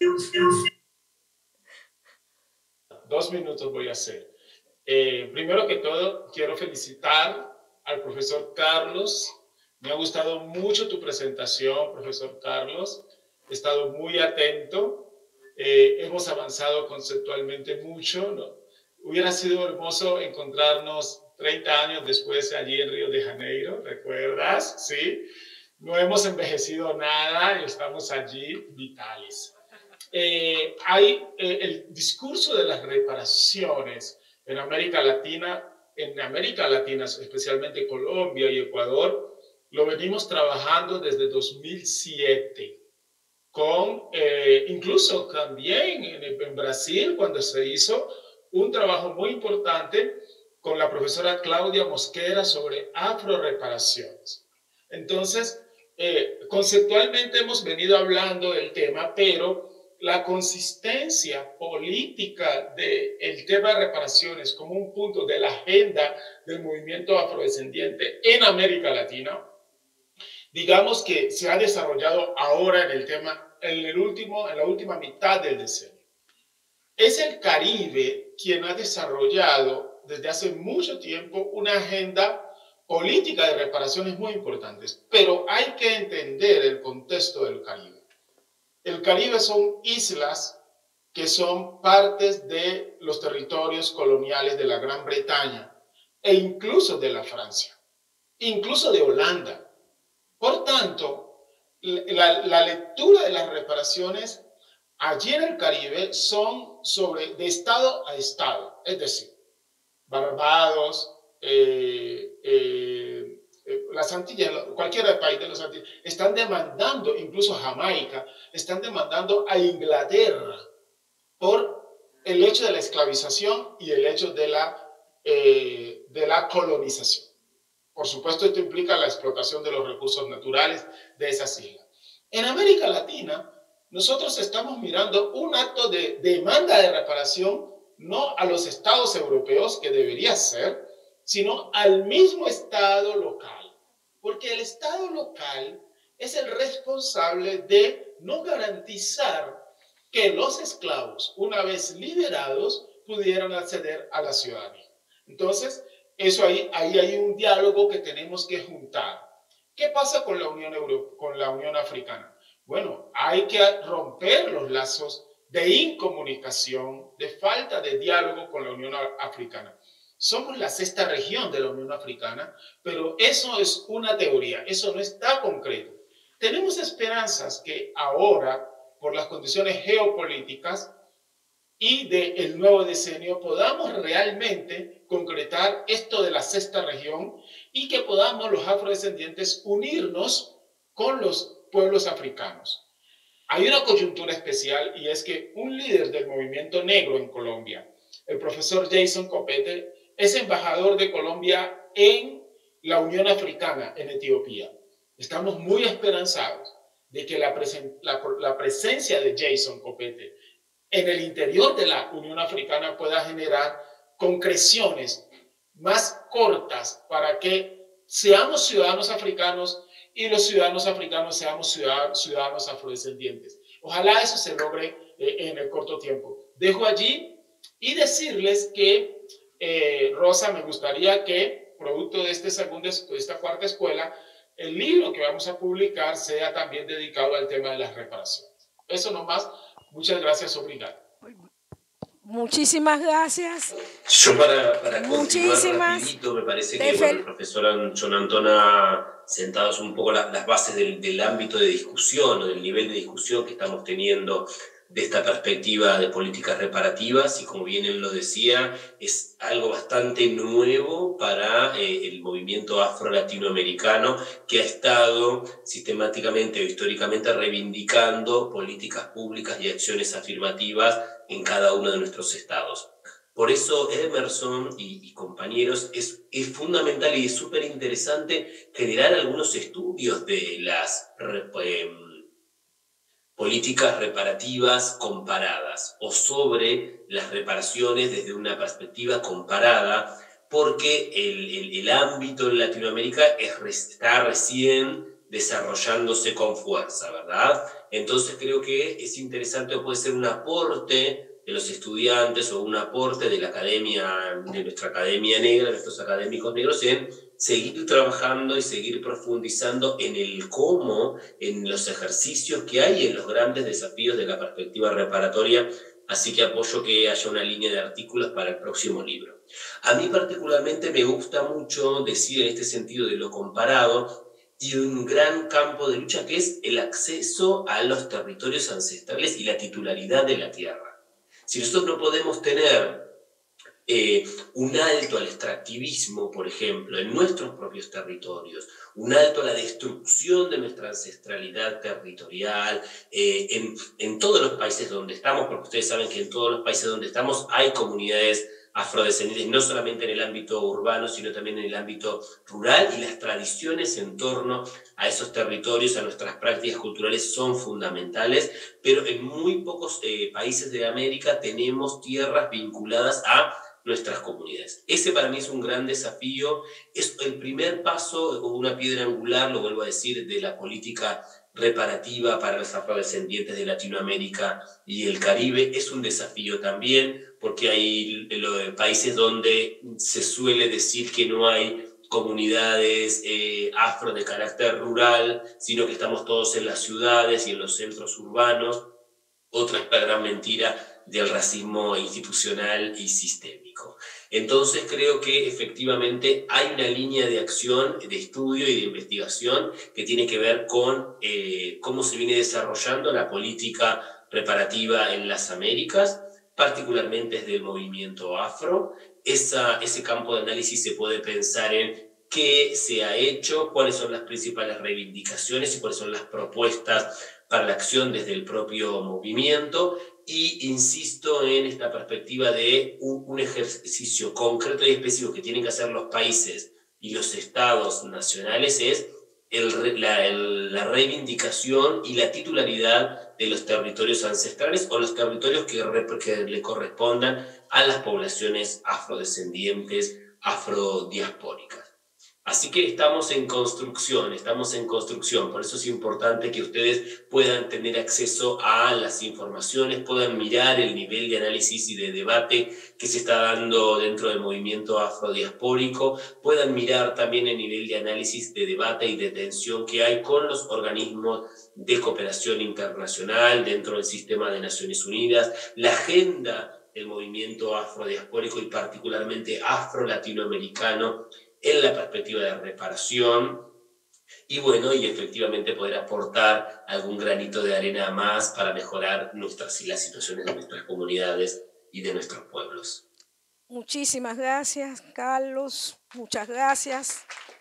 2 minutos voy a hacer. Primero que todo, quiero felicitar al profesor Carlos. Me ha gustado mucho tu presentación, profesor Carlos. He estado muy atento. Hemos avanzado conceptualmente mucho, ¿no? Hubiera sido hermoso encontrarnos 30 años después allí en Río de Janeiro, ¿recuerdas? Sí. No hemos envejecido nada y estamos allí vitales. Hay el discurso de las reparaciones en América Latina, especialmente Colombia y Ecuador, lo venimos trabajando desde 2007, incluso también en Brasil, cuando se hizo un trabajo muy importante con la profesora Claudia Mosquera sobre afroreparaciones. Entonces, conceptualmente hemos venido hablando del tema, pero la consistencia política del tema de reparaciones como un punto de la agenda del movimiento afrodescendiente en América Latina, digamos que se ha desarrollado ahora en el tema, en la última mitad del decenio. Es el Caribe quien ha desarrollado desde hace mucho tiempo una agenda política de reparaciones muy importantes, pero hay que entender el contexto del Caribe. El Caribe son islas que son partes de los territorios coloniales de la Gran Bretaña e incluso de la Francia, incluso de Holanda. Por tanto, la lectura de las reparaciones allí en el Caribe son de estado a estado, es decir, Barbados, las Antillas, cualquier país de las Antillas, están demandando, incluso Jamaica, están demandando a Inglaterra por el hecho de la esclavización y el hecho de la colonización. Por supuesto, esto implica la explotación de los recursos naturales de esas islas. En América Latina, nosotros estamos mirando un acto de demanda de reparación, no a los estados europeos, que debería ser, sino al mismo estado local. Porque el estado local es el responsable de no garantizar que los esclavos, una vez liberados, pudieran acceder a la ciudadanía. Entonces, ahí hay un diálogo que tenemos que juntar. ¿Qué pasa con la Unión Africana? Bueno, hay que romper los lazos de incomunicación, de falta de diálogo con la Unión Africana. Somos la sexta región de la Unión Africana, pero eso es una teoría, eso no está concreto. Tenemos esperanzas que ahora, por las condiciones geopolíticas y del nuevo decenio, podamos realmente concretar esto de la sexta región y que podamos los afrodescendientes unirnos con los pueblos africanos. Hay una coyuntura especial y es que un líder del movimiento negro en Colombia, el profesor Jason Copete, es embajador de Colombia en la Unión Africana, en Etiopía. Estamos muy esperanzados de que la presencia de Jason Copete en el interior de la Unión Africana pueda generar concreciones más cortas para que seamos ciudadanos africanos y los ciudadanos africanos seamos ciudadanos afrodescendientes. Ojalá eso se logre en el corto tiempo. Dejo allí y decirles que, Rosa, me gustaría que, producto de esta cuarta escuela, el libro que vamos a publicar sea también dedicado al tema de las reparaciones. Eso nomás. Muchas gracias, obrigado. Muchísimas gracias. Yo para continuar rapidito, me parece que el profesor John Antón ha sentado un poco las bases del ámbito de discusión o del nivel de discusión que estamos teniendo de esta perspectiva de políticas reparativas, y como bien él lo decía, es algo bastante nuevo para el movimiento afro-latinoamericano, que ha estado sistemáticamente o históricamente reivindicando políticas públicas y acciones afirmativas en cada uno de nuestros estados. Por eso, Emerson y compañeros, es fundamental y es súper interesante generar algunos estudios de las políticas reparativas comparadas o sobre las reparaciones desde una perspectiva comparada, porque el ámbito en Latinoamérica está recién desarrollándose con fuerza, ¿verdad? Entonces creo que es interesante o puede ser un aporte de los estudiantes o un aporte de la academia, de nuestra academia negra, de nuestros académicos negros, en seguir trabajando y seguir profundizando en el cómo, en los ejercicios que hay, en los grandes desafíos de la perspectiva reparatoria. Así que apoyo que haya una línea de artículos para el próximo libro. A mí particularmente me gusta mucho decir en este sentido de lo comparado, y un gran campo de lucha que es el acceso a los territorios ancestrales y la titularidad de la tierra. Si nosotros no podemos tener un alto al extractivismo, por ejemplo, en nuestros propios territorios, un alto a la destrucción de nuestra ancestralidad territorial, en todos los países donde estamos, porque ustedes saben que en todos los países donde estamos hay comunidades afrodescendientes, no solamente en el ámbito urbano, sino también en el ámbito rural, y las tradiciones en torno a esos territorios, a nuestras prácticas culturales son fundamentales, pero en muy pocos países de América tenemos tierras vinculadas a nuestras comunidades. Ese para mí es un gran desafío, es el primer paso o una piedra angular, lo vuelvo a decir, de la política reparativa para los afrodescendientes de Latinoamérica y el Caribe. Es un desafío también, porque hay países donde se suele decir que no hay comunidades afro de carácter rural, sino que estamos todos en las ciudades y en los centros urbanos. Otra gran mentira del racismo institucional y sistémico. Entonces creo que efectivamente hay una línea de acción, de estudio y de investigación que tiene que ver con cómo se viene desarrollando la política reparativa en las Américas, particularmente desde el movimiento afro. Ese campo de análisis se puede pensar en qué se ha hecho, cuáles son las principales reivindicaciones y cuáles son las propuestas para la acción desde el propio movimiento, y insisto en esta perspectiva de un ejercicio concreto y específico que tienen que hacer los países y los estados nacionales, es la reivindicación y la titularidad de los territorios ancestrales o los territorios que le correspondan a las poblaciones afrodescendientes, afrodiaspóricas. Así que estamos en construcción, por eso es importante que ustedes puedan tener acceso a las informaciones, puedan mirar el nivel de análisis y de debate que se está dando dentro del movimiento afrodiaspórico, puedan mirar también el nivel de análisis, de debate y de tensión que hay con los organismos de cooperación internacional dentro del sistema de Naciones Unidas, la agenda del movimiento afrodiaspórico y particularmente afro-latinoamericano, en la perspectiva de reparación, y bueno, y efectivamente poder aportar algún granito de arena más para mejorar las situaciones de nuestras comunidades y de nuestros pueblos. Muchísimas gracias, Carlos. Muchas gracias.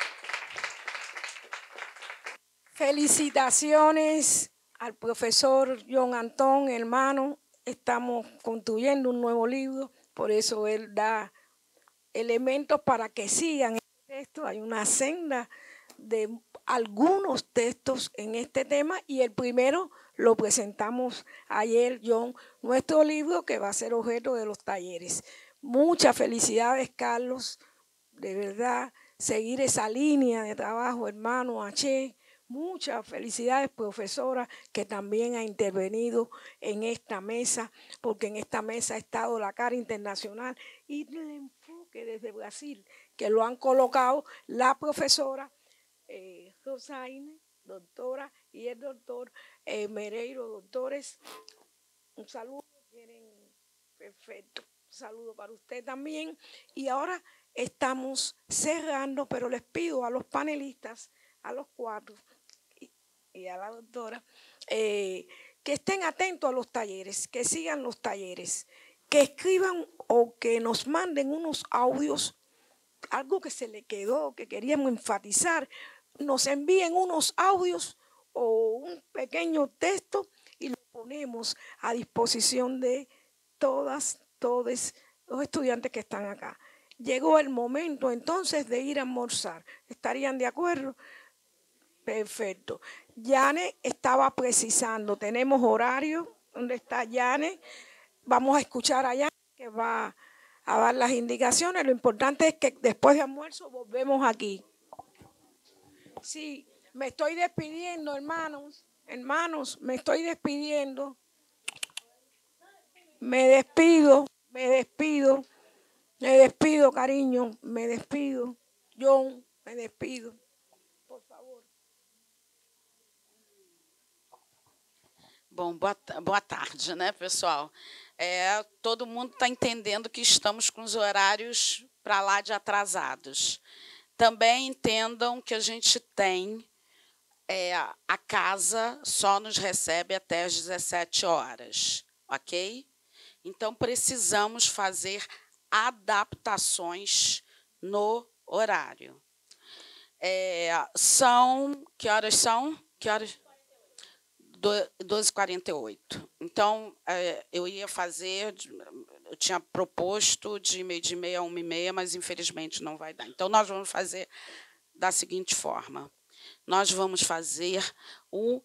Felicitaciones al profesor John Antón, hermano. Estamos construyendo un nuevo libro, por eso él da elementos para que sigan. Hay una senda de algunos textos en este tema y el primero lo presentamos ayer, John, nuestro libro que va a ser objeto de los talleres. Muchas felicidades, Carlos, de verdad, seguir esa línea de trabajo, hermano H. Muchas felicidades, profesora, que también ha intervenido en esta mesa, porque en esta mesa ha estado la cara internacional y el enfoque desde Brasil, que lo han colocado la profesora Rosaine, doctora, y el doctor Mereiro, doctores. Un saludo, perfecto. Un saludo para usted también. Y ahora estamos cerrando, pero les pido a los panelistas, a los cuatro, y a la doctora, que estén atentos a los talleres, que sigan los talleres, que escriban o que nos manden unos audios, algo que se le quedó, que queríamos enfatizar, nos envíen unos audios o un pequeño texto y lo ponemos a disposición de todos los estudiantes que están acá. Llegó el momento entonces de ir a almorzar. ¿Estarían de acuerdo? Perfecto. Yane estaba precisando, tenemos horario. ¿Dónde está Yane? Vamos a escuchar a Yane, que va a dar las indicaciones. Lo importante es que después de almuerzo volvemos aquí. Sí, me estoy despidiendo, hermanos. Hermanos, me estoy despidiendo. Me despido, cariño, me despido. John, me despido. Por favor. Bom, boa tarde, né, pessoal? Todo mundo está entendendo que estamos com os horários para lá de atrasados. Também entendam que a gente tem a casa só nos recebe até às 17 horas, ok? Então, precisamos fazer adaptações no horário. Que horas são? Que horas? 12h48. Então, eu tinha proposto de meio de meia a 1h30, mas, infelizmente, não vai dar. Então, nós vamos fazer da seguinte forma. Nós vamos fazer o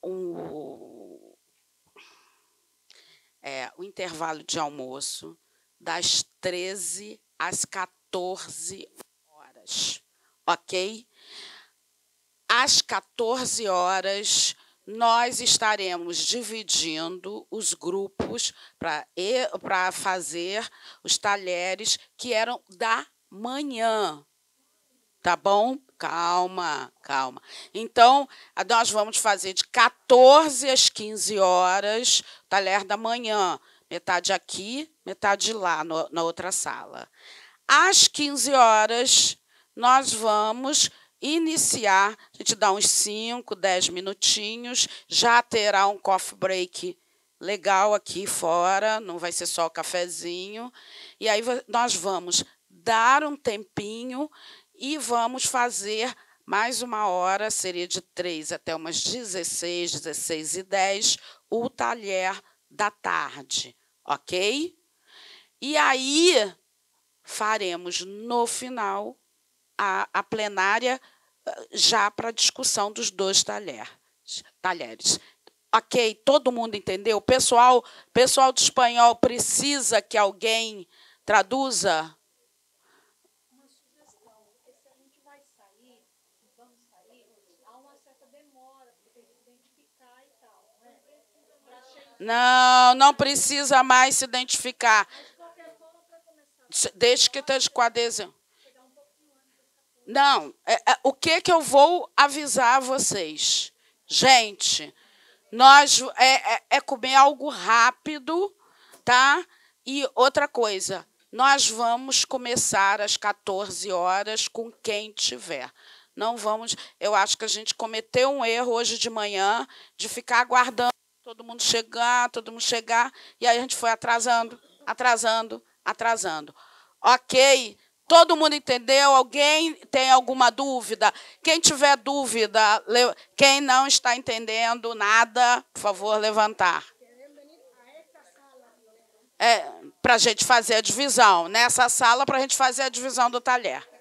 intervalo de almoço das 13 às 14 horas, ok? Às 14 horas, nós estaremos dividindo os grupos para fazer os talheres que eram da manhã. Tá bom? Calma. Então, nós vamos fazer de 14 às 15 horas, talher da manhã. Metade aqui, metade lá, na outra sala. Às 15 horas, nós vamos iniciar, a gente dá uns 5, 10 minutinhos, já terá um coffee break legal aqui fora, não vai ser só o cafezinho. E aí nós vamos dar um tempinho e vamos fazer mais uma hora, seria de 3 até umas 16, 16h10, o talher da tarde, ok? E aí faremos no final a plenária já para discussão dos 2 talheres. Ok, todo mundo entendeu? Pessoal do espanhol precisa que alguém traduza? Uma sugestão, porque se a gente vai sair, vamos sair, há uma certa demora, porque tem que identificar e tal, não é? Não precisa mais se identificar. Mas de qualquer forma, para começar. Desde que esteja com a adesão. Não, o que eu vou avisar a vocês? Gente, nós comer algo rápido, tá? E outra coisa, nós vamos começar às 14 horas com quem tiver. Não vamos. Eu acho que a gente cometeu um erro hoje de manhã de ficar aguardando todo mundo chegar, e aí a gente foi atrasando. Ok? Todo mundo entendeu? Alguém tem alguma dúvida? Quem tiver dúvida, quem não está entendendo nada, por favor, levantar. Para a gente fazer a divisão. Nessa sala, para a gente fazer a divisão do talher.